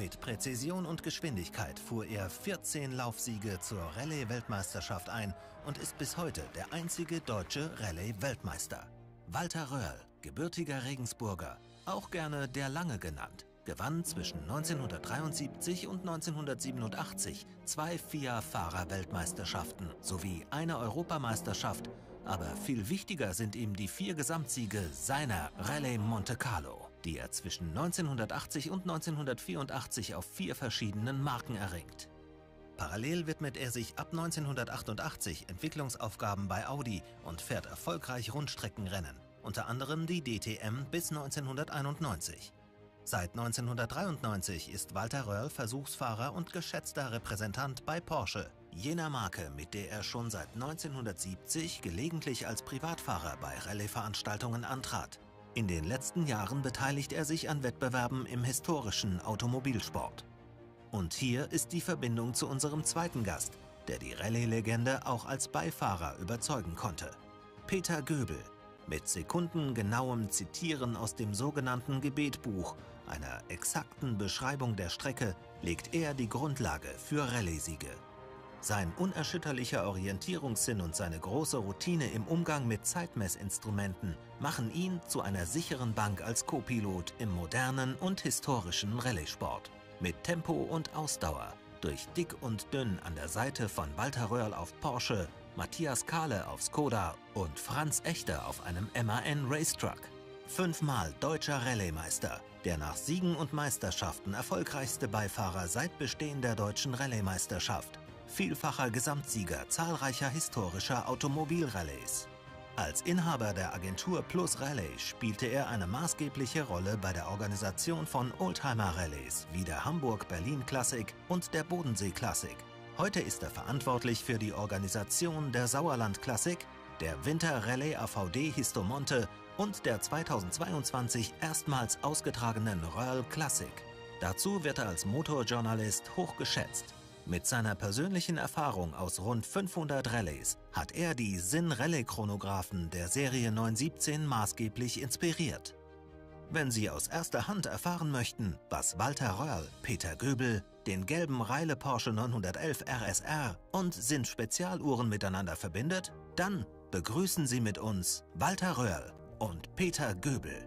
Mit Präzision und Geschwindigkeit fuhr er 14 Laufsiege zur Rallye-Weltmeisterschaft ein und ist bis heute der einzige deutsche Rallye-Weltmeister. Walter Röhrl, gebürtiger Regensburger, auch gerne der Lange genannt, gewann zwischen 1973 und 1987 2 FIA-Fahrer-Weltmeisterschaften sowie eine Europameisterschaft, aber viel wichtiger sind ihm die 4 Gesamtsiege seiner Rallye Monte Carlo, die er zwischen 1980 und 1984 auf 4 verschiedenen Marken erringt. Parallel widmet er sich ab 1988 Entwicklungsaufgaben bei Audi und fährt erfolgreich Rundstreckenrennen, unter anderem die DTM bis 1991. Seit 1993 ist Walter Röhrl Versuchsfahrer und geschätzter Repräsentant bei Porsche, jener Marke, mit der er schon seit 1970 gelegentlich als Privatfahrer bei Rallye-Veranstaltungen antrat. In den letzten Jahren beteiligt er sich an Wettbewerben im historischen Automobilsport. Und hier ist die Verbindung zu unserem zweiten Gast, der die Rallye-Legende auch als Beifahrer überzeugen konnte. Peter Göbel. Mit sekundengenauem Zitieren aus dem sogenannten Gebetbuch, einer exakten Beschreibung der Strecke, legt er die Grundlage für Rallye-Siege. Sein unerschütterlicher Orientierungssinn und seine große Routine im Umgang mit Zeitmessinstrumenten machen ihn zu einer sicheren Bank als Co-Pilot im modernen und historischen Rallye-Sport. Mit Tempo und Ausdauer, durch dick und dünn an der Seite von Walter Röhrl auf Porsche, Matthias Kahle auf Skoda und Franz Echter auf einem MAN Racetruck. 5-mal deutscher Rallye-Meister, der nach Siegen und Meisterschaften erfolgreichste Beifahrer seit Bestehen der deutschen Rallye-Meisterschaft. Vielfacher Gesamtsieger zahlreicher historischer Automobil-Rallyes. Als Inhaber der Agentur Plus Rallye spielte er eine maßgebliche Rolle bei der Organisation von Oldtimer-Rallyes wie der Hamburg-Berlin Classic und der Bodensee Classic. Heute ist er verantwortlich für die Organisation der Sauerland Classic, der Winter-Rallye AVD Histomonte und der 2022 erstmals ausgetragenen Röhrl Classic. Dazu wird er als Motorjournalist hochgeschätzt. Mit seiner persönlichen Erfahrung aus rund 500 Rallyes hat er die Sinn-Rallye-Chronographen der Serie 917 maßgeblich inspiriert. Wenn Sie aus erster Hand erfahren möchten, was Walter Röhrl, Peter Göbel, den gelben Reile Porsche 911 RSR und Sinn-Spezialuhren miteinander verbindet, dann begrüßen Sie mit uns Walter Röhrl und Peter Göbel.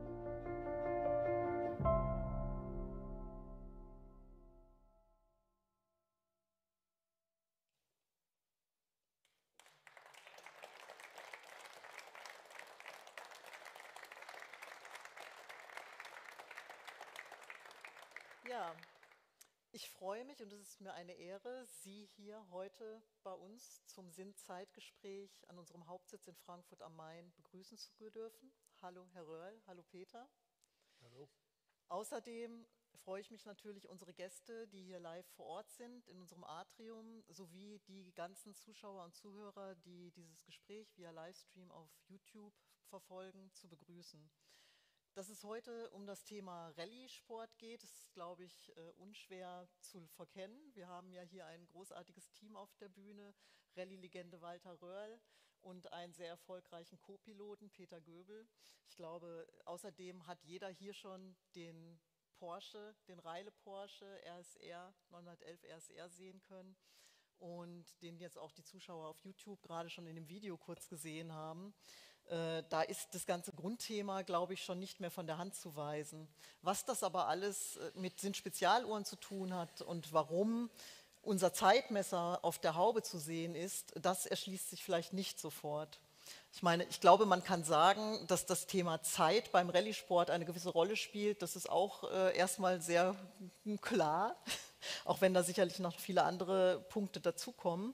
Ja, ich freue mich und es ist mir eine Ehre, Sie hier heute bei uns zum Sinn-Zeitgespräch an unserem Hauptsitz in Frankfurt am Main begrüßen zu dürfen. Hallo Herr Röhrl, hallo Peter. Hallo. Außerdem freue ich mich natürlich, unsere Gäste, die hier live vor Ort sind, in unserem Atrium, sowie die ganzen Zuschauer und Zuhörer, die dieses Gespräch via Livestream auf YouTube verfolgen, zu begrüßen. Dass es heute um das Thema Rallye-Sport geht, ist, glaube ich, unschwer zu verkennen. Wir haben ja hier ein großartiges Team auf der Bühne, Rallye-Legende Walter Röhrl und einen sehr erfolgreichen Co-Piloten, Peter Göbel. Ich glaube, außerdem hat jeder hier schon den Porsche, den Reile Porsche RSR, 911 RSR sehen können und den jetzt auch die Zuschauer auf YouTube gerade schon in dem Video kurz gesehen haben. Da ist das ganze Grundthema, glaube ich, schon nicht mehr von der Hand zu weisen. Was das aber alles mit Sinn-Spezialuhren zu tun hat und warum unser Zeitmesser auf der Haube zu sehen ist, das erschließt sich vielleicht nicht sofort. Ich meine, ich glaube, man kann sagen, dass das Thema Zeit beim Rallye-Sport eine gewisse Rolle spielt. Das ist auch erstmal sehr klar, auch wenn da sicherlich noch viele andere Punkte dazukommen.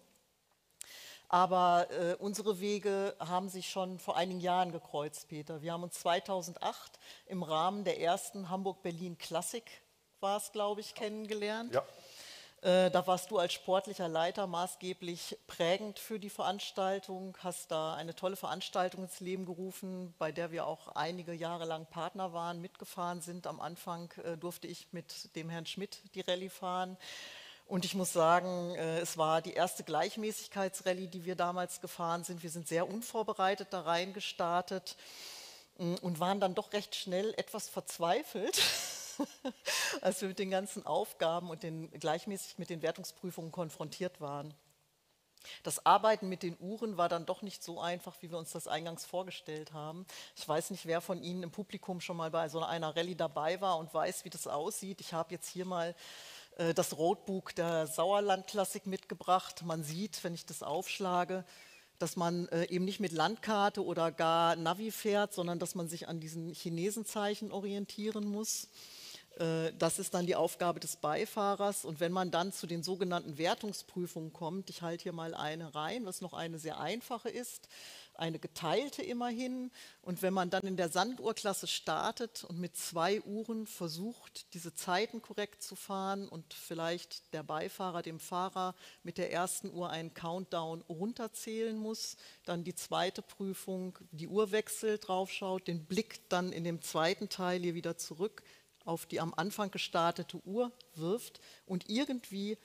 Aber unsere Wege haben sich schon vor einigen Jahren gekreuzt, Peter. Wir haben uns 2008 im Rahmen der ersten Hamburg-Berlin Classic, war es, glaube ich, kennengelernt. Ja. Da warst du als sportlicher Leiter maßgeblich prägend für die Veranstaltung, hast da eine tolle Veranstaltung ins Leben gerufen, bei der wir auch einige Jahre lang Partner waren, mitgefahren sind. Am Anfang durfte ich mit dem Herrn Schmidt die Rallye fahren. Und ich muss sagen, es war die erste Gleichmäßigkeitsrallye, die wir damals gefahren sind. Wir sind sehr unvorbereitet da reingestartet und waren dann doch recht schnell etwas verzweifelt, als wir mit den ganzen Aufgaben und gleichmäßig mit den Wertungsprüfungen konfrontiert waren. Das Arbeiten mit den Uhren war dann doch nicht so einfach, wie wir uns das eingangs vorgestellt haben. Ich weiß nicht, wer von Ihnen im Publikum schon mal bei so einer Rallye dabei war und weiß, wie das aussieht. Ich habe jetzt hier mal das Roadbook der Sauerland-Klassik mitgebracht. Man sieht, wenn ich das aufschlage, dass man eben nicht mit Landkarte oder gar Navi fährt, sondern dass man sich an diesen Chinesenzeichen orientieren muss. Das ist dann die Aufgabe des Beifahrers. Und wenn man dann zu den sogenannten Wertungsprüfungen kommt, ich halte hier mal eine rein, was noch eine sehr einfache ist, eine geteilte immerhin. Und wenn man dann in der Sanduhrklasse startet und mit 2 Uhren versucht, diese Zeiten korrekt zu fahren und vielleicht der Beifahrer dem Fahrer mit der ersten Uhr einen Countdown runterzählen muss, dann die zweite Prüfung, die Uhr wechselt, draufschaut, den Blick dann in dem zweiten Teil hier wieder zurück auf die am Anfang gestartete Uhr wirft und irgendwie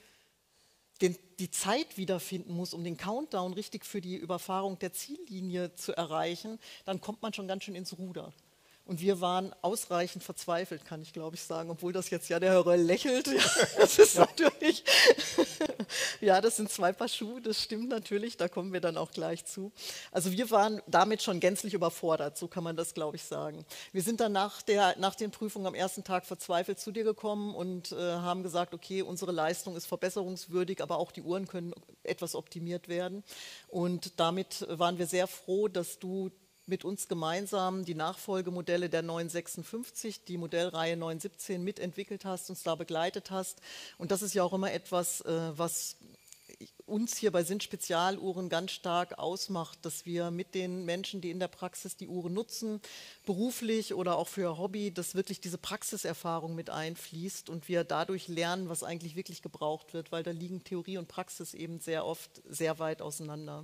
die Zeit wiederfinden muss, um den Countdown richtig für die Überfahrung der Ziellinie zu erreichen, dann kommt man schon ganz schön ins Ruder. Und wir waren ausreichend verzweifelt, kann ich glaube ich sagen, obwohl das jetzt ja der Herr Röll lächelt. Ja, das ist natürlich, ja, das sind 2 Paar Schuhe, das stimmt natürlich, da kommen wir dann auch gleich zu. Also wir waren damit schon gänzlich überfordert, so kann man das glaube ich sagen. Wir sind dann nach den Prüfungen am ersten Tag verzweifelt zu dir gekommen und haben gesagt, okay, unsere Leistung ist verbesserungswürdig, aber auch die Uhren können etwas optimiert werden. Und damit waren wir sehr froh, dass du mit uns gemeinsam die Nachfolgemodelle der 956, die Modellreihe 917 mitentwickelt hast, uns da begleitet hast. Und das ist ja auch immer etwas, was uns hier bei Sinn Spezialuhren ganz stark ausmacht, dass wir mit den Menschen, die in der Praxis die Uhren nutzen, beruflich oder auch für Hobby, dass wirklich diese Praxiserfahrung mit einfließt und wir dadurch lernen, was eigentlich wirklich gebraucht wird, weil da liegen Theorie und Praxis eben sehr oft sehr weit auseinander.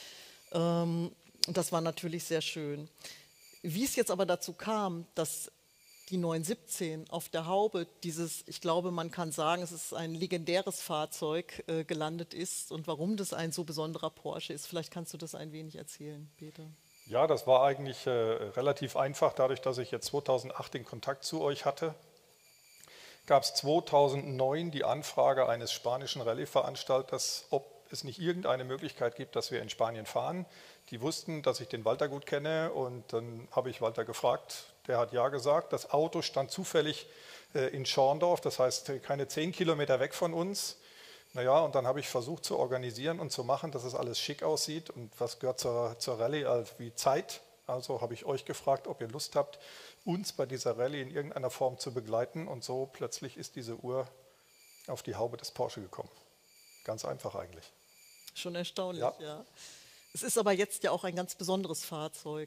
Und das war natürlich sehr schön. Wie es jetzt aber dazu kam, dass die 917 auf der Haube ich glaube, man kann sagen, es ist ein legendäres Fahrzeug gelandet ist und warum das ein so besonderer Porsche ist. Vielleicht kannst du das ein wenig erzählen, Peter. Ja, das war eigentlich relativ einfach. Dadurch, dass ich jetzt 2008 den Kontakt zu euch hatte, gab es 2009 die Anfrage eines spanischen Rallye-Veranstalters, ob es nicht irgendeine Möglichkeit gibt, dass wir in Spanien fahren. Die wussten, dass ich den Walter gut kenne und dann habe ich Walter gefragt, der hat ja gesagt. Das Auto stand zufällig in Schorndorf, das heißt keine 10 Kilometer weg von uns. Naja, und dann habe ich versucht zu organisieren und zu machen, dass es alles schick aussieht und was gehört zur Rallye also wie Zeit. Also habe ich euch gefragt, ob ihr Lust habt, uns bei dieser Rallye in irgendeiner Form zu begleiten und so plötzlich ist diese Uhr auf die Haube des Porsche gekommen. Ganz einfach eigentlich. Schon erstaunlich, ja. Es ist aber jetzt ja auch ein ganz besonderes Fahrzeug.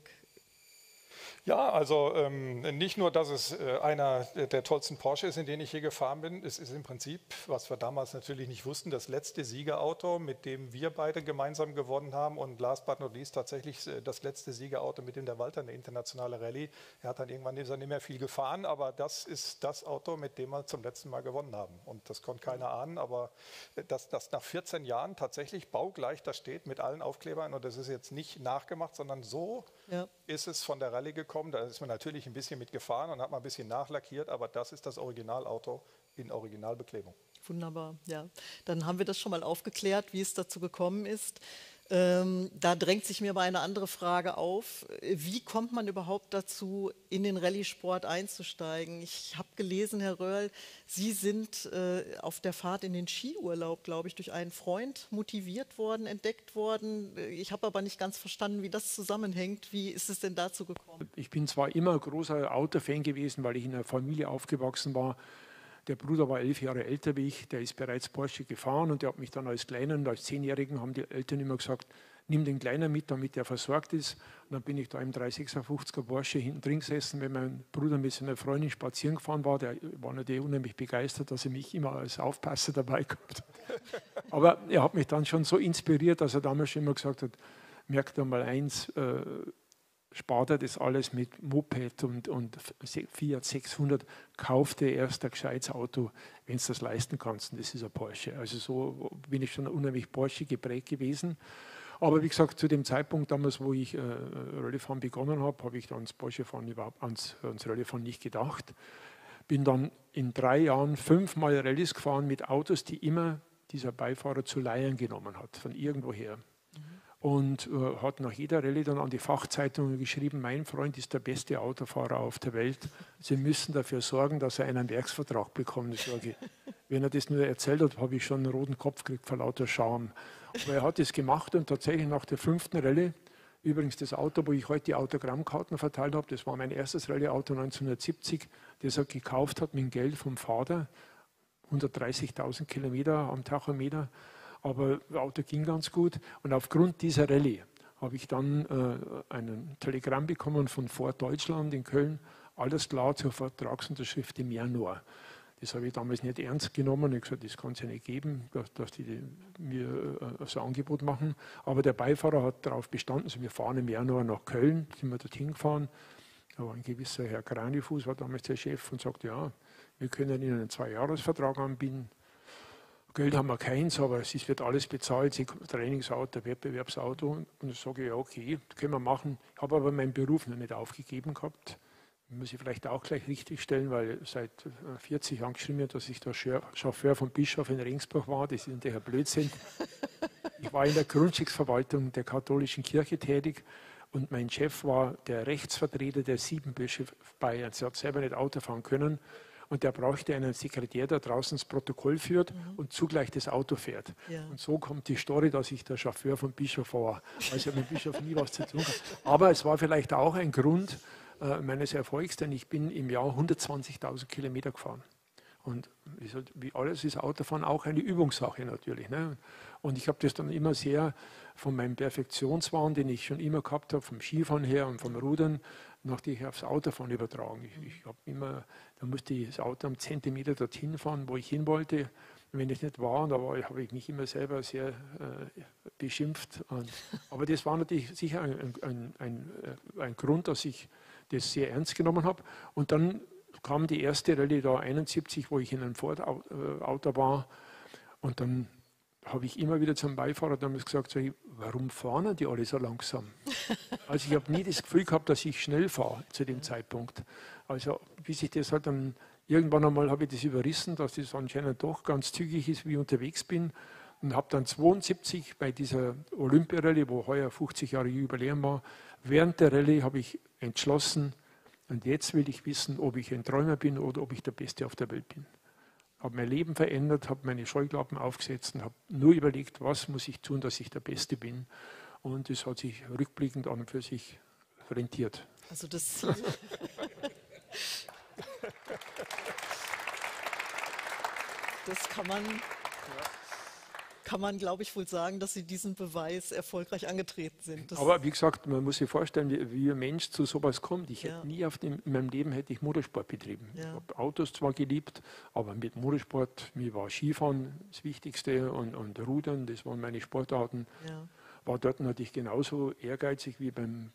Ja, also nicht nur, dass es einer der tollsten Porsche ist, in denen ich hier gefahren bin. Es ist im Prinzip, was wir damals natürlich nicht wussten, das letzte Siegerauto, mit dem wir beide gemeinsam gewonnen haben. Und last but not least tatsächlich das letzte Siegerauto, mit dem der Walter eine internationale Rallye. Er hat dann irgendwann nicht mehr viel gefahren, aber das ist das Auto, mit dem wir zum letzten Mal gewonnen haben. Und das konnte keiner ahnen, aber dass das nach 14 Jahren tatsächlich baugleich da steht mit allen Aufklebern. Und das ist jetzt nicht nachgemacht, sondern so ist es von der Rallye gekommen. Da ist man natürlich ein bisschen mitgefahren und hat mal ein bisschen nachlackiert, aber das ist das Originalauto in Originalbeklebung. Wunderbar, ja. Dann haben wir das schon mal aufgeklärt, wie es dazu gekommen ist. Da drängt sich mir aber eine andere Frage auf. Wie kommt man überhaupt dazu, in den Rallye-Sport einzusteigen? Ich habe gelesen, Herr Röhrl, Sie sind auf der Fahrt in den Skiurlaub, glaube ich, durch einen Freund motiviert worden, entdeckt worden. Ich habe aber nicht ganz verstanden, wie das zusammenhängt. Wie ist es denn dazu gekommen? Ich bin zwar immer ein großer Autofan gewesen, weil ich in einer Familie aufgewachsen war. Der Bruder war 11 Jahre älter wie ich, der ist bereits Porsche gefahren und der hat mich dann als Kleinen und als 10-Jährigen haben die Eltern immer gesagt, nimm den Kleinen mit, damit er versorgt ist. Und dann bin ich da im 356er Porsche hinten drin gesessen, wenn mein Bruder mit seiner Freundin spazieren gefahren war. Der war natürlich unheimlich begeistert, dass er mich immer als Aufpasser dabei gehabt hat. Aber er hat mich dann schon so inspiriert, dass er damals schon immer gesagt hat, merkt einmal eins, spart er das alles mit Moped und Fiat 600, kauf dir erst ein gescheites Auto, wenn du das leisten kannst. Und das ist ein Porsche. Also so bin ich schon unheimlich Porsche geprägt gewesen. Aber wie gesagt, zu dem Zeitpunkt damals, wo ich Rallyefahren begonnen habe, habe ich dann ans Porsche-Fahren überhaupt ans Rallyefahren nicht gedacht. bin dann in 3 Jahren 5-mal Rallyes gefahren mit Autos, die immer dieser Beifahrer zu leihen genommen hat, von irgendwoher. Und hat nach jeder Rallye dann an die Fachzeitungen geschrieben, mein Freund ist der beste Autofahrer auf der Welt. Sie müssen dafür sorgen, dass er einen Werksvertrag bekommt. Ich sage, wenn er das nur erzählt hat, habe ich schon einen roten Kopf gekriegt vor lauter Scham. Aber er hat es gemacht und tatsächlich nach der 5. Rallye, übrigens das Auto, wo ich heute die Autogrammkarten verteilt habe, das war mein erstes Rallye-Auto 1970, das er gekauft hat mit dem Geld vom Vater, 130.000 Kilometer am Tachometer. Aber das Auto ging ganz gut. Und aufgrund dieser Rallye habe ich dann ein Telegramm bekommen von Ford Deutschland in Köln. Alles klar zur Vertragsunterschrift im Januar. Das habe ich damals nicht ernst genommen. Ich habe gesagt, das kann es ja nicht geben, dass die mir so ein Angebot machen. Aber der Beifahrer hat darauf bestanden, also wir fahren im Januar nach Köln, sind wir dorthin gefahren. Da war ein gewisser Herr Kranifuß, war damals der Chef, und sagte, ja, wir können Ihnen einen 2-Jahres-Vertrag anbieten. Geld haben wir keins, aber es wird alles bezahlt, Trainingsauto, Wettbewerbsauto. Und ich sage, ja okay, das können wir machen. Ich habe aber meinen Beruf noch nicht aufgegeben gehabt. Muss ich vielleicht auch gleich richtig stellen, weil seit 40 Jahren geschrieben wird, dass ich der Chauffeur vom Bischof in Regensburg war. Das ist der Blödsinn. Ich war in der Grundstücksverwaltung der katholischen Kirche tätig und mein Chef war der Rechtsvertreter der 7 Bischöfe Bayerns. Er hat selber nicht Auto fahren können. Und der brauchte einen Sekretär, der draußen das Protokoll führt und zugleich das Auto fährt. Ja. Und so kommt die Story, dass ich der Chauffeur vom Bischof war. Also mit dem Bischof nie was zu tun gehabt. Aber es war vielleicht auch ein Grund meines Erfolgs, denn ich bin im Jahr 120.000 Kilometer gefahren. Und wie alles ist Autofahren auch eine Übungssache natürlich. Ne? Und ich habe das dann immer sehr von meinem Perfektionswahn, den ich schon immer gehabt habe, vom Skifahren her und vom Rudern, nachdem aufs Autofahren übertragen. Ich habe immer, da musste ich das Auto am Zentimeter dorthin fahren, wo ich hin wollte. Und wenn ich nicht war, da habe ich mich immer selber sehr beschimpft. Aber das war natürlich sicher ein Grund, dass ich das sehr ernst genommen habe. Und dann kam die erste Rallye da 71, wo ich in einem Ford-Auto war. Und dann habe ich immer wieder zum Beifahrer damals gesagt, warum fahren die alle so langsam? Also ich habe nie das Gefühl gehabt, dass ich schnell fahre zu dem Zeitpunkt. Also bis ich das halt dann irgendwann einmal habe ich das überrissen, dass das anscheinend doch ganz zügig ist, wie ich unterwegs bin. Und habe dann 72 bei dieser Olympia-Rallye, wo heuer 50 Jahre Jubiläum war, während der Rallye habe ich entschlossen, und jetzt will ich wissen, ob ich ein Träumer bin oder ob ich der Beste auf der Welt bin. Habe mein Leben verändert, habe meine Scheuklappen aufgesetzt und habe nur überlegt, was muss ich tun, dass ich der Beste bin. Und das hat sich rückblickend an und für sich rentiert. Also das das kann man, glaube ich, wohl sagen, dass Sie diesen Beweis erfolgreich angetreten sind. Aber wie gesagt, man muss sich vorstellen, wie ein Mensch zu sowas kommt. Ich hätte nie in meinem Leben hätte ich Motorsport betrieben. Ja. Ich habe Autos zwar geliebt, aber mit Motorsport, mir war Skifahren das Wichtigste und Rudern, das waren meine Sportarten. Ja. War dort natürlich genauso ehrgeizig wie beim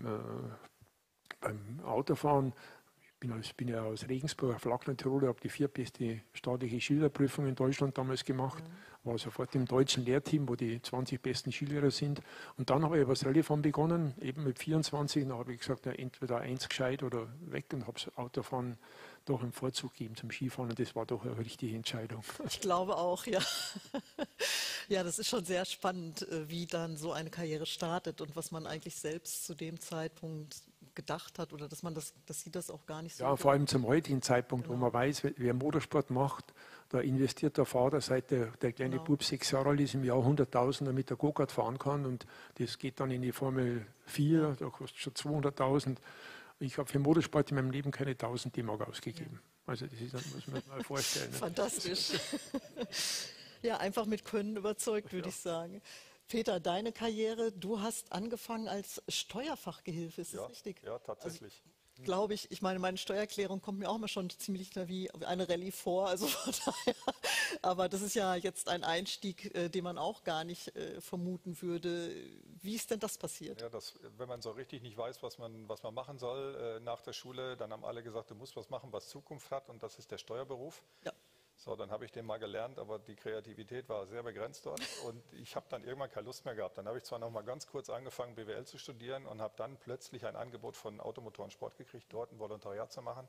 Autofahren. Ich bin ja aus Regensburg, Flachland-Tirol, habe die 4. beste staatliche Schülerprüfung in Deutschland damals gemacht. War sofort im deutschen Lehrteam, wo die 20 besten Skilehrer sind. Und dann habe ich das Rallyefahren begonnen, eben mit 24. Dann habe ich gesagt, ja, entweder eins gescheit oder weg, und habe das Autofahren doch einen Vorzug gegeben zum Skifahren. Und das war doch eine richtige Entscheidung. Ich glaube auch, ja. Ja, das ist schon sehr spannend, wie dann so eine Karriere startet und was man eigentlich selbst zu dem Zeitpunkt gedacht hat, oder dass Sie das auch gar nicht so. Ja, vor allem zum heutigen Zeitpunkt, wo man weiß, wer Motorsport macht, da investiert der Vater, seit der kleine Bub 6 Jahre alt ist, im Jahr 100.000, damit er Go-Kart fahren kann, und das geht dann in die Formel 4, da kostet schon 200.000. Ich habe für Motorsport in meinem Leben keine 1.000 D-Mark ausgegeben. Also das muss man mal vorstellen. Fantastisch. Ja, einfach mit Können überzeugt, würde ich sagen. Peter, deine Karriere, du hast angefangen als Steuerfachgehilfe, ist das richtig? Ja, tatsächlich. Also, glaube ich meine Steuererklärung kommt mir auch immer schon ziemlich wie eine Rallye vor, also von daher. Aber das ist ja jetzt ein Einstieg, den man auch gar nicht vermuten würde. Wie ist denn das passiert? Ja, wenn man so richtig nicht weiß, was man machen soll nach der Schule, dann haben alle gesagt, du musst was machen, was Zukunft hat, und das ist der Steuerberuf. Ja. So, dann habe ich den mal gelernt, aber die Kreativität war sehr begrenzt dort und ich habe dann irgendwann keine Lust mehr gehabt. Dann habe ich zwar noch mal ganz kurz angefangen, BWL zu studieren, und habe dann plötzlich ein Angebot von Automotoren Sport gekriegt, dort ein Volontariat zu machen.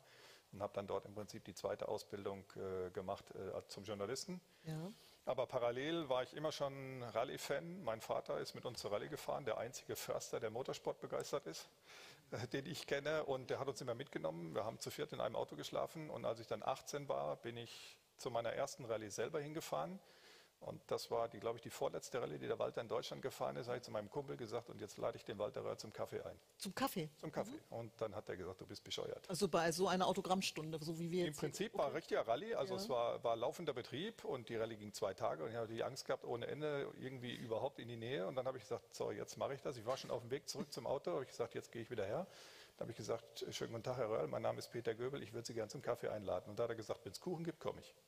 und habe dann dort im Prinzip die zweite Ausbildung gemacht zum Journalisten. Ja. Aber parallel war ich immer schon Rallye-Fan. Mein Vater ist mit uns zur Rallye gefahren, der einzige Förster, der Motorsport begeistert ist, den ich kenne. Und der hat uns immer mitgenommen. Wir haben zu viert in einem Auto geschlafen. Und als ich dann 18 war, bin ich zu meiner ersten Rallye selber hingefahren. Und das war, glaube ich, die vorletzte Rallye, die der Walter in Deutschland gefahren ist. Da habe ich zu meinem Kumpel gesagt, und jetzt lade ich den Walter Röhrl zum Kaffee ein. Zum Kaffee? Zum Kaffee. Und dann hat er gesagt, du bist bescheuert. Also bei so einer Autogrammstunde, so wie wir Im jetzt. Prinzip war richtiger Rallye, also es war laufender Betrieb und die Rallye ging 2 Tage und ich habe die Angst gehabt, ohne Ende irgendwie überhaupt in die Nähe. Und dann habe ich gesagt, so, jetzt mache ich das. Ich war schon auf dem Weg zurück zum Auto, habe ich gesagt, jetzt gehe ich wieder her. Dann habe ich gesagt, schönen guten Tag, Herr Röhrl, mein Name ist Peter Göbel, ich würde Sie gerne zum Kaffee einladen. Und da hat er gesagt, wenn es Kuchen gibt, komme ich.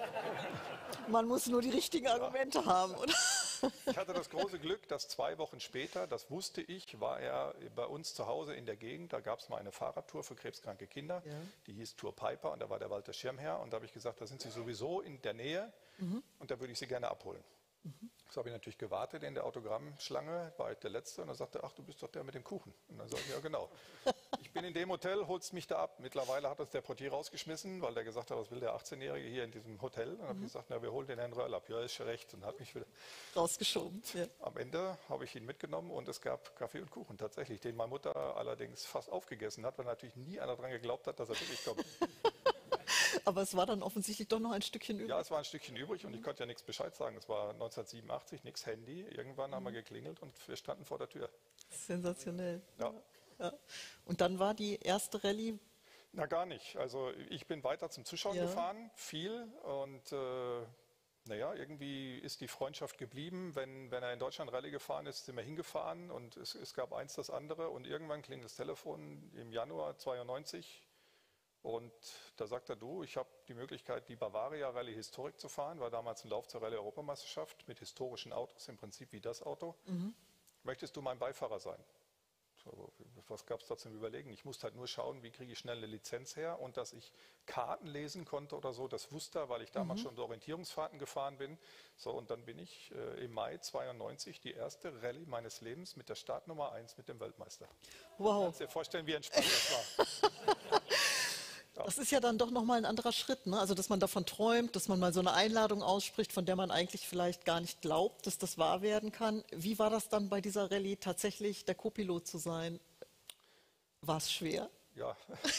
Man muss nur die richtigen Argumente haben, oder? Ich hatte das große Glück, dass 2 Wochen später, das wusste ich, war er bei uns zu Hause in der Gegend. Da gab es mal eine Fahrradtour für krebskranke Kinder, die hieß Tour Piper und da war der Walter Schirmherr. Und da habe ich gesagt, da sind Sie sowieso in der Nähe und da würde ich Sie gerne abholen. So habe ich natürlich gewartet in der Autogrammschlange, war ich der Letzte und er sagte, ach, du bist doch der mit dem Kuchen. Und dann sage ich, ja genau. Ich bin in dem Hotel, holst mich da ab. Mittlerweile hat uns der Portier rausgeschmissen, weil der gesagt hat, was will der 18-Jährige hier in diesem Hotel? Und dann habe ich gesagt, na, wir holen den Herrn Röhrl ab. Ja, ist schon recht. Und hat mich wieder Rausgeschoben. Ja. Am Ende habe ich ihn mitgenommen und es gab Kaffee und Kuchen tatsächlich, den meine Mutter allerdings fast aufgegessen hat, weil natürlich nie einer daran geglaubt hat, dass er wirklich kommt. Aber es war dann offensichtlich doch noch ein Stückchen übrig. Ja, es war ein Stückchen übrig und ich konnte ja nichts Bescheid sagen. Es war 1987, nichts Handy. Irgendwann haben wir geklingelt und wir standen vor der Tür. Sensationell. Ja. Ja. Und dann war die erste Rallye. Na, gar nicht. Also ich bin weiter zum Zuschauen gefahren, viel und naja, irgendwie ist die Freundschaft geblieben. Wenn er in Deutschland Rallye gefahren ist, sind wir hingefahren und es gab eins das andere und irgendwann klingelt das Telefon im Januar 92 und da sagt er, du, ich habe die Möglichkeit, die Bavaria Rallye Historik zu fahren, war damals ein Lauf zur Rallye-Europameisterschaft mit historischen Autos, im Prinzip wie das Auto. Möchtest du mein Beifahrer sein? So, was gab es da zum Überlegen? Ich musste halt nur schauen, wie kriege ich schnell eine Lizenz her und dass ich Karten lesen konnte oder so, das wusste er, weil ich damals schon so Orientierungsfahrten gefahren bin. So, und dann bin ich im Mai 92 die erste Rallye meines Lebens mit der Startnummer 1 mit dem Weltmeister. Wow. Kannst dir vorstellen, wie entspannt das war. Das ist ja dann doch nochmal ein anderer Schritt, ne? Also, dass man davon träumt, dass man mal so eine Einladung ausspricht, von der man eigentlich vielleicht gar nicht glaubt, dass das wahr werden kann. Wie war das dann bei dieser Rallye tatsächlich der Co-Pilot zu sein? War es schwer? Ja,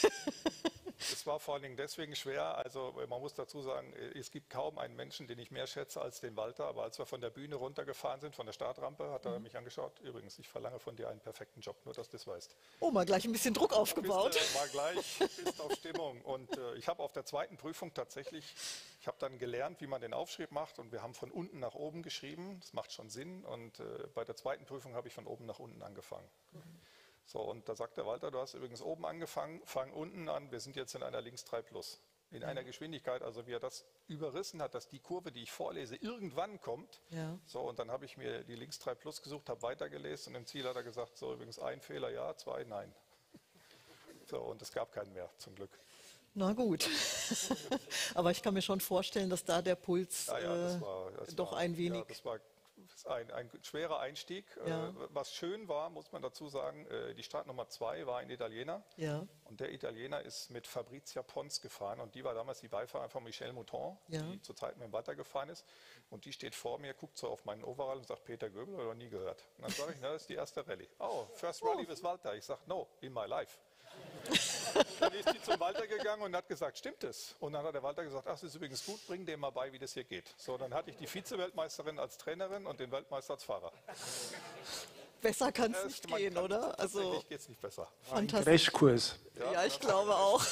es war vor allen Dingen deswegen schwer. Also man muss dazu sagen, es gibt kaum einen Menschen, den ich mehr schätze als den Walter. Aber als wir von der Bühne runtergefahren sind, von der Startrampe, hat er mich angeschaut. Übrigens, ich verlange von dir einen perfekten Job, nur dass du das weißt. Oh, mal gleich ein bisschen Druck aufgebaut. Mal gleich, bist auf Stimmung. Und ich habe auf der zweiten Prüfung tatsächlich, ich habe dann gelernt, wie man den Aufschrieb macht. Und wir haben von unten nach oben geschrieben. Das macht schon Sinn. Und bei der zweiten Prüfung habe ich von oben nach unten angefangen. So, und da sagt der Walter, du hast übrigens oben angefangen, fang unten an, wir sind jetzt in einer links 3 plus. In einer Geschwindigkeit, also wie er das überrissen hat, dass die Kurve, die ich vorlese, irgendwann kommt. Ja. So, und dann habe ich mir die links 3 plus gesucht, habe weitergelesen und im Ziel hat er gesagt, so übrigens ein Fehler, ja, 2, nein. So, und es gab keinen mehr, zum Glück. Na gut. Aber ich kann mir schon vorstellen, dass da der Puls Das doch ein wenig... Ja, das war ein schwerer Einstieg. Ja. Was schön war, muss man dazu sagen, die Startnummer 2 war ein Italiener. Ja. Und der Italiener ist mit Fabrizia Pons gefahren. Und die war damals die Beifahrerin von Michel Mouton, die zur Zeit mit dem Walter gefahren ist. Und die steht vor mir, guckt so auf meinen Overall und sagt, Peter Göbel, oder nie gehört. Und dann sage ich, na, das ist die erste Rallye. Oh, first Rallye with Walter. Ich sage, no, in my life. Dann ist die zum Walter gegangen und hat gesagt, stimmt es? Und dann hat der Walter gesagt, ach, das ist übrigens gut, bring dem mal bei, wie das hier geht. So, dann hatte ich die Vize-Weltmeisterin als Trainerin und den Weltmeister als Fahrer. Besser kann es nicht gehen, oder? Also Tatsächlich geht es nicht besser. fantastisch. Crashkurs. Ja, ich glaube auch.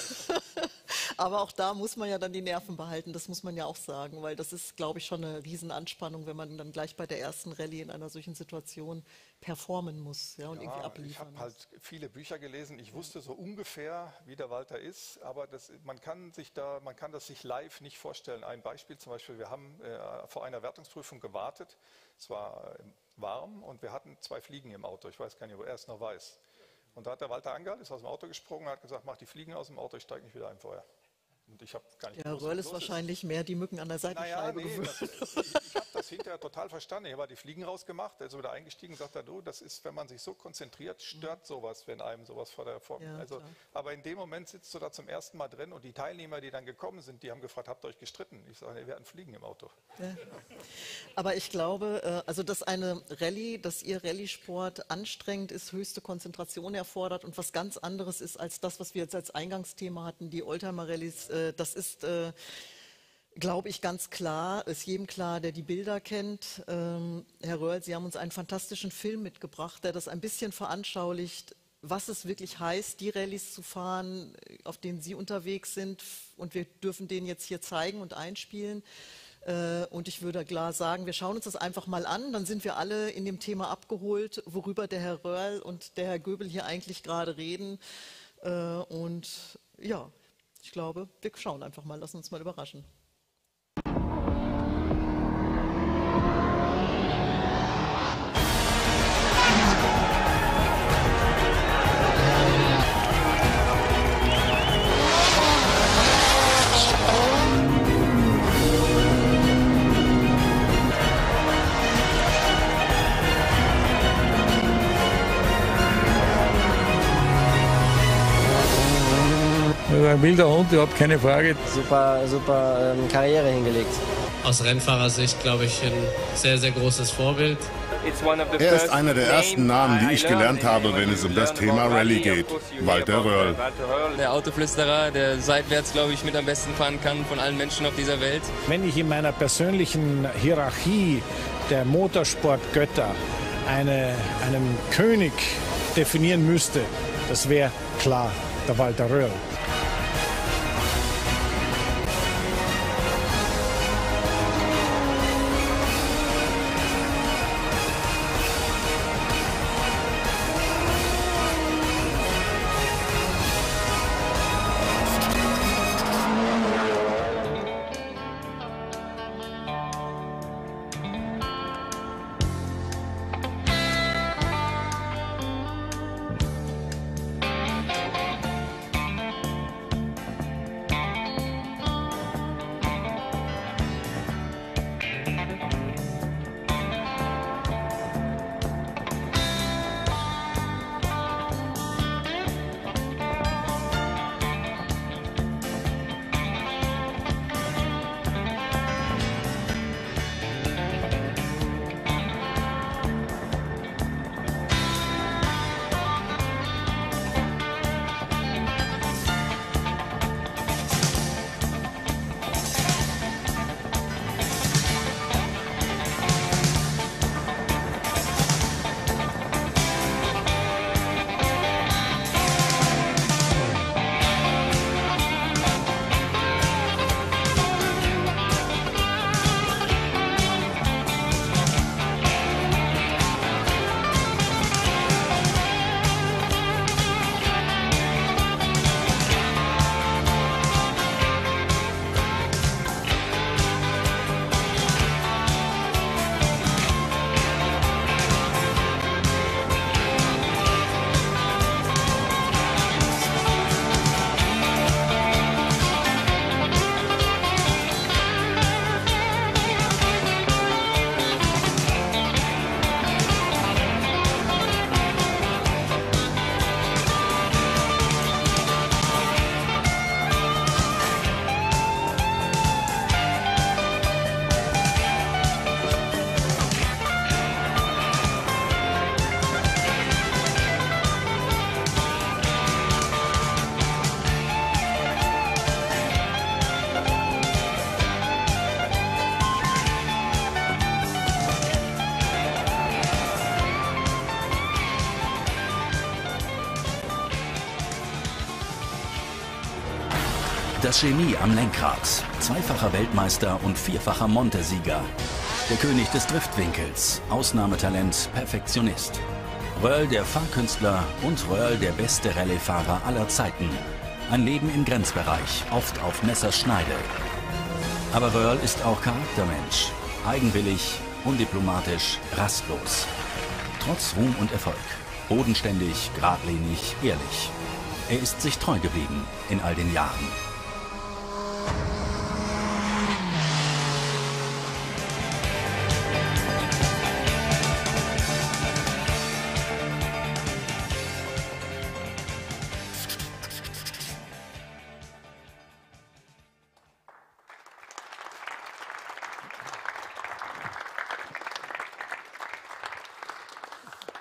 Aber auch da muss man ja dann die Nerven behalten, das muss man ja auch sagen, weil das ist, glaube ich, schon eine Riesenanspannung, wenn man dann gleich bei der ersten Rallye in einer solchen Situation performen muss, ja, und irgendwie Ich abliefern habe muss. halt viele Bücher gelesen. Ich wusste so ungefähr, wie der Walter ist, aber man kann das sich live nicht vorstellen. Ein Beispiel zum Beispiel, wir haben vor einer Wertungsprüfung gewartet. Es war warm und wir hatten 2 Fliegen im Auto. Ich weiß gar nicht, ob er es noch weiß. Und da hat der Walter angehalten, ist aus dem Auto gesprungen und hat gesagt, mach die Fliegen aus dem Auto, ich steige nicht wieder ein vorher. Und ich habe gar nicht gewusst, Röhrl ist wahrscheinlich mehr die Mücken an der Seitenscheibe gewöhnt. Ich habe das hinterher total verstanden. Ich habe die Fliegen rausgemacht, er ist wieder eingestiegen und sagt, du, das ist, wenn man sich so konzentriert, stört sowas, wenn einem sowas vor der Form. Ja, also, aber in dem Moment sitzt du da zum ersten Mal drin und die Teilnehmer, die dann gekommen sind, die haben gefragt, habt ihr euch gestritten? Ich sage, wir hatten Fliegen im Auto. Ja. Aber ich glaube, also dass eine Rallye, dass Ihr Rallye-Sport anstrengend ist, höchste Konzentration erfordert und was ganz anderes ist als das, was wir jetzt als Eingangsthema hatten, die Oldtimer-Rallyes, das ist, glaube ich, ganz klar, ist jedem klar, der die Bilder kennt. Herr Röhrl, Sie haben uns einen fantastischen Film mitgebracht, der das ein bisschen veranschaulicht, was es wirklich heißt, die Rallyes zu fahren, auf denen Sie unterwegs sind. Und wir dürfen den jetzt hier zeigen und einspielen. Und ich würde klar sagen, wir schauen uns das einfach mal an, dann sind wir alle in dem Thema abgeholt, worüber der Herr Röhrl und der Herr Göbel hier eigentlich gerade reden. Und ja, ich glaube, wir schauen einfach mal, lassen uns mal überraschen. Also ein wilder Hund, überhaupt keine Frage. Super Karriere hingelegt. Aus Rennfahrersicht, glaube ich, ein sehr, sehr großes Vorbild. Er ist einer der ersten Namen, die ich gelernt habe, wenn es um das Thema Rallye geht. Walter Röhrl. Der Autoflüsterer, der seitwärts, glaube ich, mit am besten fahren kann von allen Menschen auf dieser Welt. Wenn ich in meiner persönlichen Hierarchie der Motorsportgötter einen König definieren müsste, das wäre klar der Walter Röhrl. Das Genie am Lenkrad, zweifacher Weltmeister und vierfacher Monte-Sieger. Der König des Driftwinkels, Ausnahmetalent, Perfektionist. Röhrl der Fahrkünstler und Röhrl der beste Rallye-Fahrer aller Zeiten. Ein Leben im Grenzbereich, oft auf Messerschneide. Aber Röhrl ist auch Charaktermensch, eigenwillig, undiplomatisch, rastlos. Trotz Ruhm und Erfolg, bodenständig, geradlinig, ehrlich. Er ist sich treu geblieben in all den Jahren.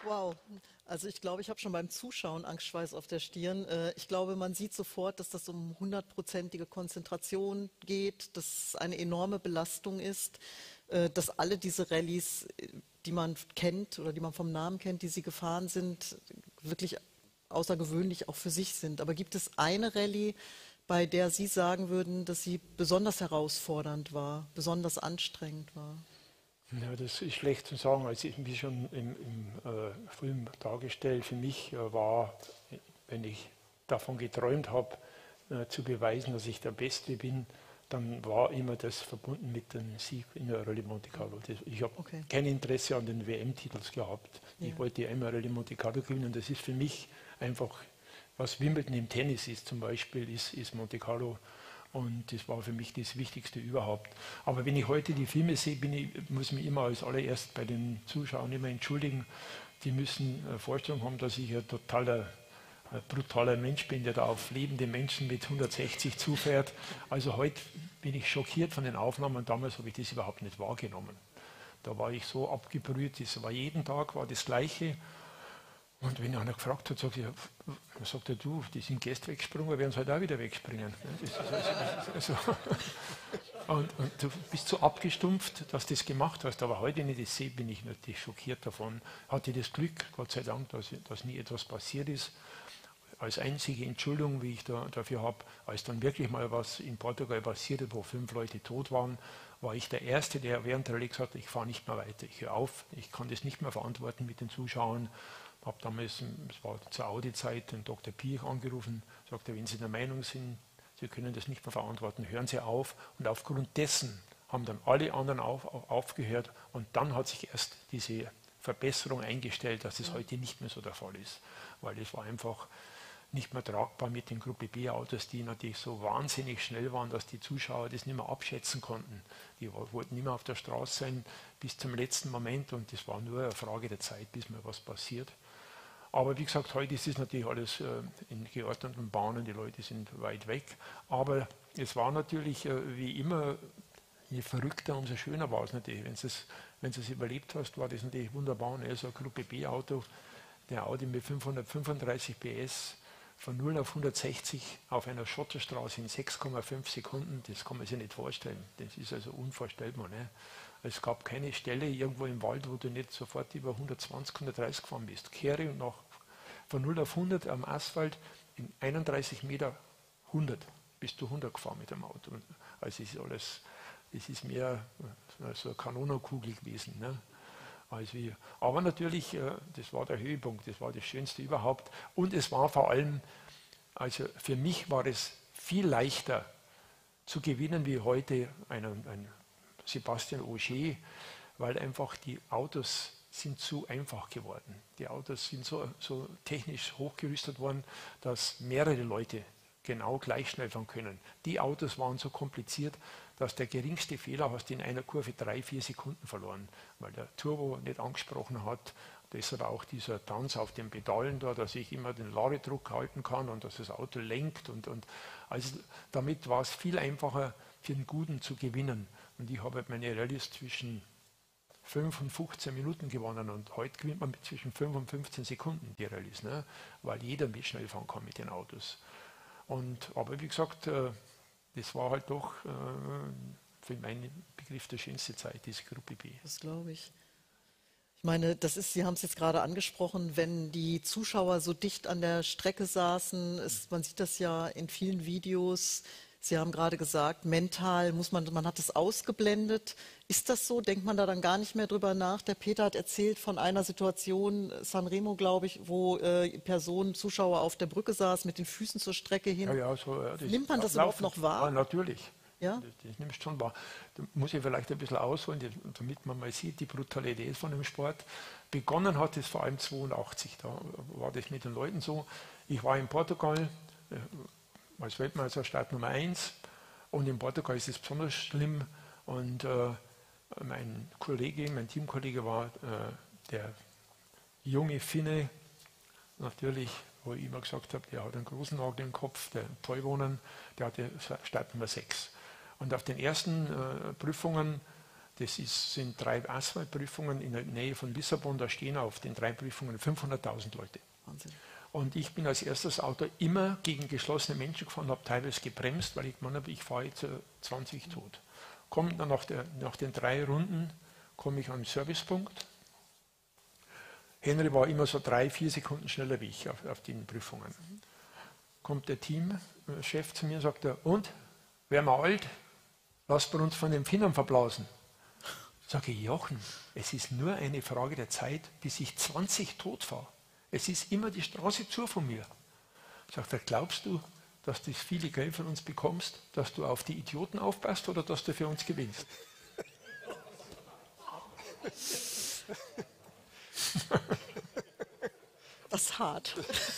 Wow, also ich glaube, ich habe schon beim Zuschauen Angstschweiß auf der Stirn. Ich glaube, man sieht sofort, dass das um 100%ige Konzentration geht, dass es eine enorme Belastung ist, dass alle diese Rallyes, die man kennt oder die man vom Namen kennt, die Sie gefahren sind, wirklich außergewöhnlich auch für sich sind. Aber gibt es eine Rallye, bei der Sie sagen würden, dass sie besonders herausfordernd war, besonders anstrengend war? Ja, das ist schlecht zu sagen. Also wie schon im Film dargestellt, für mich war, wenn ich davon geträumt habe, zu beweisen, dass ich der Beste bin, dann war immer das verbunden mit dem Sieg in der Rallye Monte Carlo. Ich habe kein Interesse an den WM-Titels gehabt. Ja. Ich wollte einmal Rallye Monte Carlo gewinnen und das ist für mich einfach, was Wimbledon im Tennis ist zum Beispiel, ist Monte Carlo. Und das war für mich das Wichtigste überhaupt. Aber wenn ich heute die Filme sehe, muss ich mich immer als allererst bei den Zuschauern immer entschuldigen. Die müssen eine Vorstellung haben, dass ich ein totaler, brutaler Mensch bin, der da auf lebende Menschen mit 160 zufährt. Also heute bin ich schockiert von den Aufnahmen. Damals habe ich das überhaupt nicht wahrgenommen. Da war ich so abgebrüht. Das war jeden Tag war das Gleiche. Und wenn einer gefragt hat, sagt er, du, die sind gestern weggesprungen, werden sie halt auch wieder wegspringen. Und du bist so abgestumpft, dass du das gemacht hast. Aber heute, wenn ich das sehe, bin ich natürlich schockiert davon. Hatte das Glück, Gott sei Dank, dass nie etwas passiert ist. Als einzige Entschuldigung, wie ich dafür habe, als dann wirklich mal was in Portugal passiert ist, wo 5 Leute tot waren, war ich der Erste, der während der Rallye gesagt hat, ich fahre nicht mehr weiter, ich höre auf, ich kann das nicht mehr verantworten mit den Zuschauern. Ich habe damals, es war zur Audi-Zeit, den Dr. Piech angerufen, sagte, wenn Sie der Meinung sind, Sie können das nicht mehr verantworten, hören Sie auf. Und aufgrund dessen haben dann alle anderen aufgehört und dann hat sich erst diese Verbesserung eingestellt, dass es heute nicht mehr so der Fall ist. Weil es war einfach nicht mehr tragbar mit den Gruppe B-Autos, die natürlich so wahnsinnig schnell waren, dass die Zuschauer das nicht mehr abschätzen konnten. Die wollten nicht mehr auf der Straße sein bis zum letzten Moment und das war nur eine Frage der Zeit, bis mal was passiert. Aber wie gesagt, heute ist es natürlich alles in geordneten Bahnen, die Leute sind weit weg. Aber es war natürlich wie immer, je verrückter, umso schöner war es natürlich. Wenn du es überlebt hast, war das natürlich wunderbar. Und so ein Gruppe B-Auto, der Audi mit 535 PS, von 0 auf 160 auf einer Schotterstraße in 6,5 Sekunden, das kann man sich nicht vorstellen. Das ist also unvorstellbar. Ne? Es gab keine Stelle irgendwo im Wald, wo du nicht sofort über 120, 130 gefahren bist. Kehre und noch von 0 auf 100 am Asphalt in 31 Meter 100 bist du 100 gefahren mit dem Auto. Also es ist mehr so eine Kanonenkugel gewesen. Ne? Aber natürlich, das war der Höhepunkt, das war das Schönste überhaupt. Und es war vor allem, also für mich war es viel leichter zu gewinnen wie heute ein Sebastian Ogier, weil einfach die Autos sind zu einfach geworden. Die Autos sind so technisch hochgerüstet worden, dass mehrere Leute genau gleich schnell fahren können. Die Autos waren so kompliziert, dass der geringste Fehler hast du in einer Kurve 3-4 Sekunden verloren, weil der Turbo nicht angesprochen hat. Deshalb auch dieser Tanz auf den Pedalen da, dass ich immer den Ladedruck halten kann und dass das Auto lenkt. Und also damit war es viel einfacher für den Guten zu gewinnen. Und ich habe meine Rallyes zwischen 5 und 15 Minuten gewonnen und heute gewinnt man zwischen 5 und 15 Sekunden die Rallyes, ne? Weil jeder mit schnell fahren kann mit den Autos. Aber wie gesagt, das war halt doch für meinen Begriff der schönste Zeit, diese Gruppe B. Das glaube ich. Ich meine, Sie haben es jetzt gerade angesprochen, wenn die Zuschauer so dicht an der Strecke saßen, man sieht das ja in vielen Videos. Sie haben gerade gesagt, mental man hat es ausgeblendet. Ist das so? Denkt man da dann gar nicht mehr drüber nach? Der Peter hat erzählt von einer Situation, Sanremo, glaube ich, wo Zuschauer auf der Brücke saßen, mit den Füßen zur Strecke hin. Ja, nimmt man das überhaupt noch wahr? Ja, natürlich. Ja? Das nimmst du schon wahr. Da muss ich vielleicht ein bisschen ausholen, damit man mal sieht, die Brutalität von dem Sport. Begonnen hat es vor allem 1982. Da war das mit den Leuten so. Ich war in Portugal als Weltmeisterstart Nummer 1 und in Portugal ist es besonders schlimm und mein Teamkollege war der junge Finne, natürlich, wo ich immer gesagt habe, der hat einen großen Nagel im Kopf, der Toivonen, der hatte Start Nummer 6. Und auf den ersten Prüfungen, Das sind 3 Asphaltprüfungen in der Nähe von Lissabon. Da stehen auf den 3 Prüfungen 500.000 Leute. Wahnsinn. Und ich bin als erstes Auto immer gegen geschlossene Menschen gefahren, habe teilweise gebremst, weil ich gemeint habe, ich fahre jetzt 20 tot. Komme dann nach den 3 Runden, komme ich an den Servicepunkt. Henry war immer so 3-4 Sekunden schneller wie ich auf den Prüfungen. Kommt der Teamchef zu mir und sagt, und, werden wir alt? Lasst wir uns von den Finnern verblasen. Sage ich, Jochen, es ist nur eine Frage der Zeit, bis ich 20 tot fahre. Es ist immer die Straße zu von mir. Sagt er, glaubst du, dass du viele Geld von uns bekommst, dass du auf die Idioten aufpasst oder dass du für uns gewinnst? Das ist hart.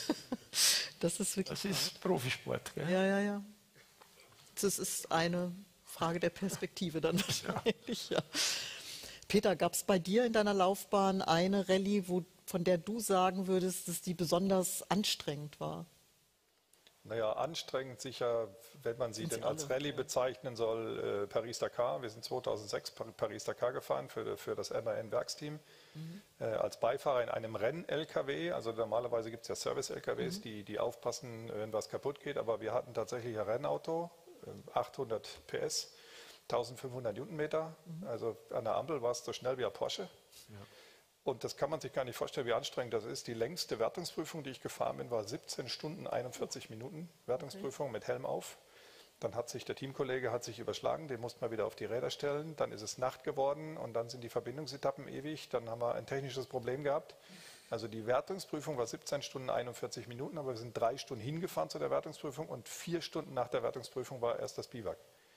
Das ist wirklich. Das ist Profisport. Gell? Ja. Das ist eine Frage der Perspektive dann wahrscheinlich. Ja. Peter, gab es bei dir in deiner Laufbahn eine Rallye, von der du sagen würdest, dass die besonders anstrengend war? Naja, anstrengend sicher, wenn man sie denn als Rallye bezeichnen soll, Paris-Dakar. Wir sind 2006 Paris-Dakar gefahren für das MAN-Werksteam. Als Beifahrer in einem Renn-LKW. Also normalerweise gibt es ja Service-LKWs, die aufpassen, wenn was kaputt geht. Aber wir hatten tatsächlich ein Rennauto, 800 PS, 1500 Newtonmeter. Also an der Ampel war es so schnell wie ein Porsche. Ja. Und das kann man sich gar nicht vorstellen, wie anstrengend das ist. Die längste Wertungsprüfung, die ich gefahren bin, war 17 Stunden, 41 Minuten Wertungsprüfung mit Helm auf. Dann hat sich der Teamkollege überschlagen, den mussten wir wieder auf die Räder stellen. Dann ist es Nacht geworden und dann sind die Verbindungsetappen ewig. Dann haben wir ein technisches Problem gehabt. Also die Wertungsprüfung war 17 Stunden, 41 Minuten, aber wir sind 3 Stunden hingefahren zu der Wertungsprüfung und 4 Stunden nach der Wertungsprüfung war erst das Biwak.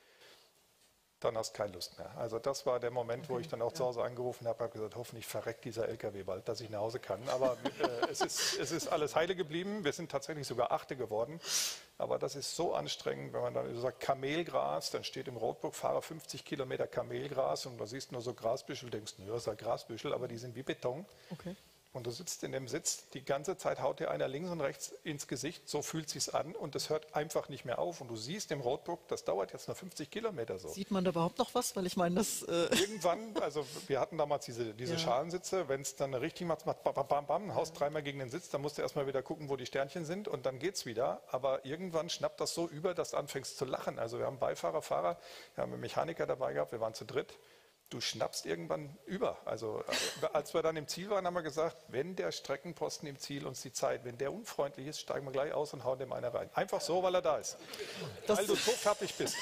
Dann hast du keine Lust mehr. Also das war der Moment, wo ich dann auch zu Hause angerufen habe, gesagt, hoffentlich verreckt dieser LKW bald, dass ich nach Hause kann. Aber es ist alles heile geblieben. Wir sind tatsächlich sogar 8. geworden. Aber das ist so anstrengend, wenn man dann sagt Kamelgras, dann steht im Roadbook, fahre 50 Kilometer Kamelgras und da siehst du nur so Grasbüschel, denkst du, ja, das ist ein Grasbüschel, aber die sind wie Beton. Okay. Und du sitzt in dem Sitz, die ganze Zeit haut dir einer links und rechts ins Gesicht, so fühlt es sich an und das hört einfach nicht mehr auf. Und du siehst im Roadbook, das dauert jetzt nur 50 Kilometer so. Sieht man da überhaupt noch was? Weil ich meine, das... Irgendwann, also wir hatten damals diese Schalensitze, wenn es dann richtig macht, bam, bam, bam, haust 3-mal gegen den Sitz, dann musst du erstmal wieder gucken, wo die Sternchen sind und dann geht's wieder. Aber irgendwann schnappt das so über, dass du anfängst zu lachen. Also wir haben Beifahrer, Fahrer, wir haben einen Mechaniker dabei gehabt, wir waren zu dritt. Du schnappst irgendwann über. Also als wir dann im Ziel waren, haben wir gesagt, wenn der Streckenposten im Ziel uns die Zeit, wenn der unfreundlich ist, steigen wir gleich aus und hauen dem einer rein. Einfach so, weil er da ist. Weil du so fertig bist.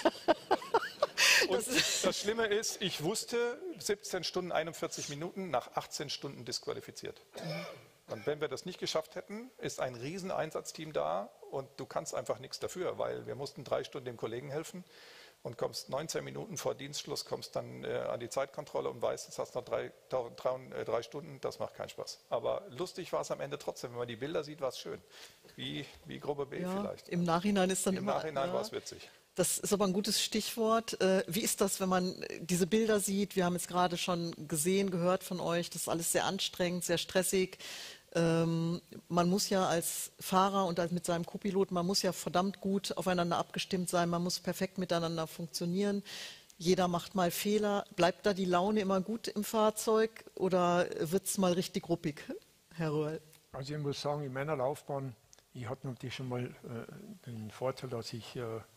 Und das Schlimme ist, ich wusste, 17 Stunden, 41 Minuten, nach 18 Stunden disqualifiziert. Und wenn wir das nicht geschafft hätten, ist ein Rieseneinsatzteam da und du kannst einfach nichts dafür, weil wir mussten 3 Stunden dem Kollegen helfen. Und kommst 19 Minuten vor Dienstschluss, kommst dann an die Zeitkontrolle und weißt, jetzt hast du noch 3 Stunden, das macht keinen Spaß. Aber lustig war es am Ende trotzdem, wenn man die Bilder sieht, war es schön. Wie Gruppe B vielleicht. Im Nachhinein ist dann immer... Im Nachhinein war es witzig. Das ist aber ein gutes Stichwort. Wie ist das, wenn man diese Bilder sieht? Wir haben jetzt gerade schon gesehen, gehört von euch, das ist alles sehr anstrengend, sehr stressig. Man muss ja als Fahrer und mit seinem Co-Pilot, man muss ja verdammt gut aufeinander abgestimmt sein, man muss perfekt miteinander funktionieren. Jeder macht mal Fehler. Bleibt da die Laune immer gut im Fahrzeug oder wird es mal richtig ruppig, Herr Röhrl? Also ich muss sagen, in meiner Laufbahn, ich hatte natürlich schon mal den Vorteil, dass ich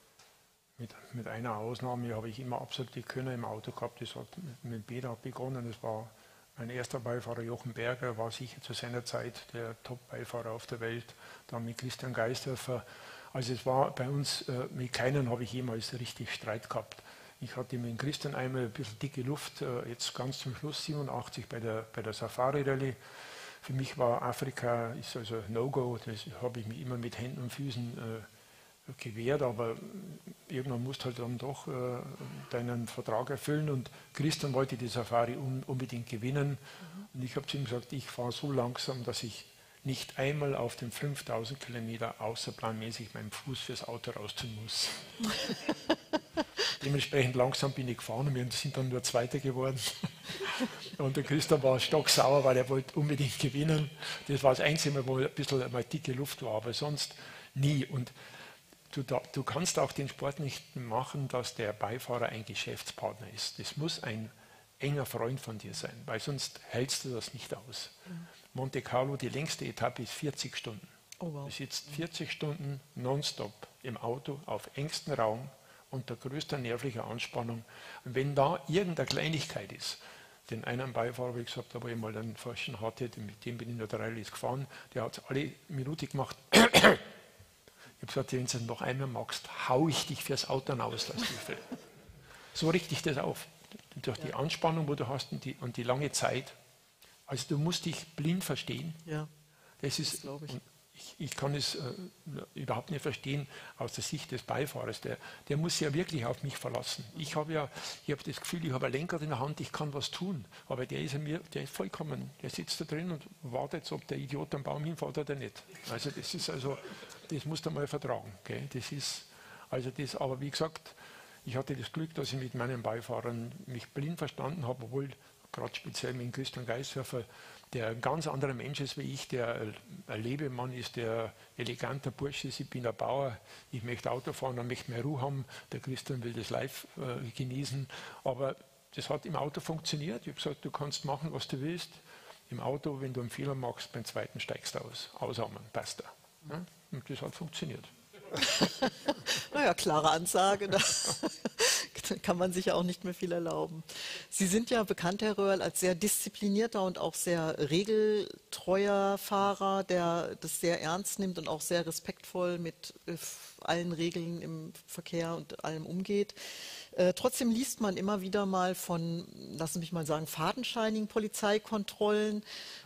mit einer Ausnahme habe ich immer absolute Könner im Auto gehabt. Das hat mit Peter begonnen, das war mein erster Beifahrer Jochen Berger, war sicher zu seiner Zeit der Top-Beifahrer auf der Welt, dann mit Christian Geisdörfer. Also es war bei uns, mit keinem habe ich jemals richtig Streit gehabt. Ich hatte mit Christian einmal ein bisschen dicke Luft, jetzt ganz zum Schluss 87 bei der Safari-Rallye. Für mich war Afrika ist also No-Go, das habe ich mich immer mit Händen und Füßen gewährt, aber irgendwann musst du halt dann doch deinen Vertrag erfüllen und Christian wollte die Safari unbedingt gewinnen und ich habe zu ihm gesagt, ich fahre so langsam, dass ich nicht einmal auf den 5000 Kilometer außerplanmäßig meinen Fuß fürs Auto rausziehen muss. Dementsprechend langsam bin ich gefahren und wir sind dann nur Zweiter geworden. Und der Christian war stocksauer, weil er wollte unbedingt gewinnen. Das war das Einzige Mal, wo ein bisschen mal dicke Luft war, aber sonst nie. Und du kannst auch den Sport nicht machen, dass der Beifahrer ein Geschäftspartner ist. Das muss ein enger Freund von dir sein, weil sonst hältst du das nicht aus. Monte Carlo, die längste Etappe ist 40 Stunden. Oh, wow. Du sitzt 40 Stunden nonstop im Auto auf engstem Raum unter größter nervlicher Anspannung. Und wenn da irgendeine Kleinigkeit ist, den einen Beifahrer, wie gesagt, da wo ich mal einen Falschen hatte, mit dem bin ich noch 3 Rallyes gefahren, der hat es alle Minute gemacht. Ich habe gesagt, wenn du noch einmal magst, hau ich dich fürs Auto hinaus. So richte ich das auf. Durch die Anspannung, wo du hast und die lange Zeit. Also du musst dich blind verstehen. Ja, das ist, glaube ich. Ich kann es überhaupt nicht verstehen aus der Sicht des Beifahrers. Der muss sich ja wirklich auf mich verlassen. Ich habe das Gefühl, ich habe ein Lenkrad in der Hand, ich kann was tun. Aber der ist vollkommen, der sitzt da drin und wartet, ob der Idiot am Baum hinfährt oder nicht. Also das musst du mal vertragen. Gell? Aber wie gesagt, ich hatte das Glück, dass ich mit meinen Beifahrern mich blind verstanden habe, obwohl gerade speziell mit Christian Geishofer, der ein ganz anderer Mensch ist wie ich, der ein Lebemann ist, der eleganter Bursche ist. Ich bin ein Bauer, ich möchte Auto fahren, dann möchte mehr Ruhe haben. Der Christian will das live genießen. Aber das hat im Auto funktioniert. Ich habe gesagt, du kannst machen, was du willst. Im Auto, wenn du einen Fehler machst, beim zweiten steigst du aus. Ausatmen, passt da. Ja? Und das hat funktioniert. Naja, klare Ansage, da kann man sich ja auch nicht mehr viel erlauben. Sie sind ja bekannt, Herr Röhrl, als sehr disziplinierter und auch sehr regeltreuer Fahrer, der das sehr ernst nimmt und auch sehr respektvoll mit allen Regeln im Verkehr und allem umgeht. Trotzdem liest man immer wieder mal von, lassen Sie mich mal sagen, fadenscheinigen Polizeikontrollen,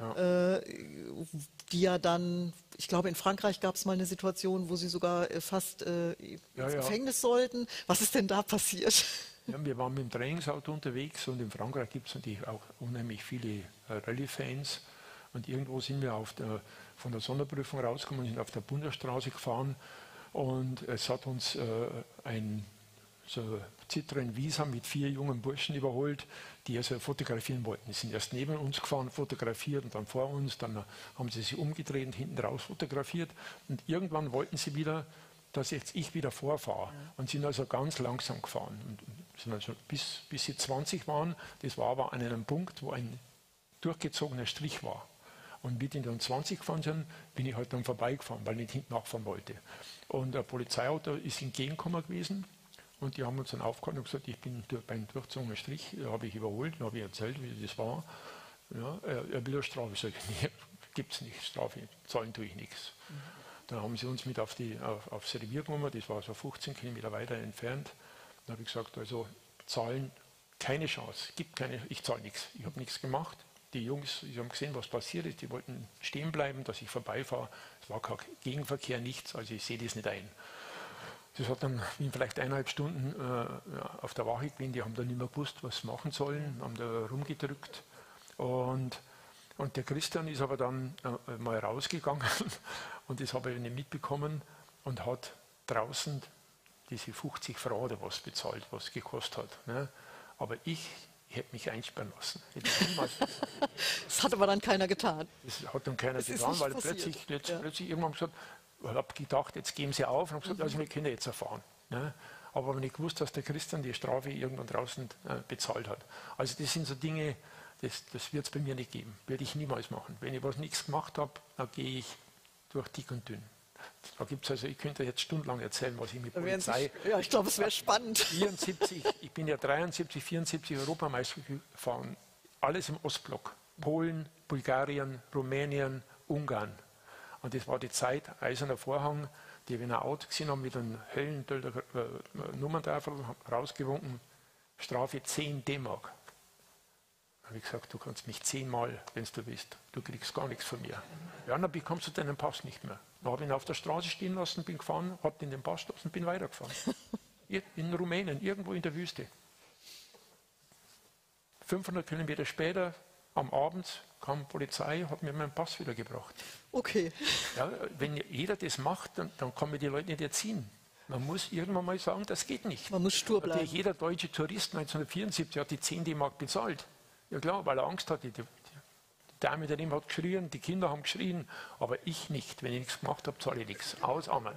die ja dann, ich glaube in Frankreich gab es mal eine Situation, wo Sie sogar fast ins Gefängnis sollten. Was ist denn da passiert? Ja, wir waren mit dem Trainingsauto unterwegs und in Frankreich gibt es natürlich auch unheimlich viele Rallye-Fans. Und irgendwo sind wir von der Sonderprüfung rausgekommen und sind auf der Bundesstraße gefahren und es hat uns ein Citroën Visa mit 4 jungen Burschen überholt, die also fotografieren wollten. Die sind erst neben uns gefahren, fotografiert und dann vor uns, dann haben sie sich umgedreht und hinten raus fotografiert und irgendwann wollten sie wieder, dass jetzt ich wieder vorfahre und sind also ganz langsam gefahren. Und sind also bis sie 20 waren, das war aber an einem Punkt, wo ein durchgezogener Strich war. Und wie die dann 20 gefahren sind, bin ich halt dann vorbeigefahren, weil ich nicht hinten nachfahren wollte. Und ein Polizeiauto ist entgegengekommen gewesen. Und die haben uns dann aufgehalten und gesagt, ich bin beim durchzogenen Strich, habe ich überholt, dann habe ich erzählt, wie das war. Ja, er will eine Strafe. Ich sage, nee, gibt es nicht, Strafe, zahlen tue ich nichts. Dann haben sie uns mit aufs Revier genommen, das war so 15 Kilometer weiter entfernt. Dann habe ich gesagt, also zahlen, keine Chance, gibt keine, ich zahle nichts. Ich habe nichts gemacht. Die Jungs, die haben gesehen, was passiert ist, die wollten stehen bleiben, dass ich vorbeifahre. Es war kein Gegenverkehr, nichts, also ich sehe das nicht ein. Das hat dann vielleicht 1,5 Stunden auf der Wache gewesen, die haben dann nicht mehr gewusst, was sie machen sollen, haben da rumgedrückt. Und der Christian ist aber dann mal rausgegangen und das habe ich nicht mitbekommen und hat draußen diese 50 Franken oder was bezahlt, was es gekostet hat. Ne? Aber ich hätte mich einsperren lassen. Das hat aber dann keiner getan. Das hat dann keiner getan, weil plötzlich irgendwann gesagt, ich habe gedacht, jetzt geben sie auf und habe gesagt, also wir können jetzt erfahren. Ne? Aber ich habe nicht gewusst, dass der Christian die Strafe irgendwann draußen bezahlt hat. Also das sind so Dinge, das wird es bei mir nicht geben. Werde ich niemals machen. Wenn ich nichts gemacht habe, dann gehe ich durch dick und dünn. Da gibt's also, ich könnte jetzt stundenlang erzählen, was ich mit Polizei... Ja, ich glaube, es wäre spannend. 74, ich bin ja 73, 74 Europameister gefahren. Alles im Ostblock. Polen, Bulgarien, Rumänien, Ungarn. Und das war die Zeit, Eiserner Vorhang, die wir ein Auto gesehen haben mit einem hellen Nummerntafel rausgewunken, Strafe 10 D-Mark. Da habe ich gesagt, du kannst mich 10-mal, wenn du willst, du kriegst gar nichts von mir. Ja, dann bekommst du deinen Pass nicht mehr. Dann habe ich ihn auf der Straße stehen lassen, bin gefahren, habe den Pass gelassen und bin weitergefahren. In Rumänien, irgendwo in der Wüste. 500 Kilometer später, am Abend, kam Polizei, hat mir meinen Pass wieder gebracht. Okay. Ja, wenn jeder das macht, dann kann man die Leute nicht erziehen. Man muss irgendwann mal sagen, das geht nicht. Man muss stur bleiben. Jeder deutsche Tourist 1974 hat die 10 D-Mark bezahlt. Ja klar, weil er Angst hatte. Die Dame daneben hat geschrien, die Kinder haben geschrien, aber ich nicht. Wenn ich nichts gemacht habe, zahle ich nichts. Ausatmen.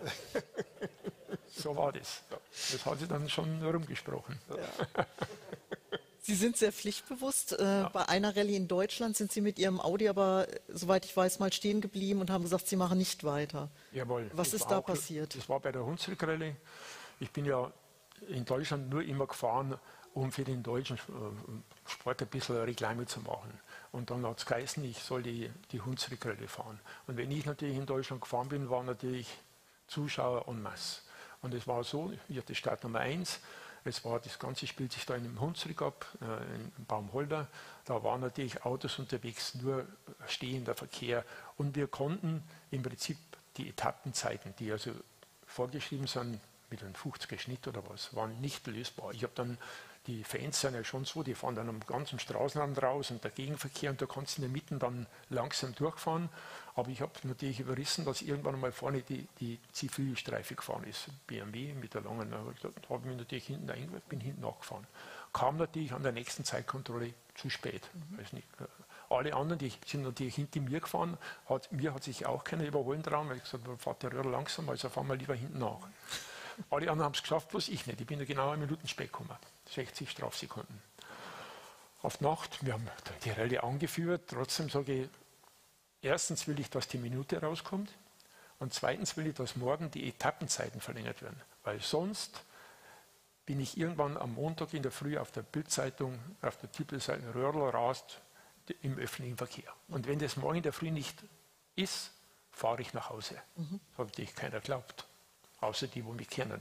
So war das. Das hat sich dann schon rumgesprochen. Ja. Sie sind sehr pflichtbewusst. Bei einer Rallye in Deutschland sind Sie mit Ihrem Audi aber, soweit ich weiß, mal stehen geblieben und haben gesagt, Sie machen nicht weiter. Jawohl. Was ist da passiert? Das war bei der Hunsrück-Rallye. Ich bin ja in Deutschland nur immer gefahren, um für den deutschen Sport ein bisschen Reklame zu machen. Und dann hat es geheißen, ich soll die Hunsrück-Rallye fahren. Und wenn ich natürlich in Deutschland gefahren bin, waren natürlich Zuschauer en masse. Und es war so, ich hatte Start Nummer 1, das Ganze spielt sich da in einem Hunsrück ab, in Baumholder. Da waren natürlich Autos unterwegs, nur stehender Verkehr. Und wir konnten im Prinzip die Etappenzeiten, die also vorgeschrieben sind, mit einem 50er Schnitt oder was, waren nicht lösbar. Ich habe dann, die Fans sind ja schon so, die fahren dann am ganzen Straßenrand raus und der Gegenverkehr und da kannst du in der Mitte dann langsam durchfahren. Aber ich habe natürlich überrissen, dass irgendwann mal vorne die Zivilstreife gefahren ist. BMW mit der langen, da habe ich mich natürlich hinten eingeweiht, bin hinten nachgefahren. Kam natürlich an der nächsten Zeitkontrolle zu spät. Weiß nicht, alle anderen, die sind natürlich hinter mir gefahren, mir hat sich auch keiner überholen trauen, weil ich gesagt habe, fahrt der Röhrl langsam, also fahren wir lieber hinten nach. Alle anderen haben es geschafft, bloß ich nicht. Ich bin da genau 1 Minute spät gekommen. 60 Strafsekunden. Auf Nacht, wir haben die Rallye angeführt, trotzdem sage ich, erstens will ich, dass die Minute rauskommt und zweitens will ich, dass morgen die Etappenzeiten verlängert werden. Weil sonst bin ich irgendwann am Montag in der Früh auf der Bild-Zeitung, auf der Titelseite, Röhrl rast im öffentlichen Verkehr. Und wenn das morgen in der Früh nicht ist, fahre ich nach Hause. Das hat natürlich keiner geglaubt. Außer die, die mich kennen.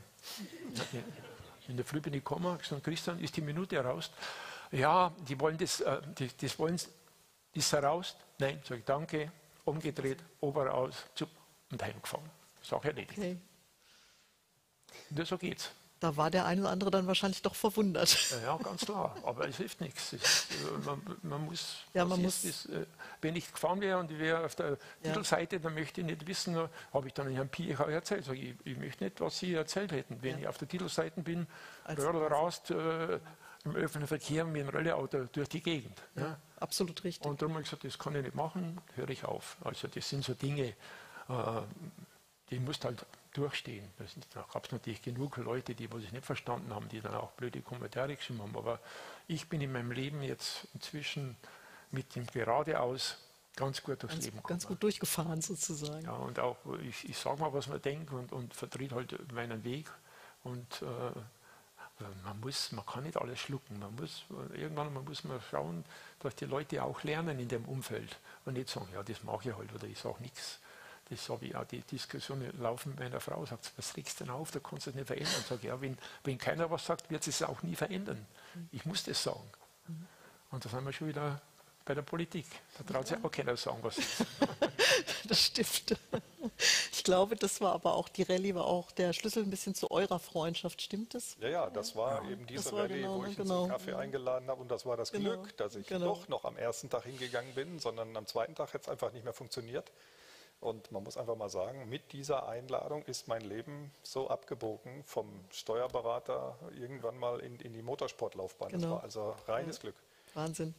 In der Früh bin ich gekommen, gesagt, Christian, ist die Minute raus? Ja, die wollen das wollen, ist er raus? Nein, sage ich, danke, umgedreht, Ober aus, und heimgefahren. Sache erledigt. Okay. Nur so geht's. Da war der eine oder andere dann wahrscheinlich doch verwundert. Ja, ganz klar. Aber es hilft nichts. Man muss, wenn ich gefahren wäre und ich wäre auf der Titelseite, dann möchte ich nicht wissen, habe ich dann Herrn Piech erzählt. Sag ich möchte nicht, was Sie erzählt hätten. Wenn ich auf der Titelseite bin, Röhrl rast im öffentlichen Verkehr mit dem Rallye-Auto durch die Gegend. Ja, absolut richtig. Und darum habe ich gesagt, das kann ich nicht machen, höre ich auf. Also das sind so Dinge, die musst halt durchstehen. Da gab es natürlich genug Leute, die was ich nicht verstanden haben, die dann auch blöde Kommentare geschrieben haben. Aber ich bin in meinem Leben jetzt inzwischen mit dem Geradeaus ganz gut durchs Leben gekommen. Ganz gut durchgefahren sozusagen. Ja, und auch ich sage mal, was man denkt und vertrete halt meinen Weg. Und man kann nicht alles schlucken. Irgendwann muss man schauen, dass die Leute auch lernen in dem Umfeld und nicht sagen, ja, das mache ich halt oder ich sage nichts. Das habe ich auch die Diskussionen laufen mit meiner Frau, sagt, was regst du denn auf, da kannst du es nicht verändern. Ich sage, ja, wenn keiner was sagt, wird es auch nie verändern. Ich muss das sagen. Und da sind wir schon wieder bei der Politik. Da traut sich auch keiner sagen, was ist. Das stimmt. Ich glaube, das war aber auch, die Rallye war auch der Schlüssel ein bisschen zu eurer Freundschaft, stimmt das? Ja, das war eben diese Rallye, wo ich zum Kaffee eingeladen habe und das war das Glück, dass ich doch noch am ersten Tag hingegangen bin, sondern am zweiten Tag hat es einfach nicht mehr funktioniert. Und man muss einfach mal sagen, mit dieser Einladung ist mein Leben so abgebogen vom Steuerberater irgendwann mal in die Motorsportlaufbahn. Das war also reines Glück. Wahnsinn.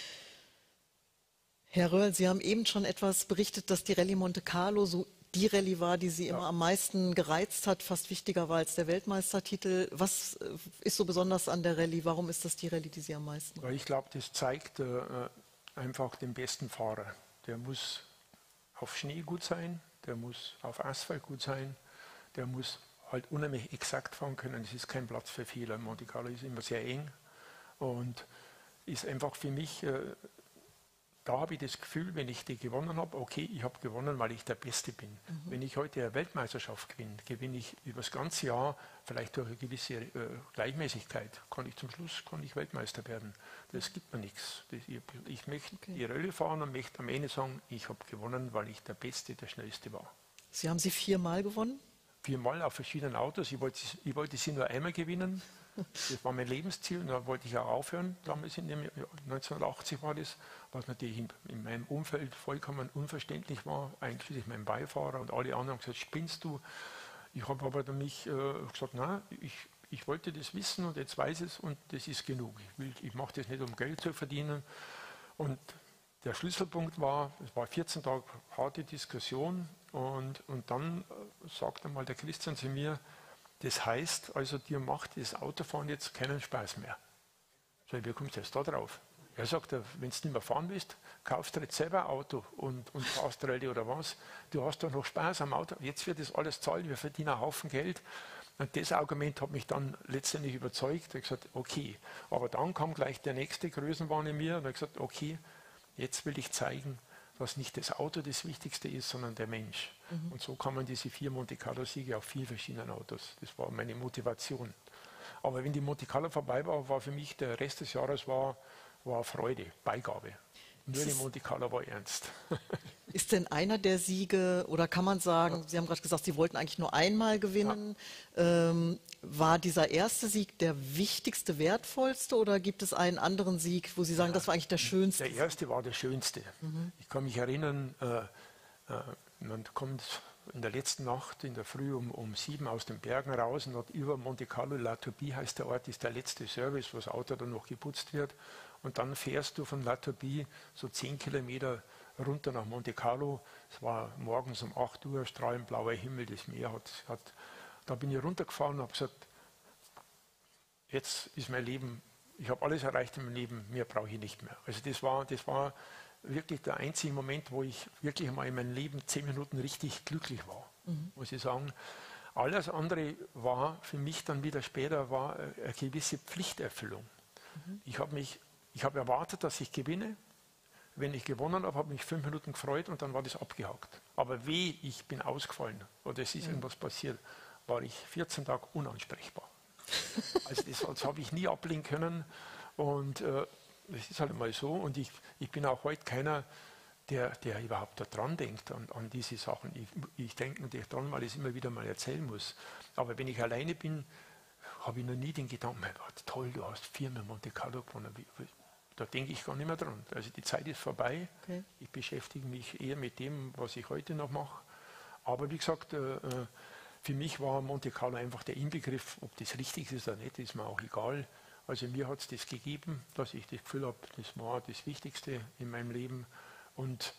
Herr Röhrl, Sie haben eben schon etwas berichtet, dass die Rallye Monte Carlo so die Rallye war, die Sie immer am meisten gereizt hat, fast wichtiger war als der Weltmeistertitel. Was ist so besonders an der Rallye? Warum ist das die Rallye, die Sie am meisten reizt? Ich glaube, das zeigt einfach den besten Fahrer. Der muss auf Schnee gut sein, der muss auf Asphalt gut sein, der muss halt unheimlich exakt fahren können. Es ist kein Platz für Fehler. Monte Carlo ist immer sehr eng und ist einfach für mich, da habe ich das Gefühl, wenn ich die gewonnen habe, okay, ich habe gewonnen, weil ich der Beste bin. Wenn ich heute eine Weltmeisterschaft gewinne ich über das ganze Jahr, vielleicht durch eine gewisse Gleichmäßigkeit, kann ich Weltmeister werden. Das gibt mir nichts. Ich möchte die Rallye fahren und möchte am Ende sagen, ich habe gewonnen, weil ich der Beste, der Schnellste war. Sie haben sie 4-mal gewonnen? 4-mal auf verschiedenen Autos. Ich wollte sie nur einmal gewinnen. Das war mein Lebensziel und da wollte ich auch aufhören. Damals 1980 war das, was natürlich in meinem Umfeld vollkommen unverständlich war, einschließlich meinem Beifahrer und alle anderen haben gesagt, spinnst du? Ich habe aber mich gesagt, nein, ich wollte das wissen und jetzt weiß es und das ist genug. Ich mache das nicht, um Geld zu verdienen. Und der Schlüsselpunkt war, es war 14 Tage harte Diskussion und dann sagt einmal der Christian zu mir, das heißt, also dir macht das Autofahren jetzt keinen Spaß mehr. Wie kommst du jetzt da drauf? Er sagt, wenn du nicht mehr fahren willst, kaufst du jetzt selber ein Auto und fahrst Rallye oder was. Du hast doch noch Spaß am Auto. Jetzt wird das alles zahlen, wir verdienen einen Haufen Geld. Und das Argument hat mich dann letztendlich überzeugt. Ich habe gesagt, okay. Aber dann kam gleich der nächste Größenwahn in mir und ich habe gesagt, okay, jetzt will ich zeigen, dass nicht das Auto das Wichtigste ist, sondern der Mensch. Und so kamen diese 4 Monte Carlo-Siege auf 4 verschiedenen Autos. Das war meine Motivation. Aber wenn die Monte Carlo vorbei war für mich der Rest des Jahres war Freude, Beigabe. Nur die Monte Carlo war ernst. Ist denn einer der Siege, oder kann man sagen, Sie haben gerade gesagt, Sie wollten eigentlich nur einmal gewinnen, war dieser erste Sieg der wichtigste, wertvollste, oder gibt es einen anderen Sieg, wo Sie sagen, das war eigentlich der schönste? Der erste war der schönste. Ich kann mich erinnern, man kommt in der letzten Nacht, in der Früh um 7 aus den Bergen raus und hat über Monte Carlo, La Turbie heißt der Ort, ist der letzte Service, wo das Auto dann noch geputzt wird. Und dann fährst du von La Turbie so 10 Kilometer runter nach Monte Carlo. Es war morgens um 8 Uhr, strahlend blauer Himmel, das Meer da bin ich runtergefahren und habe gesagt, jetzt ist mein Leben, ich habe alles erreicht in meinem Leben, mehr brauche ich nicht mehr. Also das war wirklich der einzige Moment, wo ich wirklich einmal in meinem Leben 10 Minuten richtig glücklich war, muss ich sagen. Alles andere war für mich dann wieder später eine gewisse Pflichterfüllung. Ich habe erwartet, dass ich gewinne. Wenn ich gewonnen habe, habe ich mich 5 Minuten gefreut und dann war das abgehakt. Aber weh, ich bin ausgefallen oder es ist irgendwas passiert, war ich 14 Tage unansprechbar. Also das habe ich nie ablehnen können und das ist halt mal so. Und ich bin auch heute keiner, der überhaupt da dran denkt an diese Sachen. Ich denke natürlich dran, weil ich es immer wieder mal erzählen muss. Aber wenn ich alleine bin, habe ich noch nie den Gedanken, toll, du hast 4-mal Monte Carlo gewonnen. Da denke ich gar nicht mehr dran. Also die Zeit ist vorbei. Okay. Ich beschäftige mich eher mit dem, was ich heute noch mache. Aber wie gesagt, für mich war Monte Carlo einfach der Inbegriff, ob das richtig ist oder nicht, ist mir auch egal. Also mir hat es das gegeben, dass ich das Gefühl habe, das war das Wichtigste in meinem Leben. Und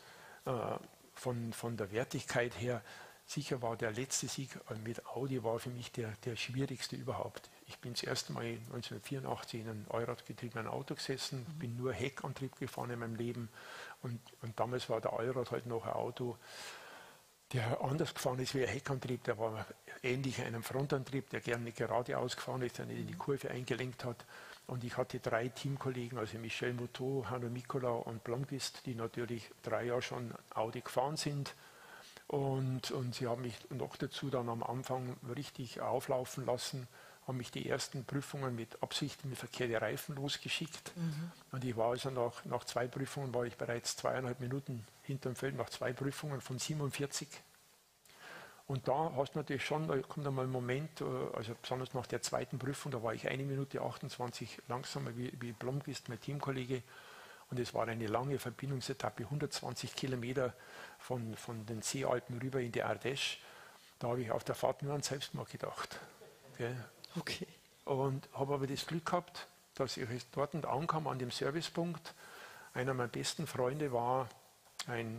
von der Wertigkeit her, sicher war der letzte Sieg mit Audi war für mich der schwierigste überhaupt. Ich bin das erste Mal 1984 in einem Allradgetriebenen Auto gesessen, bin nur Heckantrieb gefahren in meinem Leben und damals war der Allrad halt noch ein Auto, der anders gefahren ist wie ein Heckantrieb, der war ähnlich einem Frontantrieb, der gerne geradeaus gefahren ist, der nicht in die Kurve eingelenkt hat. Und ich hatte 3 Teamkollegen, also Michel Moutot, Hanno Mikkola und Blomqvist, die natürlich 3 Jahre schon Audi gefahren sind. Und sie haben mich noch dazu dann am Anfang richtig auflaufen lassen, haben mich die ersten Prüfungen mit Absicht mit verkehrte Reifen losgeschickt. Und ich war also nach 2 Prüfungen, war ich bereits 2,5 Minuten hinterm Feld, nach 2 Prüfungen von 47. Und da hast du natürlich schon, da kommt einmal ein Moment, also besonders nach der 2. Prüfung, da war ich 1 Minute 28 langsamer wie Blomqvist, mein Teamkollege. Und es war eine lange Verbindungsetappe, 120 Kilometer von den Seealpen rüber in die Ardèche. Da habe ich auf der Fahrt nur an Selbstmord gedacht. Gell? Okay. Und habe aber das Glück gehabt, dass ich dort ankam an dem Servicepunkt. Einer meiner besten Freunde war ein